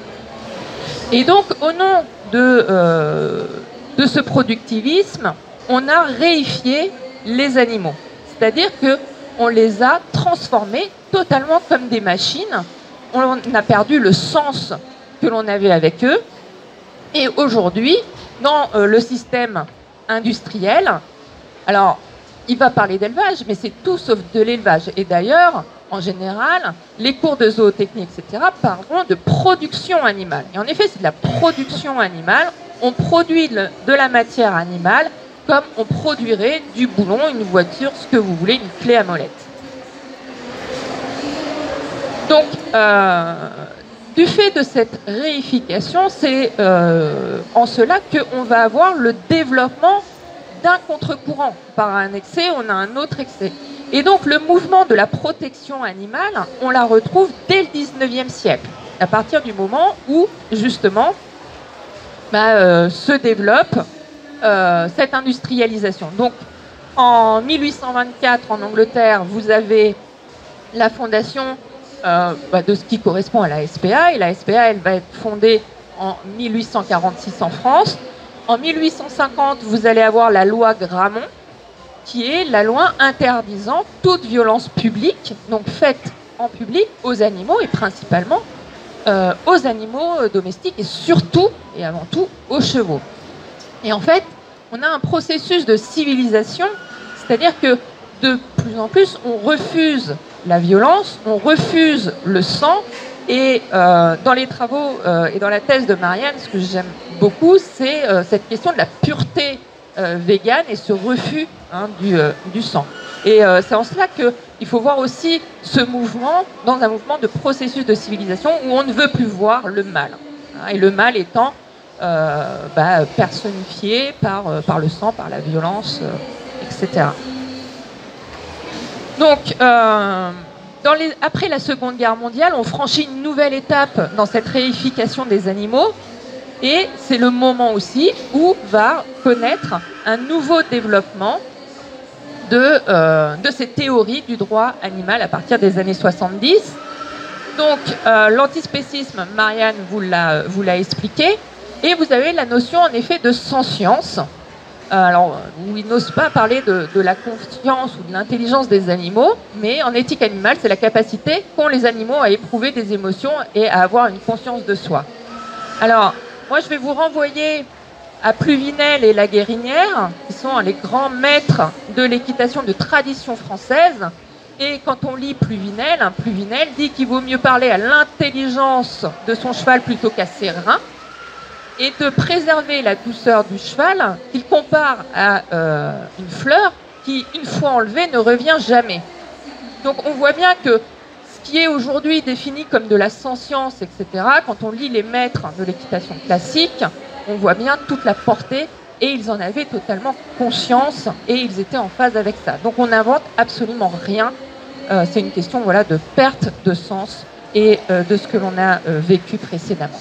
Et donc, au nom de ce productivisme, on a réifié les animaux. C'est-à-dire qu'on les a transformés totalement comme des machines. On a perdu le sens que l'on avait avec eux. Et aujourd'hui, dans le système industriel, alors, il va parler d'élevage, mais c'est tout sauf de l'élevage. Et d'ailleurs, en général, les cours de zootechnie, etc., parleront de production animale. Et en effet, c'est de la production animale. On produit de la matière animale comme on produirait du boulon, une voiture, ce que vous voulez, une clé à molette. Donc, du fait de cette réification, c'est en cela qu'on va avoir le développement d'un contre-courant. Par un excès, on a un autre excès. Et donc, le mouvement de la protection animale, on la retrouve dès le XIXe siècle, à partir du moment où, justement, se développe cette industrialisation. Donc, en 1824, en Angleterre, vous avez la fondation de ce qui correspond à la SPA, et la SPA, elle va être fondée en 1846 en France. En 1850, vous allez avoir la loi Grammont, qui est la loi interdisant toute violence publique, donc faite en public aux animaux, et principalement aux animaux domestiques, et surtout, et avant tout, aux chevaux. Et en fait, on a un processus de civilisation, c'est-à-dire que de plus en plus, on refuse la violence, on refuse le sang, et dans les travaux et dans la thèse de Marianne, ce que j'aime beaucoup, c'est cette question de la pureté végane et ce refus du sang. Et c'est en cela qu'il faut voir aussi ce mouvement dans un mouvement de processus de civilisation où on ne veut plus voir le mal. Et le mal étant personnifié par le sang, par la violence, etc. Donc, après la Seconde Guerre mondiale, on franchit une nouvelle étape dans cette réification des animaux, et c'est le moment aussi où va connaître un nouveau développement de ces théories du droit animal à partir des années 70. Donc, l'antispécisme, Marianne vous l'a expliqué, et vous avez la notion en effet de sentience. Alors, où ils n'osent pas parler de la conscience ou de l'intelligence des animaux, mais en éthique animale, c'est la capacité qu'ont les animaux à éprouver des émotions et à avoir une conscience de soi. Alors, moi, je vais vous renvoyer à Pluvinel et La Guérinière, qui sont les grands maîtres de l'équitation de tradition française. Et quand on lit Pluvinel, Pluvinel dit qu'il vaut mieux parler à l'intelligence de son cheval plutôt qu'à ses reins, et de préserver la douceur du cheval, qu'il compare à une fleur qui, une fois enlevée, ne revient jamais. Donc on voit bien que ce qui est aujourd'hui défini comme de la sentience, etc., quand on lit les maîtres de l'équitation classique, on voit bien toute la portée, et ils en avaient totalement conscience, et ils étaient en phase avec ça. Donc on n'invente absolument rien, c'est une question de perte de sens et de ce que l'on a vécu précédemment.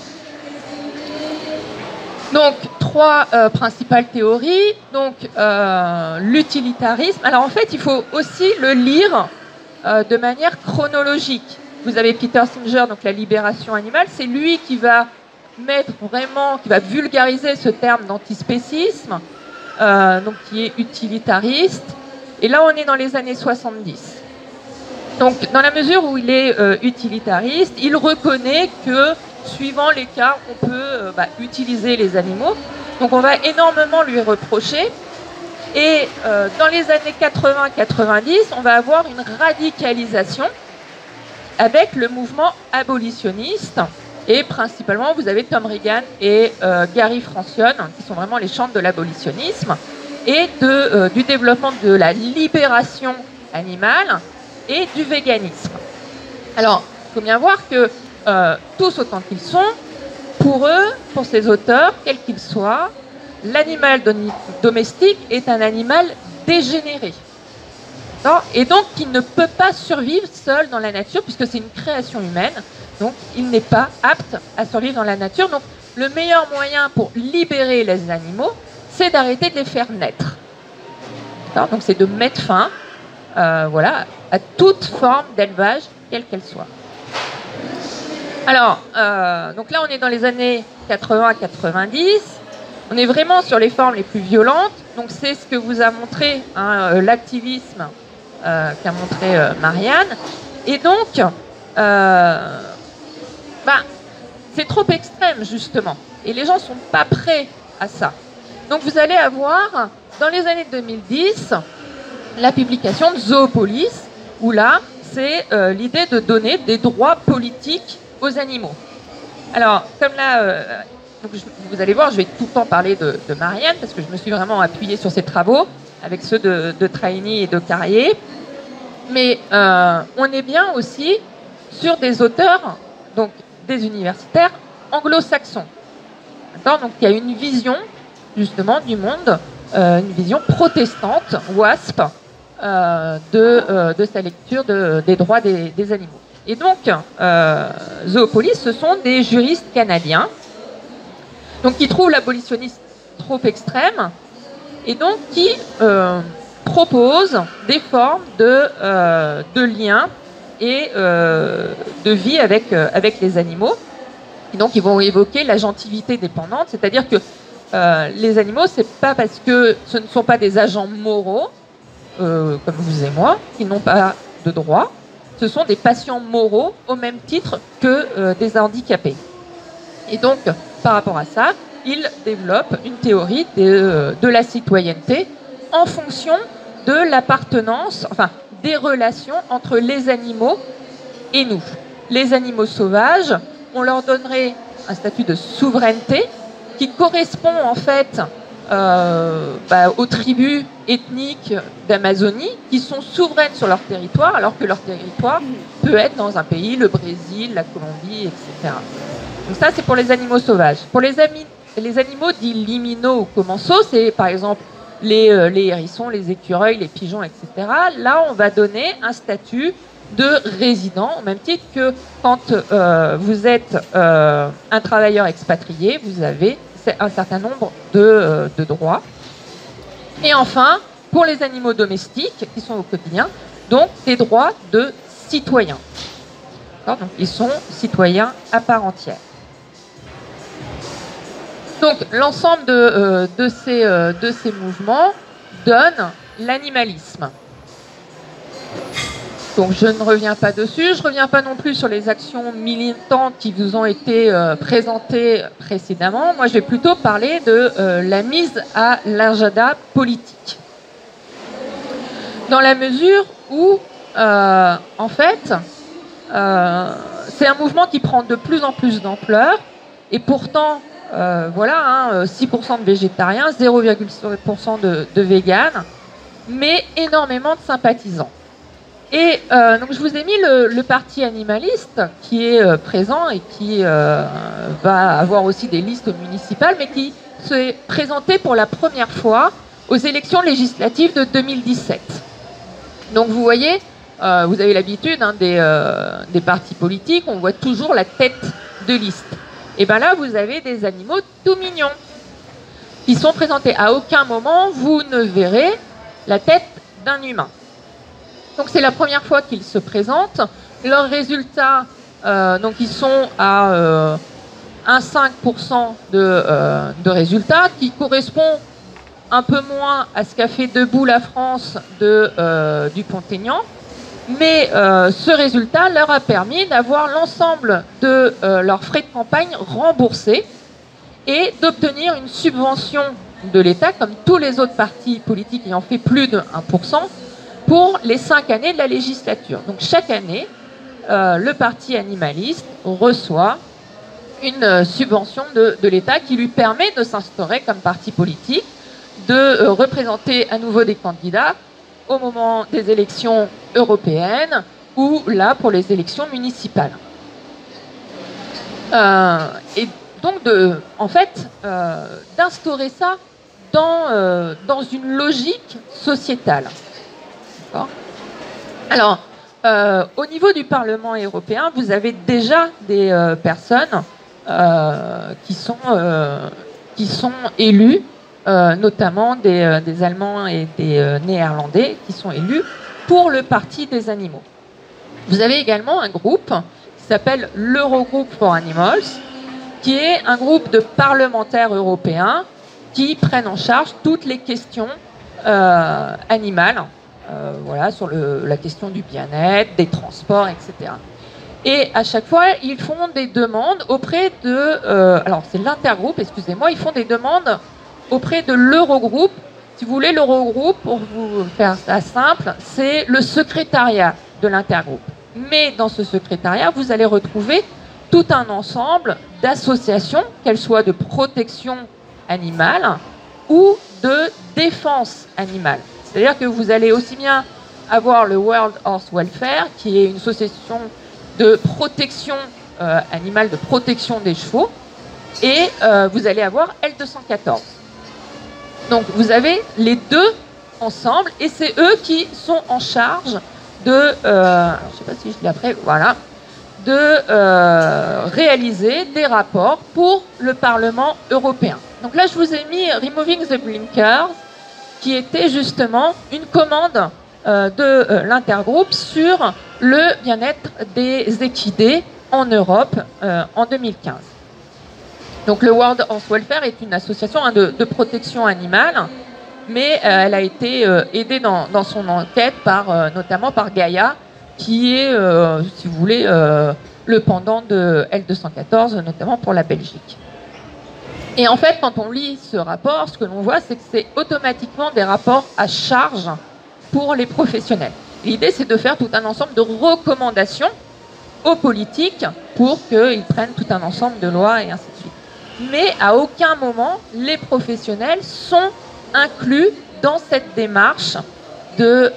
Donc, trois principales théories. Donc, l'utilitarisme. Alors, en fait, il faut aussi le lire de manière chronologique. Vous avez Peter Singer, donc la libération animale. C'est lui qui va qui va vulgariser ce terme d'antispécisme, donc qui est utilitariste. Et là, on est dans les années 70. Donc, dans la mesure où il est utilitariste, il reconnaît que suivant les cas, on peut utiliser les animaux. Donc on va énormément lui reprocher. Et dans les années 80-90, on va avoir une radicalisation avec le mouvement abolitionniste. Et principalement, vous avez Tom Regan et Gary Francione, qui sont vraiment les chantres de l'abolitionnisme, et du développement de la libération animale et du véganisme. Alors, il faut bien voir que tous autant qu'ils sont, pour eux, pour ces auteurs, quels qu'ils soient, l'animal domestique est un animal dégénéré. Et donc, il ne peut pas survivre seul dans la nature, puisque c'est une création humaine. Donc, il n'est pas apte à survivre dans la nature. Donc, le meilleur moyen pour libérer les animaux, c'est d'arrêter de les faire naître. Donc, c'est de mettre fin à toute forme d'élevage, quelle qu'elle soit. Alors, donc là, on est dans les années 80-90. On est vraiment sur les formes les plus violentes. Donc, c'est ce que vous a montré l'activisme qu'a montré Marianne. Et donc, c'est trop extrême, justement. Et les gens ne sont pas prêts à ça. Donc, vous allez avoir, dans les années 2010, la publication de Zoopolis, où là, c'est l'idée de donner des droits politiques aux animaux. Alors, comme là, vous allez voir, je vais tout le temps parler de Marianne, parce que je me suis vraiment appuyée sur ses travaux, avec ceux de Traini et de Carrier. Mais on est bien aussi sur des auteurs, donc des universitaires anglo-saxons. Donc il y a une vision, justement, du monde, une vision protestante, WASP, de sa lecture des droits des animaux. Et donc, Zoopolis, ce sont des juristes canadiens, donc qui trouvent l'abolitionnisme trop extrême et donc qui propose des formes de liens et de vie avec les animaux. Et donc ils vont évoquer la gentilité dépendante, c'est-à-dire que les animaux, c'est pas parce que ce ne sont pas des agents moraux, comme vous et moi, qui n'ont pas de droits, ce sont des patients moraux au même titre que des handicapés. Et donc, par rapport à ça, il développe une théorie de la citoyenneté en fonction de l'appartenance, enfin, des relations entre les animaux et nous. Les animaux sauvages, on leur donnerait un statut de souveraineté qui correspond en fait aux tribus ethniques d'Amazonie qui sont souveraines sur leur territoire, alors que leur territoire peut être dans un pays, le Brésil, la Colombie, etc. Donc ça, c'est pour les animaux sauvages. Pour les animaux dits liminaux ou commensaux, c'est par exemple les hérissons, les écureuils, les pigeons, etc. Là, on va donner un statut de résident, au même titre que quand vous êtes un travailleur expatrié, vous avez un certain nombre de droits. Et enfin, pour les animaux domestiques qui sont au quotidien, donc des droits de citoyens. Donc ils sont citoyens à part entière. Donc l'ensemble de ces mouvements donne l'animalisme. Donc je ne reviens pas dessus, je ne reviens pas non plus sur les actions militantes qui vous ont été présentées précédemment. Moi, je vais plutôt parler de la mise à l'agenda politique. Dans la mesure où, en fait, c'est un mouvement qui prend de plus en plus d'ampleur, et pourtant, 6% de végétariens, 0,5% de véganes, mais énormément de sympathisants. Et donc je vous ai mis le parti animaliste qui est présent et qui va avoir aussi des listes municipales, mais qui s'est présenté pour la première fois aux élections législatives de 2017. Donc vous voyez, vous avez l'habitude des partis politiques, on voit toujours la tête de liste. Et bien là, vous avez des animaux tout mignons qui sont présentés. À aucun moment, vous ne verrez la tête d'un humain. Donc c'est la première fois qu'ils se présentent. Leurs résultats, donc ils sont à 1,5% de résultats, qui correspond un peu moins à ce qu'a fait debout la France de Dupont-Aignan. Mais ce résultat leur a permis d'avoir l'ensemble de leurs frais de campagne remboursés et d'obtenir une subvention de l'État, comme tous les autres partis politiques ayant fait plus de 1%, pour les 5 années de la législature. Donc chaque année, le parti animaliste reçoit une subvention de l'État qui lui permet de s'instaurer comme parti politique, de représenter à nouveau des candidats au moment des élections européennes ou là pour les élections municipales. Et donc d'instaurer ça dans une logique sociétale. Alors, au niveau du Parlement européen, vous avez déjà des personnes qui sont élues, notamment des Allemands et des Néerlandais qui sont élus pour le Parti des animaux. Vous avez également un groupe qui s'appelle l'Eurogroup for Animals, qui est un groupe de parlementaires européens qui prennent en charge toutes les questions animales, sur la question du bien-être, des transports, etc. Et à chaque fois, ils font des demandes auprès de... alors, c'est l'intergroupe, excusez-moi, ils font des demandes auprès de l'Eurogroupe. Si vous voulez, l'Eurogroupe, pour vous faire ça simple, c'est le secrétariat de l'intergroupe. Mais dans ce secrétariat, vous allez retrouver tout un ensemble d'associations, qu'elles soient de protection animale ou de défense animale. C'est-à-dire que vous allez aussi bien avoir le World Horse Welfare, qui est une association de protection animale, de protection des chevaux, et vous allez avoir L214. Donc vous avez les deux ensemble, et c'est eux qui sont en charge de, je ne sais pas si je l'ai après, voilà, de réaliser des rapports pour le Parlement européen. Donc là, je vous ai mis Removing the Blinkers. qui était justement une commande de l'intergroupe sur le bien-être des équidés en Europe en 2015. Donc le World Horse Welfare est une association de protection animale, mais elle a été aidée dans son enquête notamment par Gaia, qui est, si vous voulez, le pendant de L214, notamment pour la Belgique. Et en fait, quand on lit ce rapport, ce que l'on voit, c'est que c'est automatiquement des rapports à charge pour les professionnels. L'idée, c'est de faire tout un ensemble de recommandations aux politiques pour qu'ils prennent tout un ensemble de lois et ainsi de suite. Mais à aucun moment, les professionnels sont inclus dans cette démarche de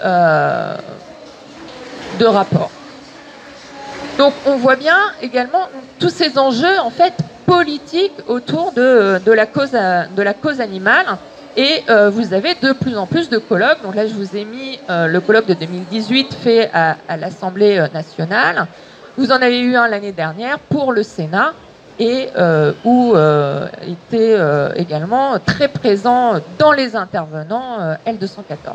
rapport. Donc on voit bien également tous ces enjeux en fait politiques autour de la cause animale. Et vous avez de plus en plus de colloques. Donc là, je vous ai mis le colloque de 2018 fait à l'Assemblée nationale. Vous en avez eu un l'année dernière pour le Sénat et où était également très présent dans les intervenants L214.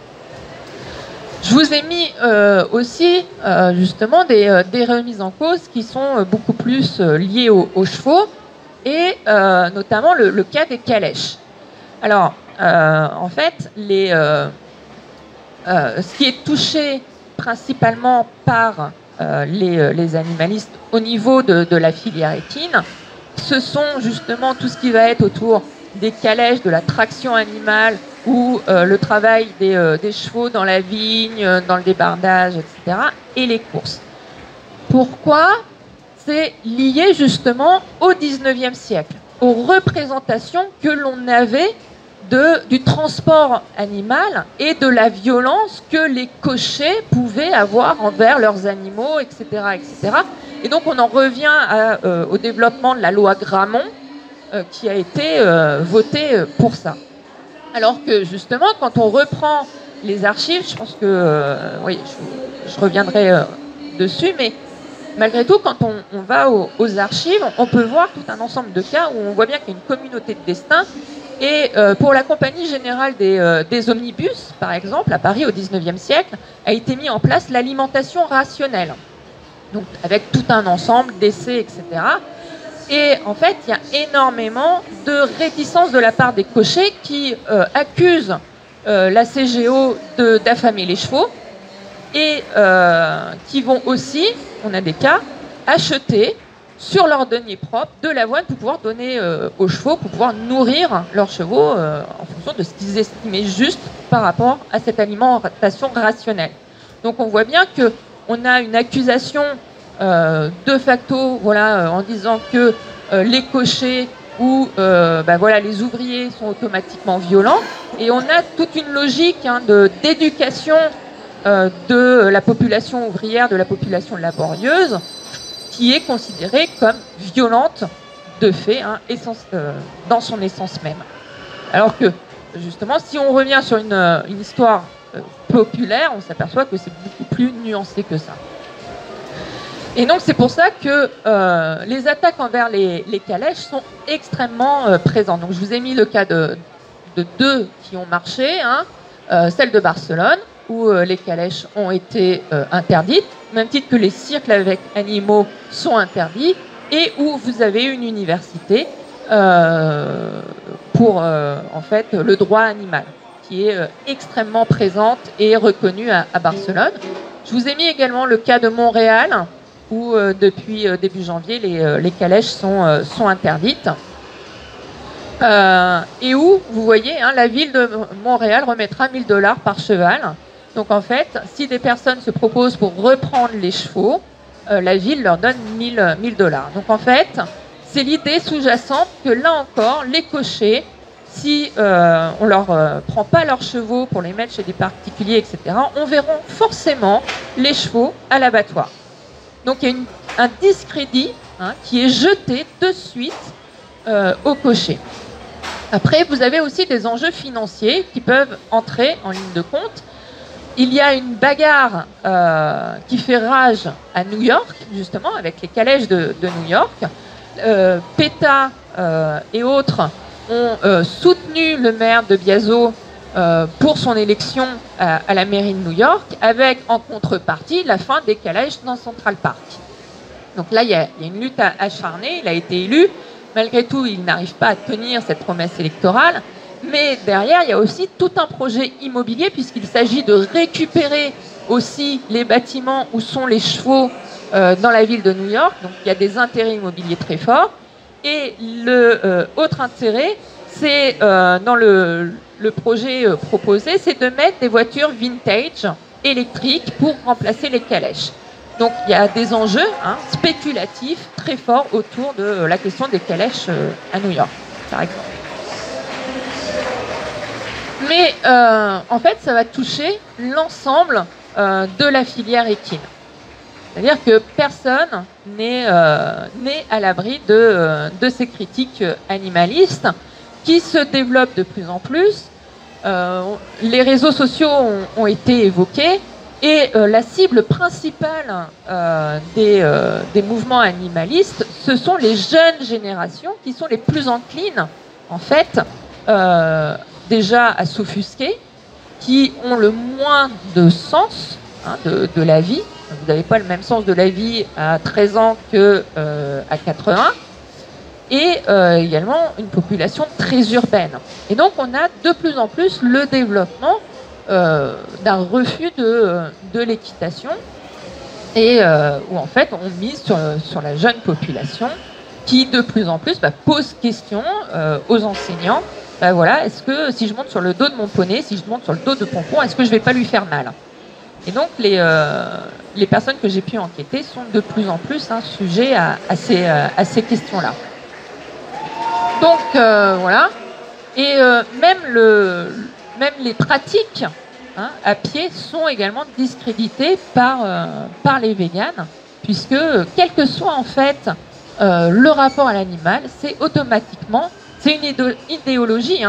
Je vous ai mis aussi justement des remises en cause qui sont beaucoup plus liées aux chevaux et notamment le cas des calèches. Alors, en fait, ce qui est touché principalement par les animalistes au niveau de la filière équine, ce sont justement tout ce qui va être autour des calèches, de la traction animale ou le travail des chevaux dans la vigne, dans le débardage, etc. et les courses. Pourquoi? C'est lié justement au 19e siècle, aux représentations que l'on avait du transport animal et de la violence que les cochers pouvaient avoir envers leurs animaux, etc. etc. Et donc on en revient au développement de la loi Grammont qui a été votée pour ça. Alors que justement, quand on reprend les archives, je pense que, oui, je reviendrai dessus, mais malgré tout, quand on va aux archives, on peut voir tout un ensemble de cas où on voit bien qu'il y a une communauté de destin. Et pour la Compagnie Générale des Omnibus, par exemple, à Paris au XIXe siècle, a été mis en place l'alimentation rationnelle. Donc avec tout un ensemble d'essais, etc. Et en fait, il y a énormément de réticence de la part des cochers qui accusent la CGO d'affamer les chevaux et qui vont aussi, on a des cas, acheter sur leur denier propre de l'avoine pour pouvoir donner aux chevaux, pour pouvoir nourrir leurs chevaux en fonction de ce qu'ils estimaient juste par rapport à cette alimentation rationnelle. Donc on voit bien qu'on a une accusation de facto, voilà, en disant que les cochers ou voilà, les ouvriers sont automatiquement violents, et on a toute une logique d'éducation de la population ouvrière, de la population laborieuse, qui est considérée comme violente de fait, dans son essence même. Alors que, justement, si on revient sur une histoire populaire, on s'aperçoit que c'est beaucoup plus nuancé que ça. Et donc c'est pour ça que les attaques envers les calèches sont extrêmement présentes. Donc je vous ai mis le cas de deux qui ont marché, celle de Barcelone, où les calèches ont été interdites, au même titre que les cirques avec animaux sont interdits, et où vous avez une université pour en fait le droit animal, qui est extrêmement présente et reconnue à Barcelone. Je vous ai mis également le cas de Montréal, où depuis début janvier, les calèches sont interdites. Et où, vous voyez, la ville de Montréal remettra 1 000 $ par cheval. Donc en fait, si des personnes se proposent pour reprendre les chevaux, la ville leur donne 1 000 $. Donc en fait, c'est l'idée sous-jacente que là encore, les cochers, si on leur prend pas leurs chevaux pour les mettre chez des particuliers, etc., on verra forcément les chevaux à l'abattoir. Donc il y a un discrédit qui est jeté de suite au cocher. Après, vous avez aussi des enjeux financiers qui peuvent entrer en ligne de compte. Il y a une bagarre qui fait rage à New York, justement, avec les calèches de New York. PETA et autres ont soutenu le maire de Biaso pour son élection à la mairie de New York, avec en contrepartie la fin des calèches dans Central Park. Donc là, il y a une lutte acharnée, il a été élu. Malgré tout, il n'arrive pas à tenir cette promesse électorale. Mais derrière, il y a aussi tout un projet immobilier, puisqu'il s'agit de récupérer aussi les bâtiments où sont les chevaux dans la ville de New York. Donc il y a des intérêts immobiliers très forts. Et le autre intérêt, c'est dans le projet proposé, c'est de mettre des voitures vintage électriques pour remplacer les calèches. Donc il y a des enjeux spéculatifs très forts autour de la question des calèches à New York, par exemple. Mais en fait, ça va toucher l'ensemble de la filière équine. C'est-à-dire que personne n'est à l'abri de ces critiques animalistes qui se développent de plus en plus. Les réseaux sociaux ont été évoqués et la cible principale des mouvements animalistes, ce sont les jeunes générations qui sont les plus enclines, en fait, déjà à s'offusquer, qui ont le moins de sens de la vie. Vous n'avez pas le même sens de la vie à 13 ans qu'à 80. Et également une population très urbaine. Et donc on a de plus en plus le développement d'un refus de l'équitation et où en fait on mise sur la jeune population qui de plus en plus pose question aux enseignants. Voilà, est-ce que si je monte sur le dos de mon poney, si je monte sur le dos de Pompon, est-ce que je ne vais pas lui faire mal? Et donc les personnes que j'ai pu enquêter sont de plus en plus sujets à ces questions-là. Donc voilà, et même les pratiques à pied sont également discréditées par les véganes, puisque quel que soit en fait le rapport à l'animal, c'est automatiquement, c'est une idéologie,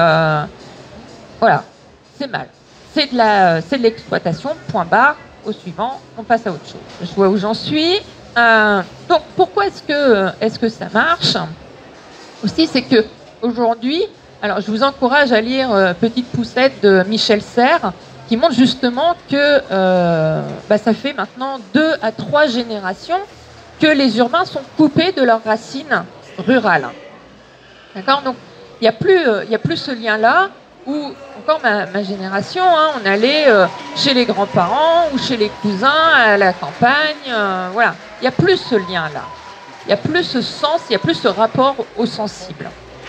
voilà, c'est mal. C'est de l'exploitation, point barre, au suivant, on passe à autre chose. Je vois où j'en suis. Donc pourquoi est-ce que ça marche? Aussi, c'est que aujourd'hui, alors je vous encourage à lire Petite poussette de Michel Serres, qui montre justement que ça fait maintenant 2 à 3 générations que les urbains sont coupés de leurs racines rurales. D'accord? Donc il n'y a plus ce lien-là où, encore ma génération, on allait chez les grands-parents ou chez les cousins à la campagne. Voilà, il n'y a plus ce lien-là. Il n'y a plus ce sens, il n'y a plus ce rapport au sensible.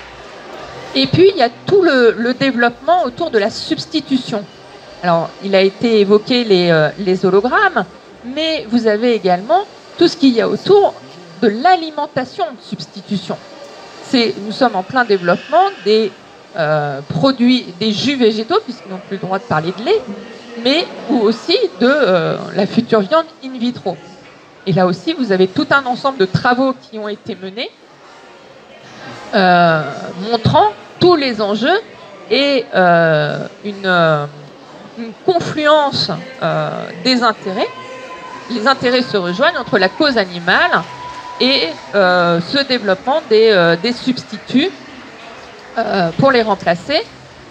Et puis, il y a tout le développement autour de la substitution. Alors, il a été évoqué les hologrammes, mais vous avez également tout ce qu'il y a autour de l'alimentation de substitution. Nous sommes en plein développement des produits, des jus végétaux, puisqu'ils n'ont plus le droit de parler de lait, mais aussi de la future viande in vitro. Et là aussi, vous avez tout un ensemble de travaux qui ont été menés montrant tous les enjeux et une confluence des intérêts. Les intérêts se rejoignent entre la cause animale et ce développement des substituts pour les remplacer.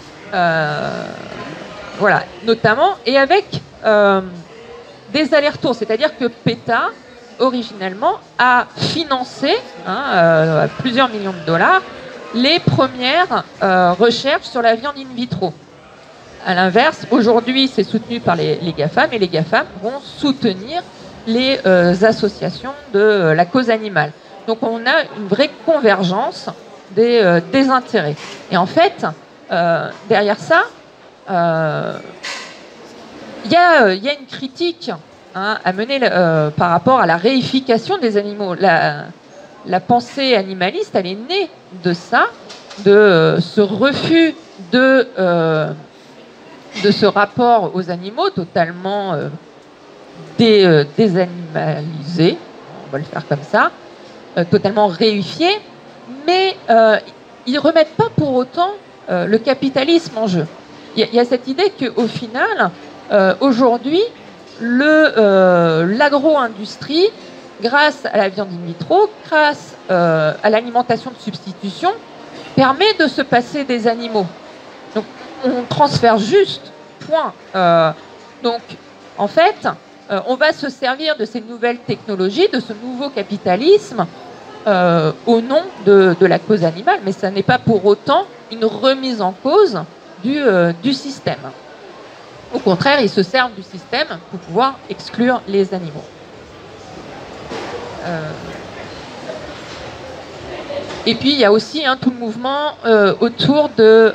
Voilà, notamment, et avec des allers-retours, c'est-à-dire que PETA, originellement, a financé à plusieurs millions de dollars les premières recherches sur la viande in vitro. À l'inverse, aujourd'hui, c'est soutenu par les GAFAM, et les GAFAM vont soutenir les associations de la cause animale. Donc on a une vraie convergence des intérêts. Et en fait, derrière ça, il y a une critique à mener par rapport à la réification des animaux. La pensée animaliste, elle est née de ça, de ce refus de ce rapport aux animaux totalement désanimalisé, on va le faire comme ça, totalement réifié, mais ils ne remettent pas pour autant le capitalisme en jeu. Il y a cette idée qu'au final, aujourd'hui, l'agro-industrie, grâce à la viande in vitro, grâce à l'alimentation de substitution, permet de se passer des animaux. Donc, on transfère juste, point. Donc, en fait, on va se servir de ces nouvelles technologies, de ce nouveau capitalisme, au nom de la cause animale, mais ça n'est pas pour autant une remise en cause du système. Au contraire, ils se servent du système pour pouvoir exclure les animaux. Et puis, il y a aussi tout le mouvement autour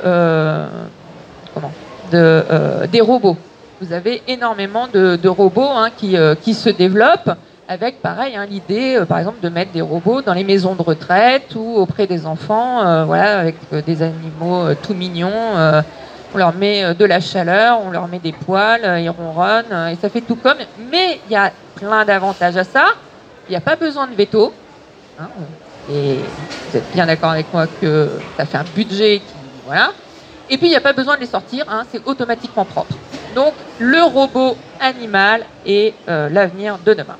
des robots. Vous avez énormément de robots qui se développent avec, pareil, l'idée, par exemple, de mettre des robots dans les maisons de retraite ou auprès des enfants, voilà, avec des animaux tout mignons. On leur met de la chaleur, on leur met des poils, ils ronronnent, et ça fait tout comme. Mais il y a plein d'avantages à ça. Il n'y a pas besoin de veto. Et vous êtes bien d'accord avec moi que ça fait un budget qui... Voilà. Et puis, il n'y a pas besoin de les sortir, c'est automatiquement propre. Donc, le robot animal est l'avenir de demain.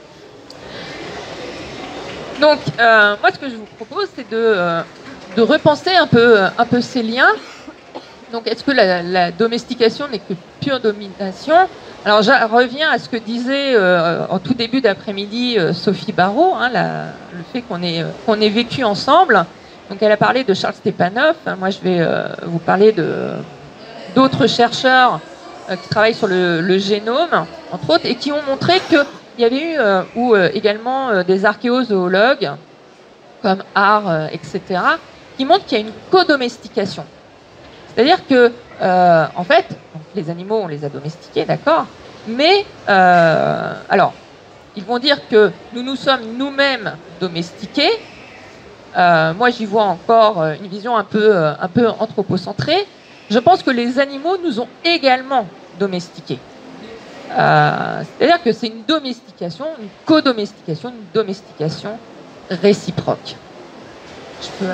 Donc, moi, ce que je vous propose, c'est de repenser un peu ces liens. Donc, est-ce que la domestication n'est que pure domination? Alors, je reviens à ce que disait en tout début d'après-midi Sophie Barrault, le fait qu'on ait vécu ensemble. Donc, elle a parlé de Charles Stepanov. Moi, je vais vous parler d'autres chercheurs qui travaillent sur le génome, entre autres, et qui ont montré qu'il y avait eu également des archéozoologues, comme Art, etc., qui montrent qu'il y a une codomestication. C'est-à-dire que, en fait, donc les animaux, on les a domestiqués, d'accord, mais, alors, ils vont dire que nous sommes nous-mêmes domestiqués. Moi, j'y vois encore une vision un peu anthropocentrée. Je pense que les animaux nous ont également domestiqués. C'est-à-dire que c'est une domestication, une codomestication, une domestication réciproque. Voilà.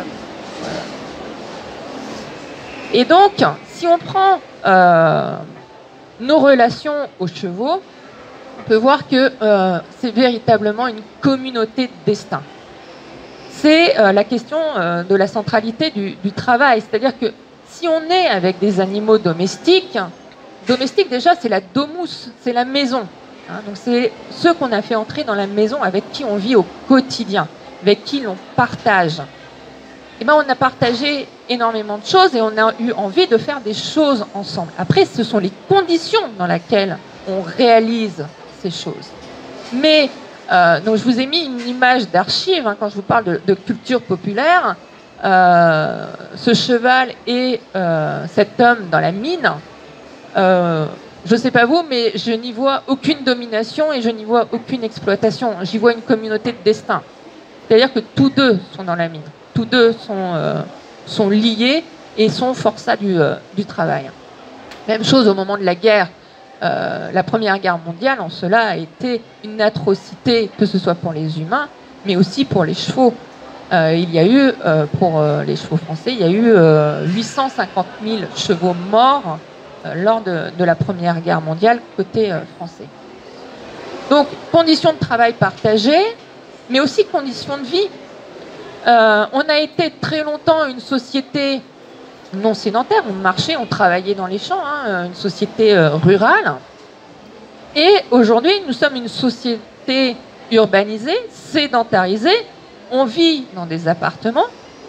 Et donc, si on prend nos relations aux chevaux, on peut voir que c'est véritablement une communauté de destin. C'est la question de la centralité du travail. C'est-à-dire que si on est avec des animaux domestiques, déjà c'est la domus, c'est la maison. Donc c'est ceux qu'on a fait entrer dans la maison, avec qui on vit au quotidien, avec qui l'on partage. Et on a partagé énormément de choses et on a eu envie de faire des choses ensemble. Après, ce sont les conditions dans lesquelles on réalise ces choses. Mais donc je vous ai mis une image d'archive quand je vous parle de culture populaire. Ce cheval et cet homme dans la mine, je ne sais pas vous, mais je n'y vois aucune domination et je n'y vois aucune exploitation. J'y vois une communauté de destin. C'est-à-dire que tous deux sont dans la mine. Tous deux sont liés et sont forçats du travail. Même chose au moment de la guerre. La Première Guerre mondiale, en cela, a été une atrocité, que ce soit pour les humains, mais aussi pour les chevaux. Il y a eu, pour les chevaux français, il y a eu 850 000 chevaux morts lors de la Première Guerre mondiale, côté français. Donc, conditions de travail partagées, mais aussi conditions de vie. On a été très longtemps une société non sédentaire, on marchait, on travaillait dans les champs, une société rurale. Et aujourd'hui, nous sommes une société urbanisée, sédentarisée. On vit dans des appartements,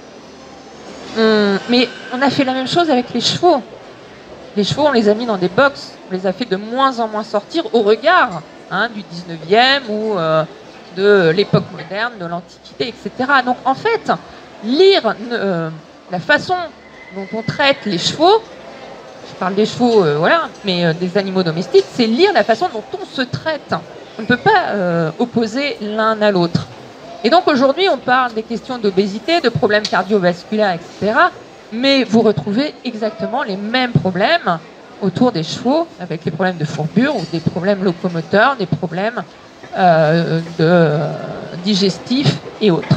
mais on a fait la même chose avec les chevaux. Les chevaux, on les a mis dans des box, on les a fait de moins en moins sortir au regard du 19e ou de l'époque moderne, de l'Antiquité, etc. Donc en fait, lire la façon dont on traite les chevaux, je parle des chevaux, mais des animaux domestiques, c'est lire la façon dont on se traite. On ne peut pas opposer l'un à l'autre. Et donc aujourd'hui, on parle des questions d'obésité, de problèmes cardiovasculaires, etc. Mais vous retrouvez exactement les mêmes problèmes autour des chevaux, avec les problèmes de fourbure ou des problèmes locomoteurs, des problèmes digestifs et autres.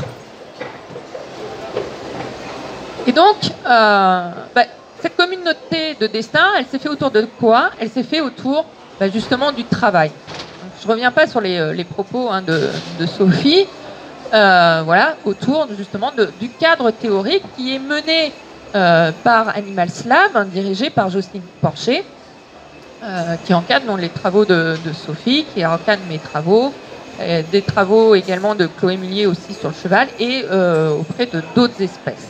Et donc, cette communauté de destin, elle s'est faite autour de quoi? Elle s'est faite autour justement du travail. Donc, je ne reviens pas sur les propos de Sophie, autour justement du cadre théorique qui est mené par Animal Lab, dirigé par Jocelyne Porcher, qui encadre les travaux de Sophie, qui encadre mes travaux, des travaux également de Chloé Mullier aussi sur le cheval, et auprès de d'autres espèces.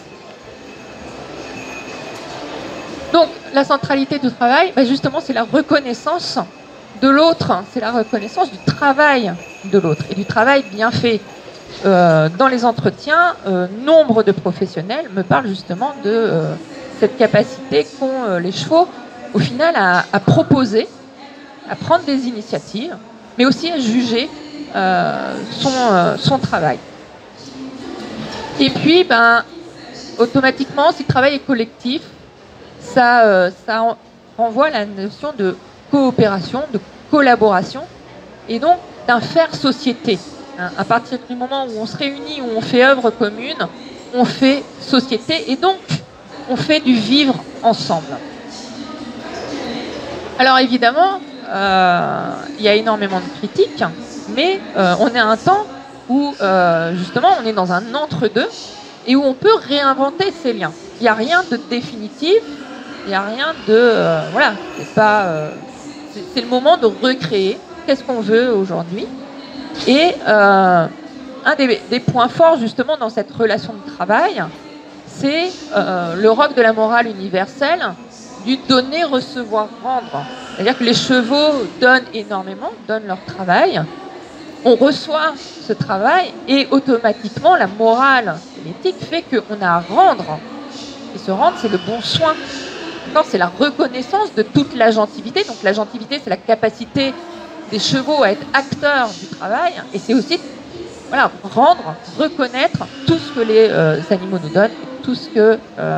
Donc la centralité du travail, justement, c'est la reconnaissance de l'autre, c'est la reconnaissance du travail de l'autre, et du travail bien fait. Dans les entretiens, nombre de professionnels me parlent justement de cette capacité qu'ont les chevaux, au final, à proposer, à prendre des initiatives, mais aussi à juger son travail. Et puis, automatiquement, si le travail est collectif, ça renvoie à la notion de coopération, de collaboration, et donc d'un faire société. À partir du moment où on se réunit, où on fait œuvre commune, on fait société, et donc on fait du vivre ensemble. Alors évidemment, il y a énormément de critiques, mais on est à un temps où justement on est dans un entre-deux et où on peut réinventer ces liens. Il n'y a rien de définitif, il n'y a rien de... voilà, c'est le moment de recréer. Qu'est-ce qu'on veut aujourd'hui? Et un des points forts justement dans cette relation de travail, c'est le roc de la morale universelle du donner, recevoir, rendre. C'est-à-dire que les chevaux donnent énormément, donnent leur travail, on reçoit ce travail et automatiquement la morale et l'éthique fait qu'on a à rendre. Et ce rendre, c'est le bon soin. C'est la reconnaissance de toute l'agentivité. Donc l'agentivité, c'est la capacité des chevaux à être acteurs du travail, et c'est aussi rendre, reconnaître tout ce que les animaux nous donnent, tout ce que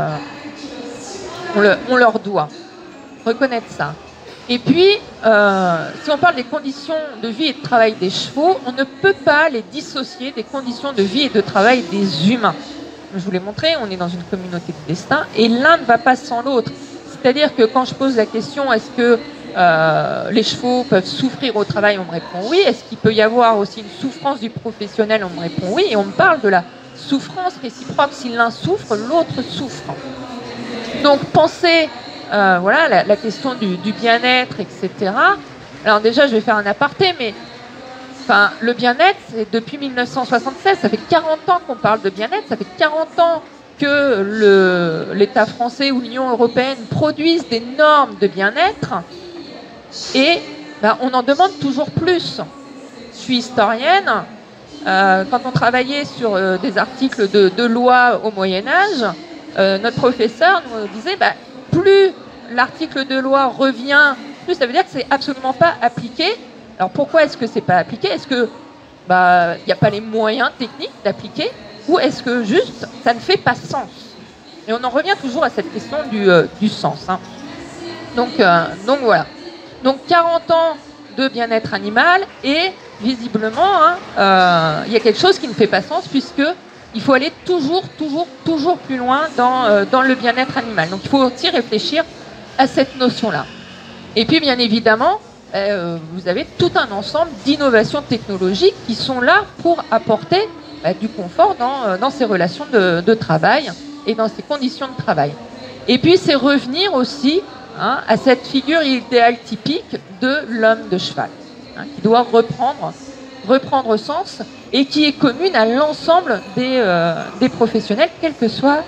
on leur doit. Reconnaître ça. Et puis, si on parle des conditions de vie et de travail des chevaux, on ne peut pas les dissocier des conditions de vie et de travail des humains. Je vous l'ai montré, on est dans une communauté de destin, et l'un ne va pas sans l'autre. C'est-à-dire que quand je pose la question, est-ce que les chevaux peuvent souffrir au travail, on me répond oui. Est-ce qu'il peut y avoir aussi une souffrance du professionnel, on me répond oui. Et on me parle de la souffrance réciproque. Si l'un souffre, l'autre souffre. Donc penser la question du bien-être, etc. Alors déjà, je vais faire un aparté, mais le bien-être, c'est depuis 1976. Ça fait 40 ans qu'on parle de bien-être. Ça fait 40 ans que l'État français ou l'Union européenne produisent des normes de bien-être. Et on en demande toujours plus. Je suis historienne. Quand on travaillait sur des articles de loi au Moyen-Âge, notre professeur nous disait plus l'article de loi revient, plus ça veut dire que c'est absolument pas appliqué. Alors pourquoi est-ce que c'est pas appliqué? Est-ce que il n'y a pas les moyens techniques d'appliquer, ou est-ce que juste ça ne fait pas sens? Et on en revient toujours à cette question du sens. Hein. Donc voilà. Donc 40 ans de bien-être animal, et visiblement, il y a quelque chose qui ne fait pas sens, puisque il faut aller toujours plus loin dans le bien-être animal. Donc il faut aussi réfléchir à cette notion-là. Et puis bien évidemment, vous avez tout un ensemble d'innovations technologiques qui sont là pour apporter du confort dans ces relations de travail et dans ces conditions de travail. Et puis c'est revenir aussi à cette figure idéale typique de l'homme de cheval, qui doit reprendre sens et qui est commune à l'ensemble des professionnels, quel que soit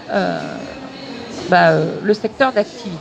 le secteur d'activité.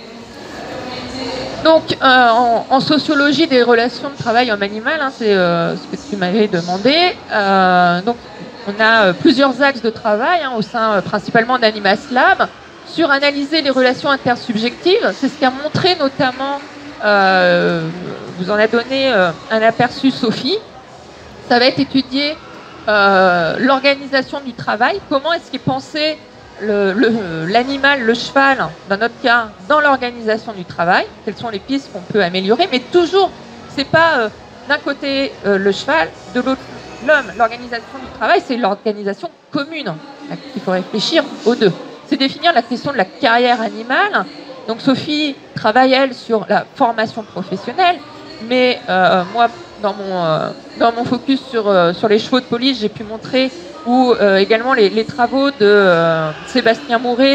Donc, en sociologie des relations de travail homme animal, c'est ce que tu m'avais demandé. Donc, on a plusieurs axes de travail au sein principalement d'Animal Lab sur analyser les relations intersubjectives. C'est ce qu'a montré notamment, vous en a donné un aperçu Sophie. Ça va être étudier l'organisation du travail, comment est-ce qu'est pensé l'animal, le cheval, dans notre cas, dans l'organisation du travail, quelles sont les pistes qu'on peut améliorer, mais toujours, c'est pas d'un côté le cheval, de l'autre l'homme. L'organisation du travail, c'est l'organisation commune. Il faut réfléchir aux deux. C'est définir la question de la carrière animale. Donc Sophie travaille, elle, sur la formation professionnelle, mais moi, dans mon focus sur les chevaux de police, j'ai pu montrer ou également les travaux de Sébastien Mouret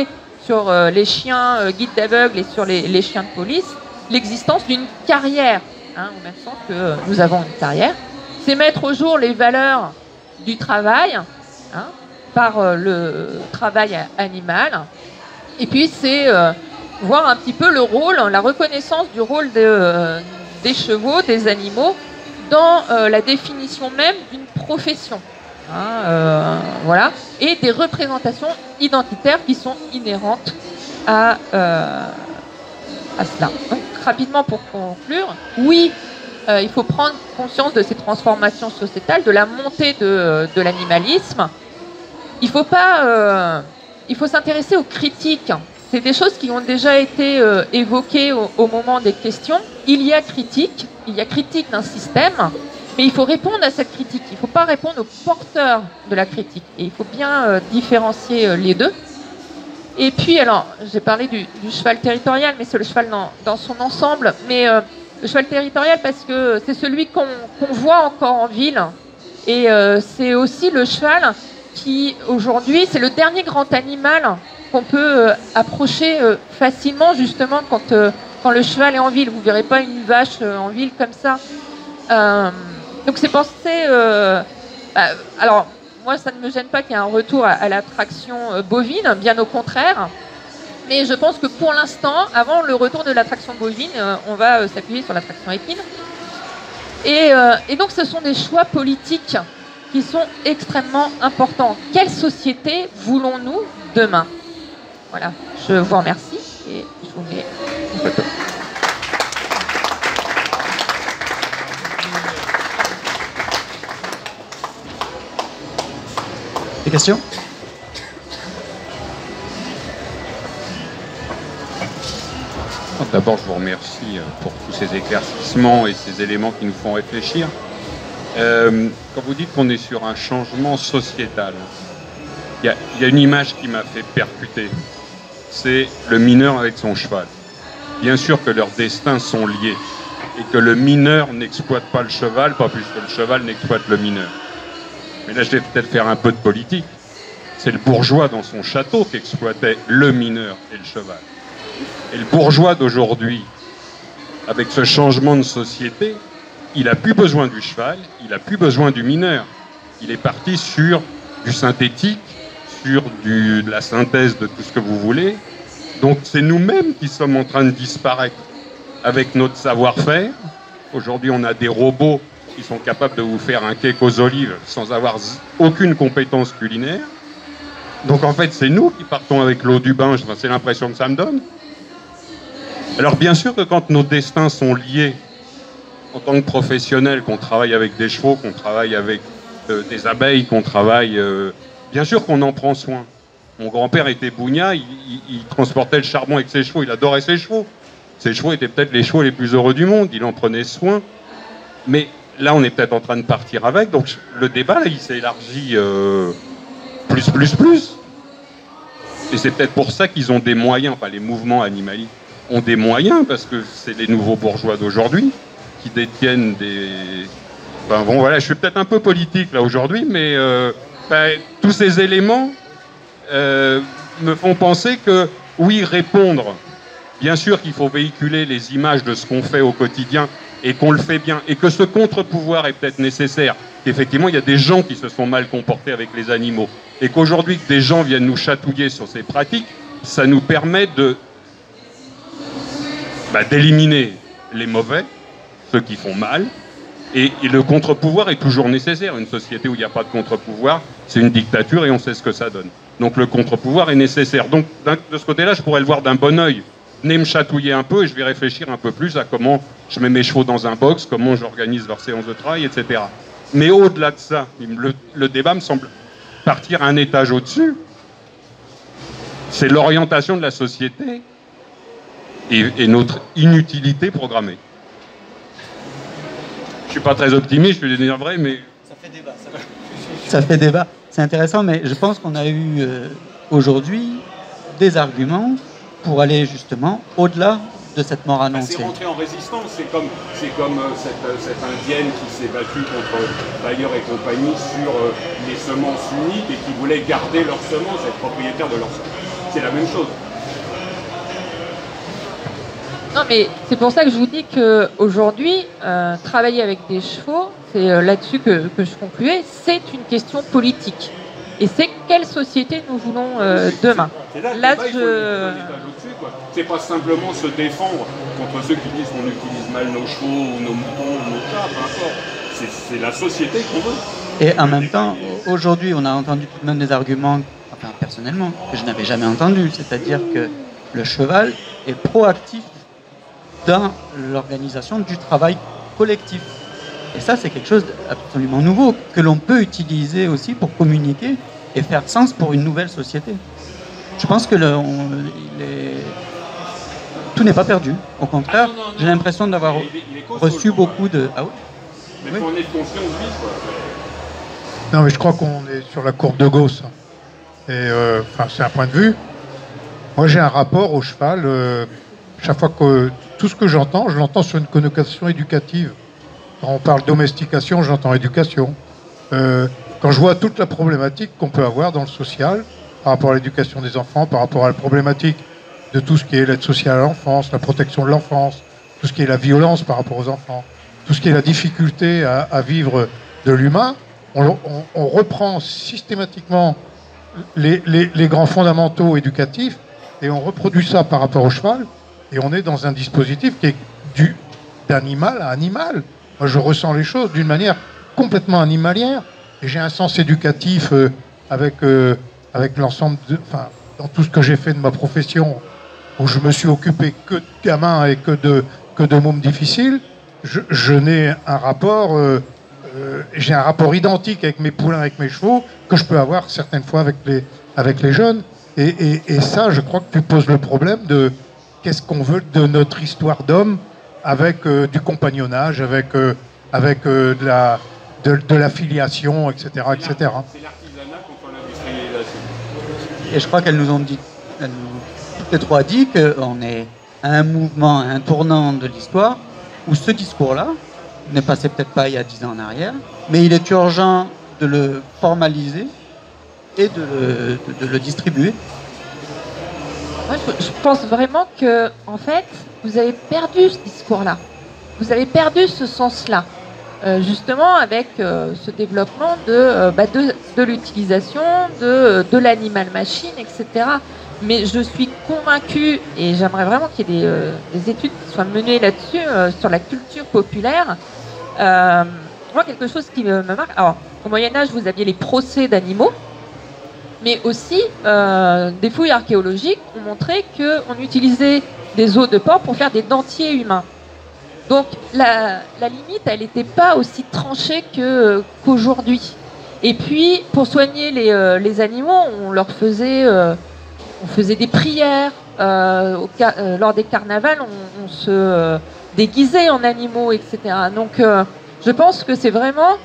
sur les chiens guides d'aveugles et sur les chiens de police, l'existence d'une carrière, hein, au même sens que nous avons une carrière. C'est mettre au jour les valeurs du travail, hein, par le travail animal. Et puis c'est voir un petit peu le rôle, la reconnaissance du rôle des chevaux, des animaux, dans la définition même d'une profession. Hein, voilà. Et des représentations identitaires qui sont inhérentes à cela. Donc, rapidement pour conclure, oui, il faut prendre conscience de ces transformations sociétales, de la montée de l'animalisme. Il faut s'intéresser aux critiques. C'est des choses qui ont déjà été évoquées au moment des questions. Il y a critique d'un système, mais il faut répondre à cette critique. Il ne faut pas répondre aux porteurs de la critique. Et il faut bien différencier les deux. Et puis, alors, j'ai parlé du cheval territorial, mais c'est le cheval dans son ensemble. Mais le cheval territorial, parce que c'est celui qu'on voit encore en ville. Et c'est aussi le cheval qui, aujourd'hui, c'est le dernier grand animal qu'on peut approcher facilement, justement, quand le cheval est en ville. Vous ne verrez pas une vache en ville comme ça. Donc c'est pensé... alors, moi, ça ne me gêne pas qu'il y ait un retour à l'attraction bovine, bien au contraire. Mais je pense que pour l'instant, avant le retour de l'attraction bovine, on va s'appuyer sur l'attraction équine. Et donc ce sont des choix politiques qui sont extrêmement importants. Quelle société voulons-nous demain? Voilà, je vous remercie et je vous mets une photo. Des questions? D'abord, je vous remercie pour tous ces éclaircissements et ces éléments qui nous font réfléchir. Quand vous dites qu'on est sur un changement sociétal, il y a une image qui m'a fait percuter. C'est le mineur avec son cheval. Bien sûr que leurs destins sont liés et que le mineur n'exploite pas le cheval, pas plus que le cheval n'exploite le mineur. Mais là, je vais peut-être faire un peu de politique. C'est le bourgeois dans son château qui exploitait le mineur et le cheval. Et le bourgeois d'aujourd'hui, avec ce changement de société, il n'a plus besoin du cheval, il n'a plus besoin du mineur. Il est parti sur du synthétique, sur de la synthèse de tout ce que vous voulez. Donc c'est nous-mêmes qui sommes en train de disparaître avec notre savoir-faire. Aujourd'hui, on a des robots qui sont capables de vous faire un cake aux olives sans avoir aucune compétence culinaire. Donc en fait, c'est nous qui partons avec l'eau du bain, c'est l'impression que ça me donne. Alors bien sûr que quand nos destins sont liés, en tant que professionnels, qu'on travaille avec des chevaux, qu'on travaille avec des abeilles, qu'on travaille... bien sûr qu'on en prend soin. Mon grand-père était bougnat, il transportait le charbon avec ses chevaux, il adorait ses chevaux. Ses chevaux étaient peut-être les chevaux les plus heureux du monde, il en prenait soin. Mais là, on est peut-être en train de partir avec, donc le débat, là, il s'est élargi plus. Et c'est peut-être pour ça qu'ils ont des moyens, enfin les mouvements animalistes ont des moyens, parce que c'est les nouveaux bourgeois d'aujourd'hui qui détiennent des... Enfin bon, voilà, je suis peut-être un peu politique là aujourd'hui, mais tous ces éléments me font penser que, oui, répondre, bien sûr qu'il faut véhiculer les images de ce qu'on fait au quotidien et qu'on le fait bien, et que ce contre-pouvoir est peut-être nécessaire, qu'effectivement il y a des gens qui se sont mal comportés avec les animaux, et qu'aujourd'hui que des gens viennent nous chatouiller sur ces pratiques, ça nous permet d'éliminer les mauvais, ceux qui font mal, et le contre-pouvoir est toujours nécessaire. Une société où il n'y a pas de contre-pouvoir, c'est une dictature et on sait ce que ça donne. Donc le contre-pouvoir est nécessaire. Donc de ce côté-là, je pourrais le voir d'un bon œil. Venez me chatouiller un peu et je vais réfléchir un peu plus à comment je mets mes chevaux dans un box, comment j'organise leur séance de travail, etc. Mais au-delà de ça, le débat me semble partir un étage au-dessus. C'est l'orientation de la société et notre inutilité programmée. Je suis pas très optimiste, je suis vrai, mais... Ça fait débat. Ça fait débat. C'est intéressant, mais je pense qu'on a eu aujourd'hui des arguments pour aller justement au-delà de cette mort annoncée. C'est rentré en résistance, c'est comme cette indienne qui s'est battue contre Bayer et compagnie sur les semences uniques et qui voulait garder leurs semences, être propriétaire de leurs semences. C'est la même chose. mais c'est pour ça que je vous dis qu'aujourd'hui, travailler avec des chevaux, c'est là-dessus que je concluais, c'est une question politique. Et c'est quelle société nous voulons demain. Là, c'est pas simplement se défendre contre ceux qui disent qu'on utilise mal nos chevaux ou nos moutons ou nos chats, peu importe. C'est la société qu'on veut. Et en même temps, aujourd'hui, on a entendu tout de même des arguments, enfin personnellement, que je n'avais jamais entendus, c'est-à-dire que le cheval est proactif dans l'organisation du travail collectif. Et ça, c'est quelque chose d'absolument nouveau, que l'on peut utiliser aussi pour communiquer et faire sens pour une nouvelle société. Je pense que tout n'est pas perdu. Au contraire, j'ai l'impression d'avoir reçu beaucoup de... Ah oui. Mais faut en être conscient vite, quoi. Non, mais je crois qu'on est sur la courbe de Gauss. Et c'est un point de vue. Moi, j'ai un rapport au cheval. Chaque fois que tout ce que j'entends, je l'entends sur une connotation éducative. Quand on parle domestication, j'entends éducation. Quand je vois toute la problématique qu'on peut avoir dans le social, par rapport à l'éducation des enfants, par rapport à la problématique de tout ce qui est l'aide sociale à l'enfance, la protection de l'enfance, tout ce qui est la violence par rapport aux enfants, tout ce qui est la difficulté à vivre de l'humain, on reprend systématiquement les grands fondamentaux éducatifs et on reproduit ça par rapport au cheval et on est dans un dispositif qui est d'animal à animal. Moi, je ressens les choses d'une manière complètement animalière et j'ai un sens éducatif avec l'ensemble dans tout ce que j'ai fait de ma profession où je me suis occupé que de gamins et que de mômes difficiles. Je n'ai un rapport j'ai un rapport identique avec mes poulains, avec mes chevaux, que je peux avoir certaines fois avec les jeunes. Et ça, je crois que tu poses le problème de qu'est-ce qu'on veut de notre histoire d'homme avec du compagnonnage, avec de la filiation, etc. etc. C'est l'artisanat contre l'industrialisation. Et je crois qu'elles nous ont dit, toutes les trois dit qu'on est à un mouvement, à un tournant de l'histoire où ce discours-là n'est passé peut-être pas il y a 10 ans en arrière, mais il est urgent de le formaliser et de le distribuer. Moi, je pense vraiment que, en fait, vous avez perdu ce discours-là. Vous avez perdu ce sens-là. Justement, avec ce développement de l'utilisation de l'animal-machine, etc. Mais je suis convaincue, et j'aimerais vraiment qu'il y ait des études qui soient menées là-dessus, sur la culture populaire. Moi, quelque chose qui me marque... Alors, au Moyen-Âge, vous aviez les procès d'animaux, mais aussi, des fouilles archéologiques ont montré qu'on utilisait des os de porc pour faire des dentiers humains. Donc, la limite, elle n'était pas aussi tranchée qu'aujourd'hui. Et puis, pour soigner les animaux, on faisait des prières. Lors des carnavals, on se déguisait en animaux, etc. Donc, je pense que c'est vraiment...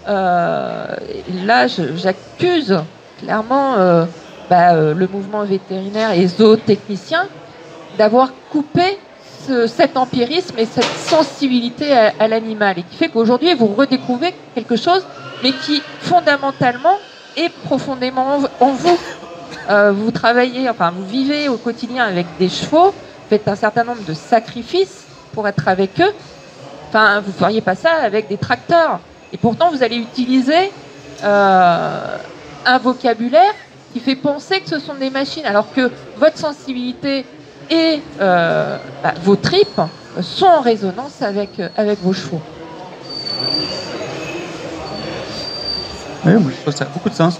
là, j'accuse clairement le mouvement vétérinaire et zootechnicien d'avoir coupé cet empirisme et cette sensibilité à l'animal, et qui fait qu'aujourd'hui, vous redécouvrez quelque chose, mais qui, fondamentalement, est profondément en vous. Vous travaillez, vous vivez au quotidien avec des chevaux, faites un certain nombre de sacrifices pour être avec eux. Vous ne feriez pas ça avec des tracteurs. Et pourtant, vous allez utiliser un vocabulaire qui fait penser que ce sont des machines, alors que votre sensibilité et vos tripes sont en résonance avec vos chevaux. Oui, moi je trouve ça a beaucoup de sens.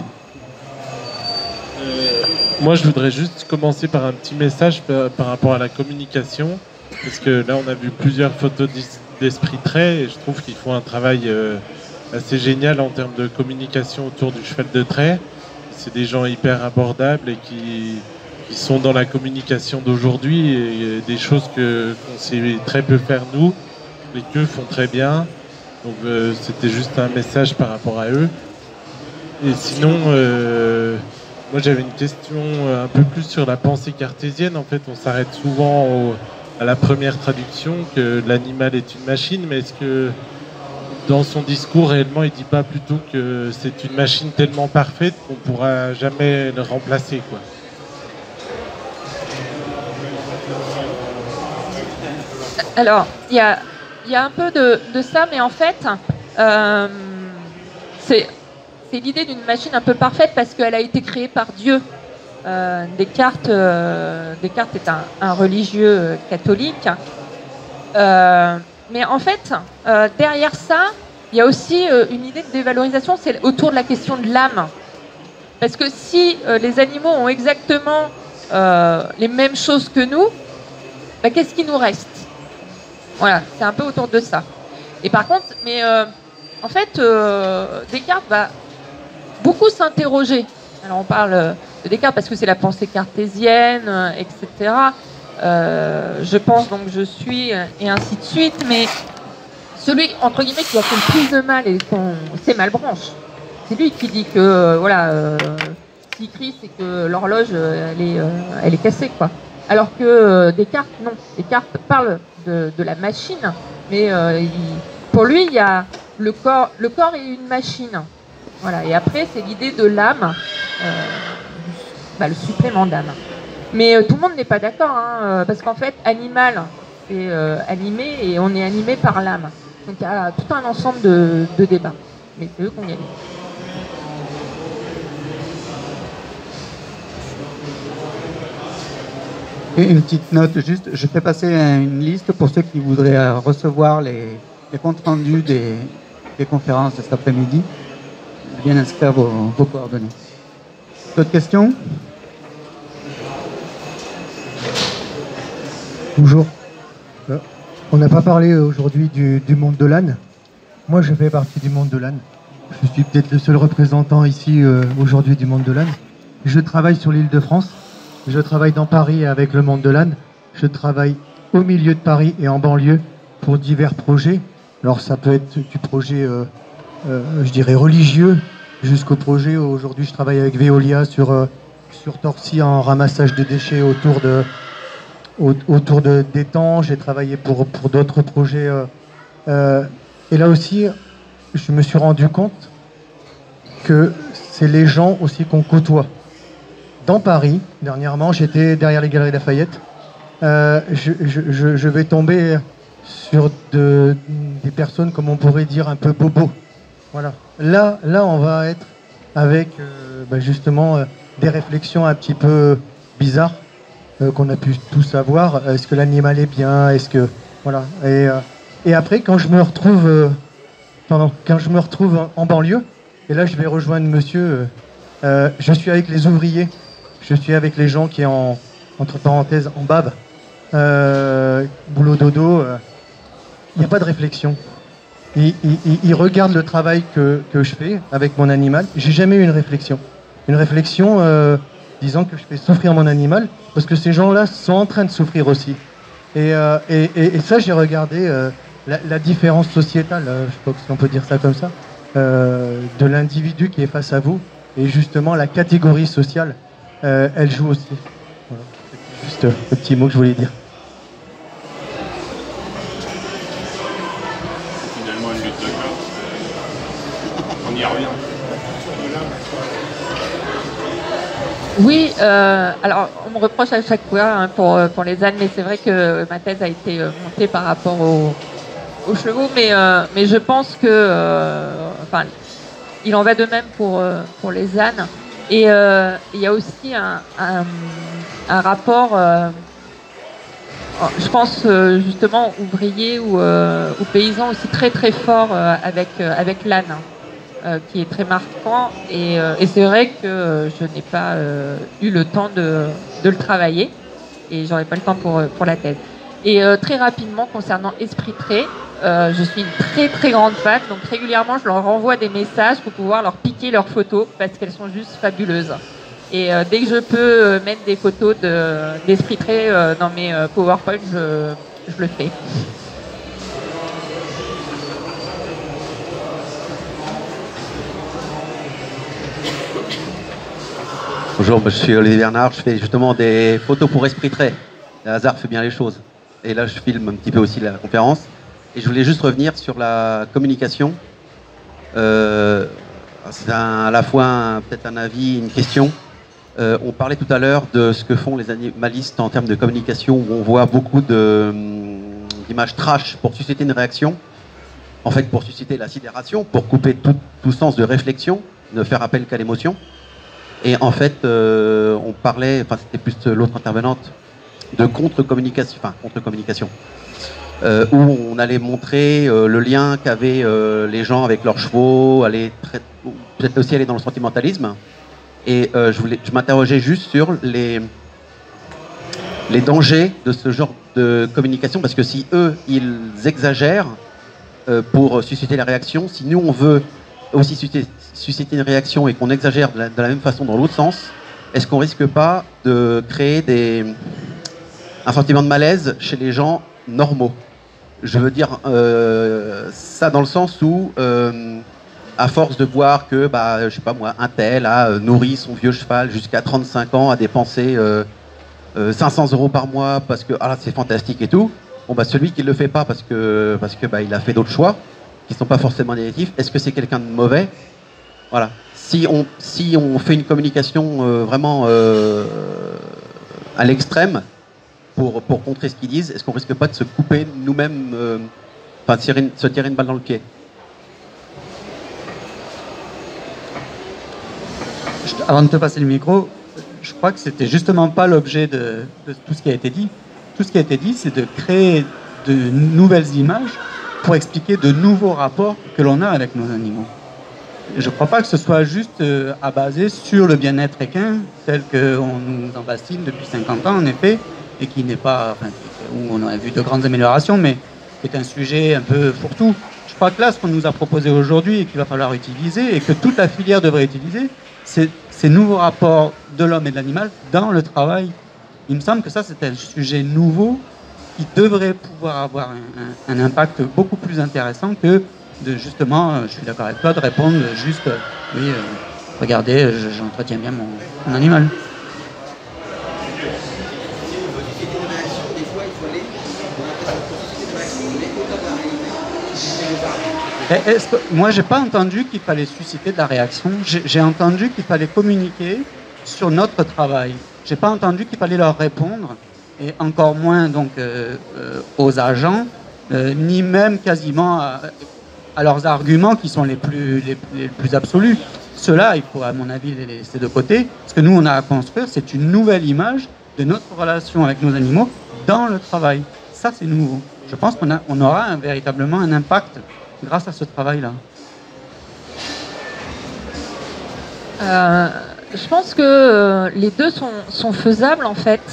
Moi, je voudrais juste commencer par un petit message par rapport à la communication, parce que là, on a vu plusieurs photos d'Esprit Trait, et je trouve qu'ils font un travail assez génial en termes de communication autour du cheval de trait. C'est des gens hyper abordables et qui sont dans la communication d'aujourd'hui, et des choses qu'on sait très peu faire nous, et qu'eux font très bien. Donc c'était juste un message par rapport à eux. Et sinon, moi j'avais une question un peu plus sur la pensée cartésienne. En fait, on s'arrête souvent à la première traduction, que l'animal est une machine, mais est-ce que dans son discours, réellement, il ne dit pas plutôt que c'est une machine tellement parfaite qu'on ne pourra jamais le remplacer, quoi. Alors, il y a un peu de ça, mais en fait, c'est l'idée d'une machine un peu parfaite parce qu'elle a été créée par Dieu. Descartes est un religieux catholique. Mais en fait, derrière ça, il y a aussi une idée de dévalorisation, c'est autour de la question de l'âme. Parce que si les animaux ont exactement les mêmes choses que nous, bah, qu'est-ce qui nous reste? Voilà, c'est un peu autour de ça. Et par contre, en fait, Descartes va beaucoup s'interroger. Alors on parle de Descartes parce que c'est la pensée cartésienne, etc. Je pense donc je suis, et ainsi de suite. Mais celui, entre guillemets, qui a fait le plus de mal, c'est Malebranche. C'est lui qui dit que, voilà, s'il crie, c'est que l'horloge, elle est cassée, quoi. Alors que Descartes, non. Descartes parle de la machine, mais pour lui, il y a le corps est une machine. Voilà. Et après, c'est l'idée de l'âme, le supplément d'âme. Mais tout le monde n'est pas d'accord, hein, parce qu'en fait, animal, c'est animé, et on est animé par l'âme. Donc il y a tout un ensemble de débats. Mais c'est eux qu'on y a. Une petite note, juste, je fais passer une liste pour ceux qui voudraient recevoir les comptes rendus des conférences de cet après-midi. Bien inscrire vos coordonnées. D'autres questions? Bonjour. On n'a pas parlé aujourd'hui du monde de l'âne. Moi, je fais partie du monde de l'âne. Je suis peut-être le seul représentant ici aujourd'hui du monde de l'âne. Je travaille sur l'île de France. Je travaille dans Paris avec le monde de l'âne. Je travaille au milieu de Paris et en banlieue pour divers projets. Alors ça peut être du projet, je dirais, religieux, jusqu'au projet, aujourd'hui je travaille avec Veolia sur Torcy en ramassage de déchets autour d'étangs. J'ai travaillé pour d'autres projets. Et là aussi, je me suis rendu compte que c'est les gens aussi qu'on côtoie. Dans Paris, dernièrement, j'étais derrière les Galeries Lafayette. Je vais tomber sur des personnes, comme on pourrait dire, un peu bobo. Voilà. Là, on va être avec justement des réflexions un petit peu bizarres qu'on a pu tous avoir. Est-ce que l'animal est bien? Est-ce que voilà. Et après, quand je me retrouve en banlieue, et là, je vais rejoindre monsieur. Je suis avec les ouvriers. Je suis avec les gens qui sont entre parenthèses en bave, boulot dodo. Il n'y a pas de réflexion. Ils regardent le travail que je fais avec mon animal. J'ai jamais eu une réflexion. Une réflexion disant que je fais souffrir mon animal, parce que ces gens-là sont en train de souffrir aussi. Et ça, j'ai regardé la différence sociétale, je sais pas si on peut dire ça comme ça, de l'individu qui est face à vous, et justement la catégorie sociale. Elle joue aussi. Voilà. C'est juste le petit mot que je voulais dire. Finalement, une lutte de classe, on y revient. Oui, alors on me reproche à chaque fois pour les ânes, mais c'est vrai que ma thèse a été montée par rapport aux chevaux, mais je pense que, il en va de même pour les ânes. Et il y a aussi un rapport, je pense justement ouvrier ou paysan aussi très très fort avec l'âne, qui est très marquant. Et c'est vrai que je n'ai pas eu le temps de le travailler, et j'aurai pas le temps pour la thèse. Et très rapidement, concernant Esprit Trait, je suis une très très grande fan, donc régulièrement je leur renvoie des messages pour pouvoir leur piquer leurs photos, parce qu'elles sont juste fabuleuses. Et dès que je peux mettre des photos d'Esprit Trait dans mes PowerPoint, je le fais. Bonjour, je suis Olivier Bernard, je fais justement des photos pour Esprit Trait. Le hasard fait bien les choses. Et là, je filme un petit peu aussi la conférence. Et je voulais juste revenir sur la communication. C'est à la fois peut-être un avis, une question. On parlait tout à l'heure de ce que font les animalistes en termes de communication, où on voit beaucoup de d'images trash pour susciter une réaction, en fait pour susciter la sidération, pour couper tout sens de réflexion, ne faire appel qu'à l'émotion. Et en fait, on parlait, enfin c'était plus l'autre intervenante, de contre-communication, où on allait montrer le lien qu'avaient les gens avec leurs chevaux, peut-être aussi aller dans le sentimentalisme. Et je m'interrogeais juste sur les dangers de ce genre de communication, parce que si eux, ils exagèrent pour susciter la réaction, si nous, on veut aussi susciter une réaction et qu'on exagère de la même façon dans l'autre sens, est-ce qu'on risque pas de créer un sentiment de malaise chez les gens normaux? Je veux dire ça dans le sens où, à force de voir que, je sais pas moi, un tel a nourri son vieux cheval jusqu'à 35 ans, a dépensé 500 € par mois parce que c'est fantastique et tout, celui qui ne le fait pas parce que il a fait d'autres choix qui ne sont pas forcément négatifs, est-ce que c'est quelqu'un de mauvais? Voilà. Si on fait une communication vraiment à l'extrême pour contrer ce qu'ils disent, est-ce qu'on risque pas de se couper nous-mêmes, se tirer une balle dans le pied? Avant de te passer le micro, je crois que c'était justement pas l'objet de tout ce qui a été dit. Tout ce qui a été dit, c'est de créer de nouvelles images pour expliquer de nouveaux rapports que l'on a avec nos animaux. Je ne crois pas que ce soit juste à baser sur le bien-être équin, tel qu'on nous en bassine depuis 50 ans, en effet, et qui n'est pas, où on a vu de grandes améliorations, mais qui est un sujet un peu fourre-tout. Je crois que là, ce qu'on nous a proposé aujourd'hui et qu'il va falloir utiliser, et que toute la filière devrait utiliser, c'est ces nouveaux rapports de l'homme et de l'animal dans le travail. Il me semble que ça, c'est un sujet nouveau qui devrait pouvoir avoir un impact beaucoup plus intéressant que de justement, je suis d'accord avec toi, de répondre juste, oui, regardez, j'entretiens bien mon animal. Moi, j'ai pas entendu qu'il fallait susciter de la réaction. J'ai entendu qu'il fallait communiquer sur notre travail. J'ai pas entendu qu'il fallait leur répondre, et encore moins donc aux agents, ni même quasiment à leurs arguments qui sont les plus absolus. Cela, il faut à mon avis les laisser de côté. Ce que nous on a à construire, c'est une nouvelle image de notre relation avec nos animaux dans le travail. Ça, c'est nouveau. Je pense qu'on aura véritablement un impact grâce à ce travail-là. Je pense que les deux sont faisables en fait.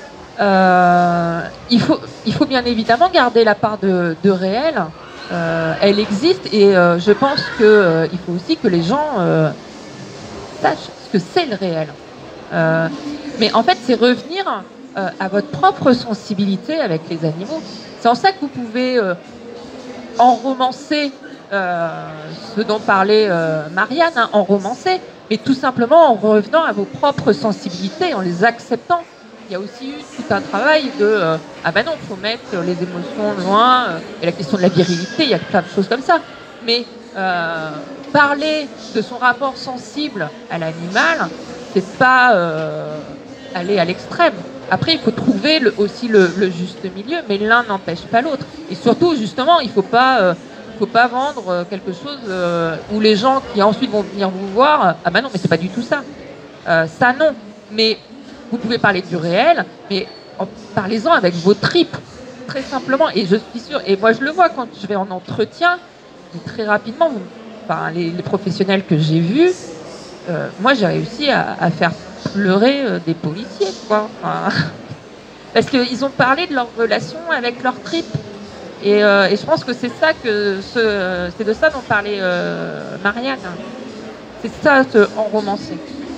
Il faut bien évidemment garder la part de réel. Elle existe et je pense qu'il faut aussi que les gens sachent ce que c'est le réel. Mais en fait, c'est revenir à votre propre sensibilité avec les animaux. C'est en ça que vous pouvez enromancer ce dont parlait Marianne, enromancer, mais tout simplement en revenant à vos propres sensibilités, en les acceptant. Il y a aussi eu tout un travail de non, il faut mettre les émotions loin, et la question de la virilité, il y a plein de choses comme ça. Mais parler de son rapport sensible à l'animal, c'est pas aller à l'extrême. Après, il faut trouver aussi le juste milieu, mais l'un n'empêche pas l'autre. Et surtout, justement, il ne faut pas vendre quelque chose où les gens qui ensuite vont venir vous voir, non, mais c'est pas du tout ça. Ça, non. Mais vous pouvez parler du réel, mais parlez-en avec vos tripes, très simplement. Et je suis sûre, et moi je le vois quand je vais en entretien, très rapidement, les professionnels que j'ai vus, moi j'ai réussi à faire pleurer des policiers, quoi. Parce qu'ils ont parlé de leur relation avec leurs tripes. Et je pense que c'est ça c'est de ça dont parlait Marianne. C'est ça, en romancé.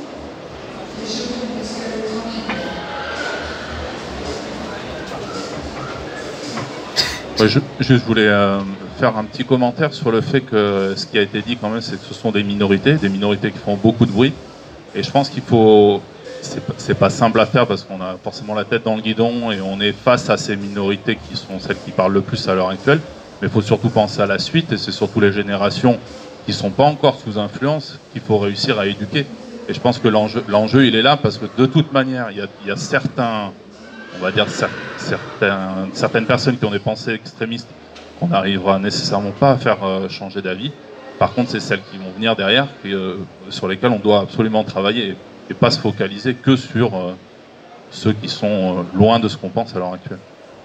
Je voulais faire un petit commentaire sur le fait que ce qui a été dit quand même, c'est que ce sont des minorités qui font beaucoup de bruit. Et je pense qu'il faut... C'est pas simple à faire parce qu'on a forcément la tête dans le guidon et on est face à ces minorités qui sont celles qui parlent le plus à l'heure actuelle. Mais il faut surtout penser à la suite et c'est surtout les générations qui ne sont pas encore sous influence qu'il faut réussir à éduquer. Et je pense que l'enjeu il est là parce que de toute manière, il y a certains on va dire, certaines personnes qui ont des pensées extrémistes qu'on n'arrivera nécessairement pas à faire changer d'avis. Par contre, c'est celles qui vont venir derrière, sur lesquelles on doit absolument travailler et pas se focaliser que sur ceux qui sont loin de ce qu'on pense à l'heure actuelle.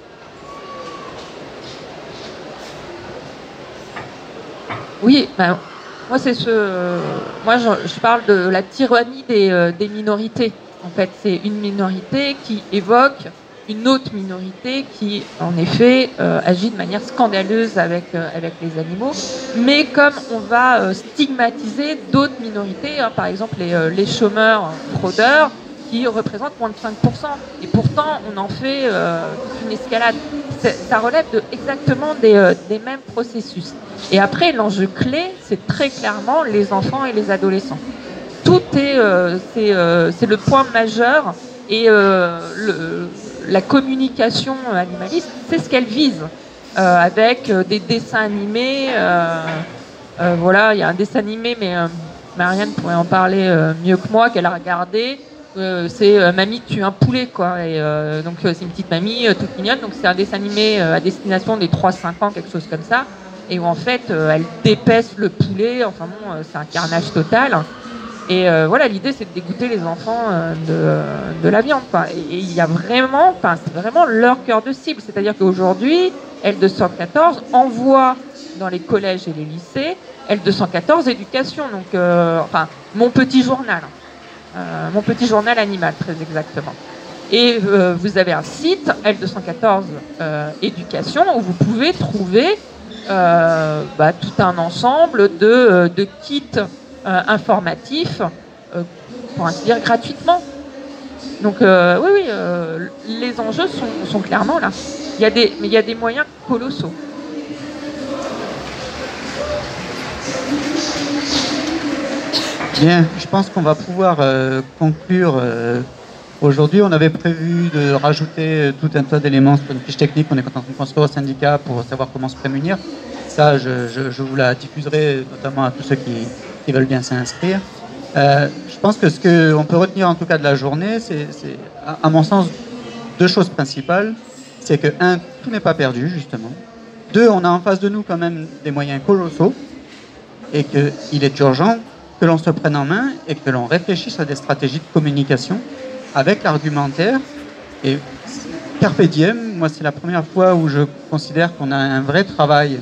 Oui, ben, moi je parle de la tyrannie des minorités. En fait, c'est une minorité qui évoque une autre minorité qui, en effet, agit de manière scandaleuse avec les animaux. Mais comme on va stigmatiser d'autres minorités, hein, par exemple les chômeurs fraudeurs, qui représentent moins de 5%. Et pourtant, on en fait une escalade. Ça relève exactement des mêmes processus. Et après, l'enjeu clé, c'est très clairement les enfants et les adolescents. Tout c'est le point majeur. Et la communication animaliste, c'est ce qu'elle vise, avec des dessins animés. Voilà, il y a un dessin animé, mais Marianne pourrait en parler mieux que moi, qu'elle a regardé. C'est Mamie tue un poulet, quoi. Et donc c'est une petite mamie toute mignonne. Donc c'est un dessin animé à destination des 3-5 ans, quelque chose comme ça. Et où en fait elle dépèce le poulet. Enfin bon, c'est un carnage total. Et voilà, l'idée c'est de dégoûter les enfants de la viande, quoi. Et il y a vraiment, c'est vraiment leur cœur de cible. C'est-à-dire qu'aujourd'hui, L214 envoie dans les collèges et les lycées L214 éducation. Donc, mon petit journal. Mon petit journal animal, très exactement. Et vous avez un site, L214 éducation, où vous pouvez trouver tout un ensemble de kits informatifs, pour ainsi dire, gratuitement. Donc oui, les enjeux sont clairement là. Mais il y a des moyens colossaux. Bien, je pense qu'on va pouvoir conclure. Aujourd'hui, on avait prévu de rajouter tout un tas d'éléments sur une fiche technique qu'on est en train de construire au syndicat pour savoir comment se prémunir. Ça, je vous la diffuserai notamment à tous ceux qui veulent bien s'inscrire. Je pense que ce qu'on peut retenir en tout cas de la journée, c'est à mon sens, deux choses principales. C'est que, un, tout n'est pas perdu, justement. Deux, on a en face de nous quand même des moyens colossaux et qu'il est urgent que l'on se prenne en main et que l'on réfléchisse à des stratégies de communication avec l'argumentaire. Et carpe diem, moi c'est la première fois où je considère qu'on a un vrai travail,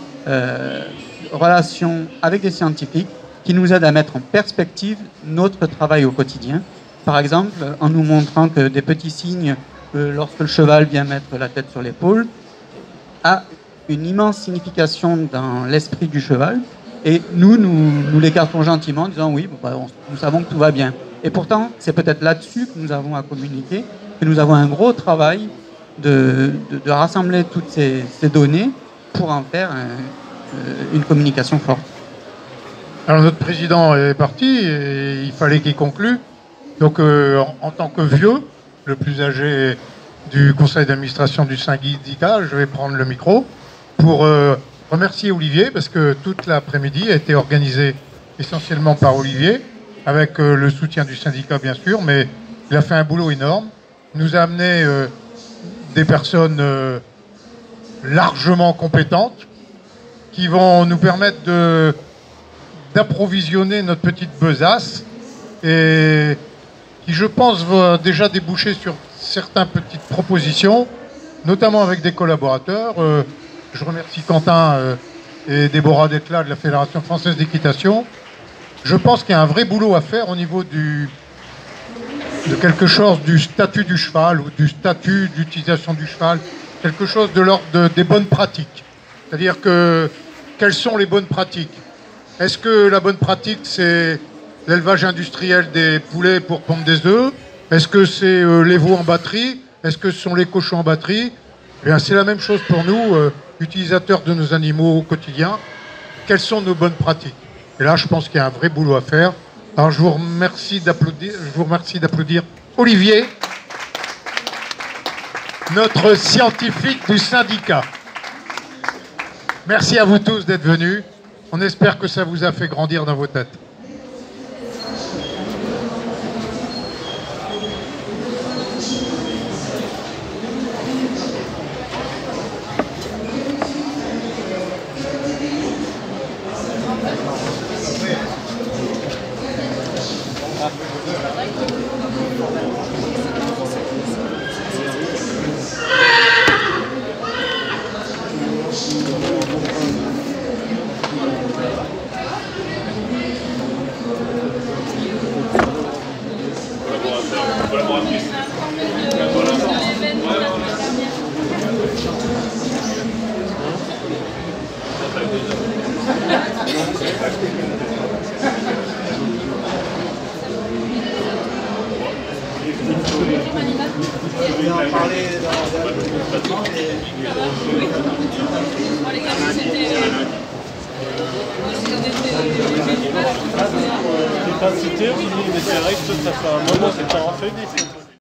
relation avec des scientifiques qui nous aident à mettre en perspective notre travail au quotidien. Par exemple, en nous montrant que des petits signes, lorsque le cheval vient mettre la tête sur l'épaule, a une immense signification dans l'esprit du cheval. Et nous l'écartons gentiment en disant oui, nous savons que tout va bien. Et pourtant, c'est peut-être là-dessus que nous avons à communiquer, que nous avons un gros travail de rassembler toutes ces données pour en faire une communication forte. Alors notre président est parti et il fallait qu'il conclue. Donc en tant que vieux, le plus âgé du conseil d'administration du syndicat, je vais prendre le micro pour remercier Olivier parce que toute l'après-midi a été organisée essentiellement par Olivier, avec le soutien du syndicat bien sûr, mais il a fait un boulot énorme. Il nous a amené des personnes largement compétentes qui vont nous permettre d'approvisionner notre petite besace et qui, je pense, va déjà déboucher sur certaines petites propositions, notamment avec des collaborateurs. Je remercie Quentin et Déborah d'être là de la Fédération française d'équitation. Je pense qu'il y a un vrai boulot à faire au niveau de quelque chose du statut du cheval ou du statut d'utilisation du cheval, quelque chose de l'ordre des bonnes pratiques. C'est-à-dire quelles sont les bonnes pratiques? Est-ce que la bonne pratique, c'est l'élevage industriel des poulets pour pondre des œufs? Est-ce que c'est les veaux en batterie? Est-ce que ce sont les cochons en batterie? Eh bien, c'est la même chose pour nous, utilisateurs de nos animaux au quotidien. Quelles sont nos bonnes pratiques? Et là, je pense qu'il y a un vrai boulot à faire. Alors, je vous remercie d'applaudir Olivier, notre scientifique du syndicat. Merci à vous tous d'être venus. On espère que ça vous a fait grandir dans vos têtes. C'était pas cité, il était vrai que ça fait un moment que t'as en fait des photos.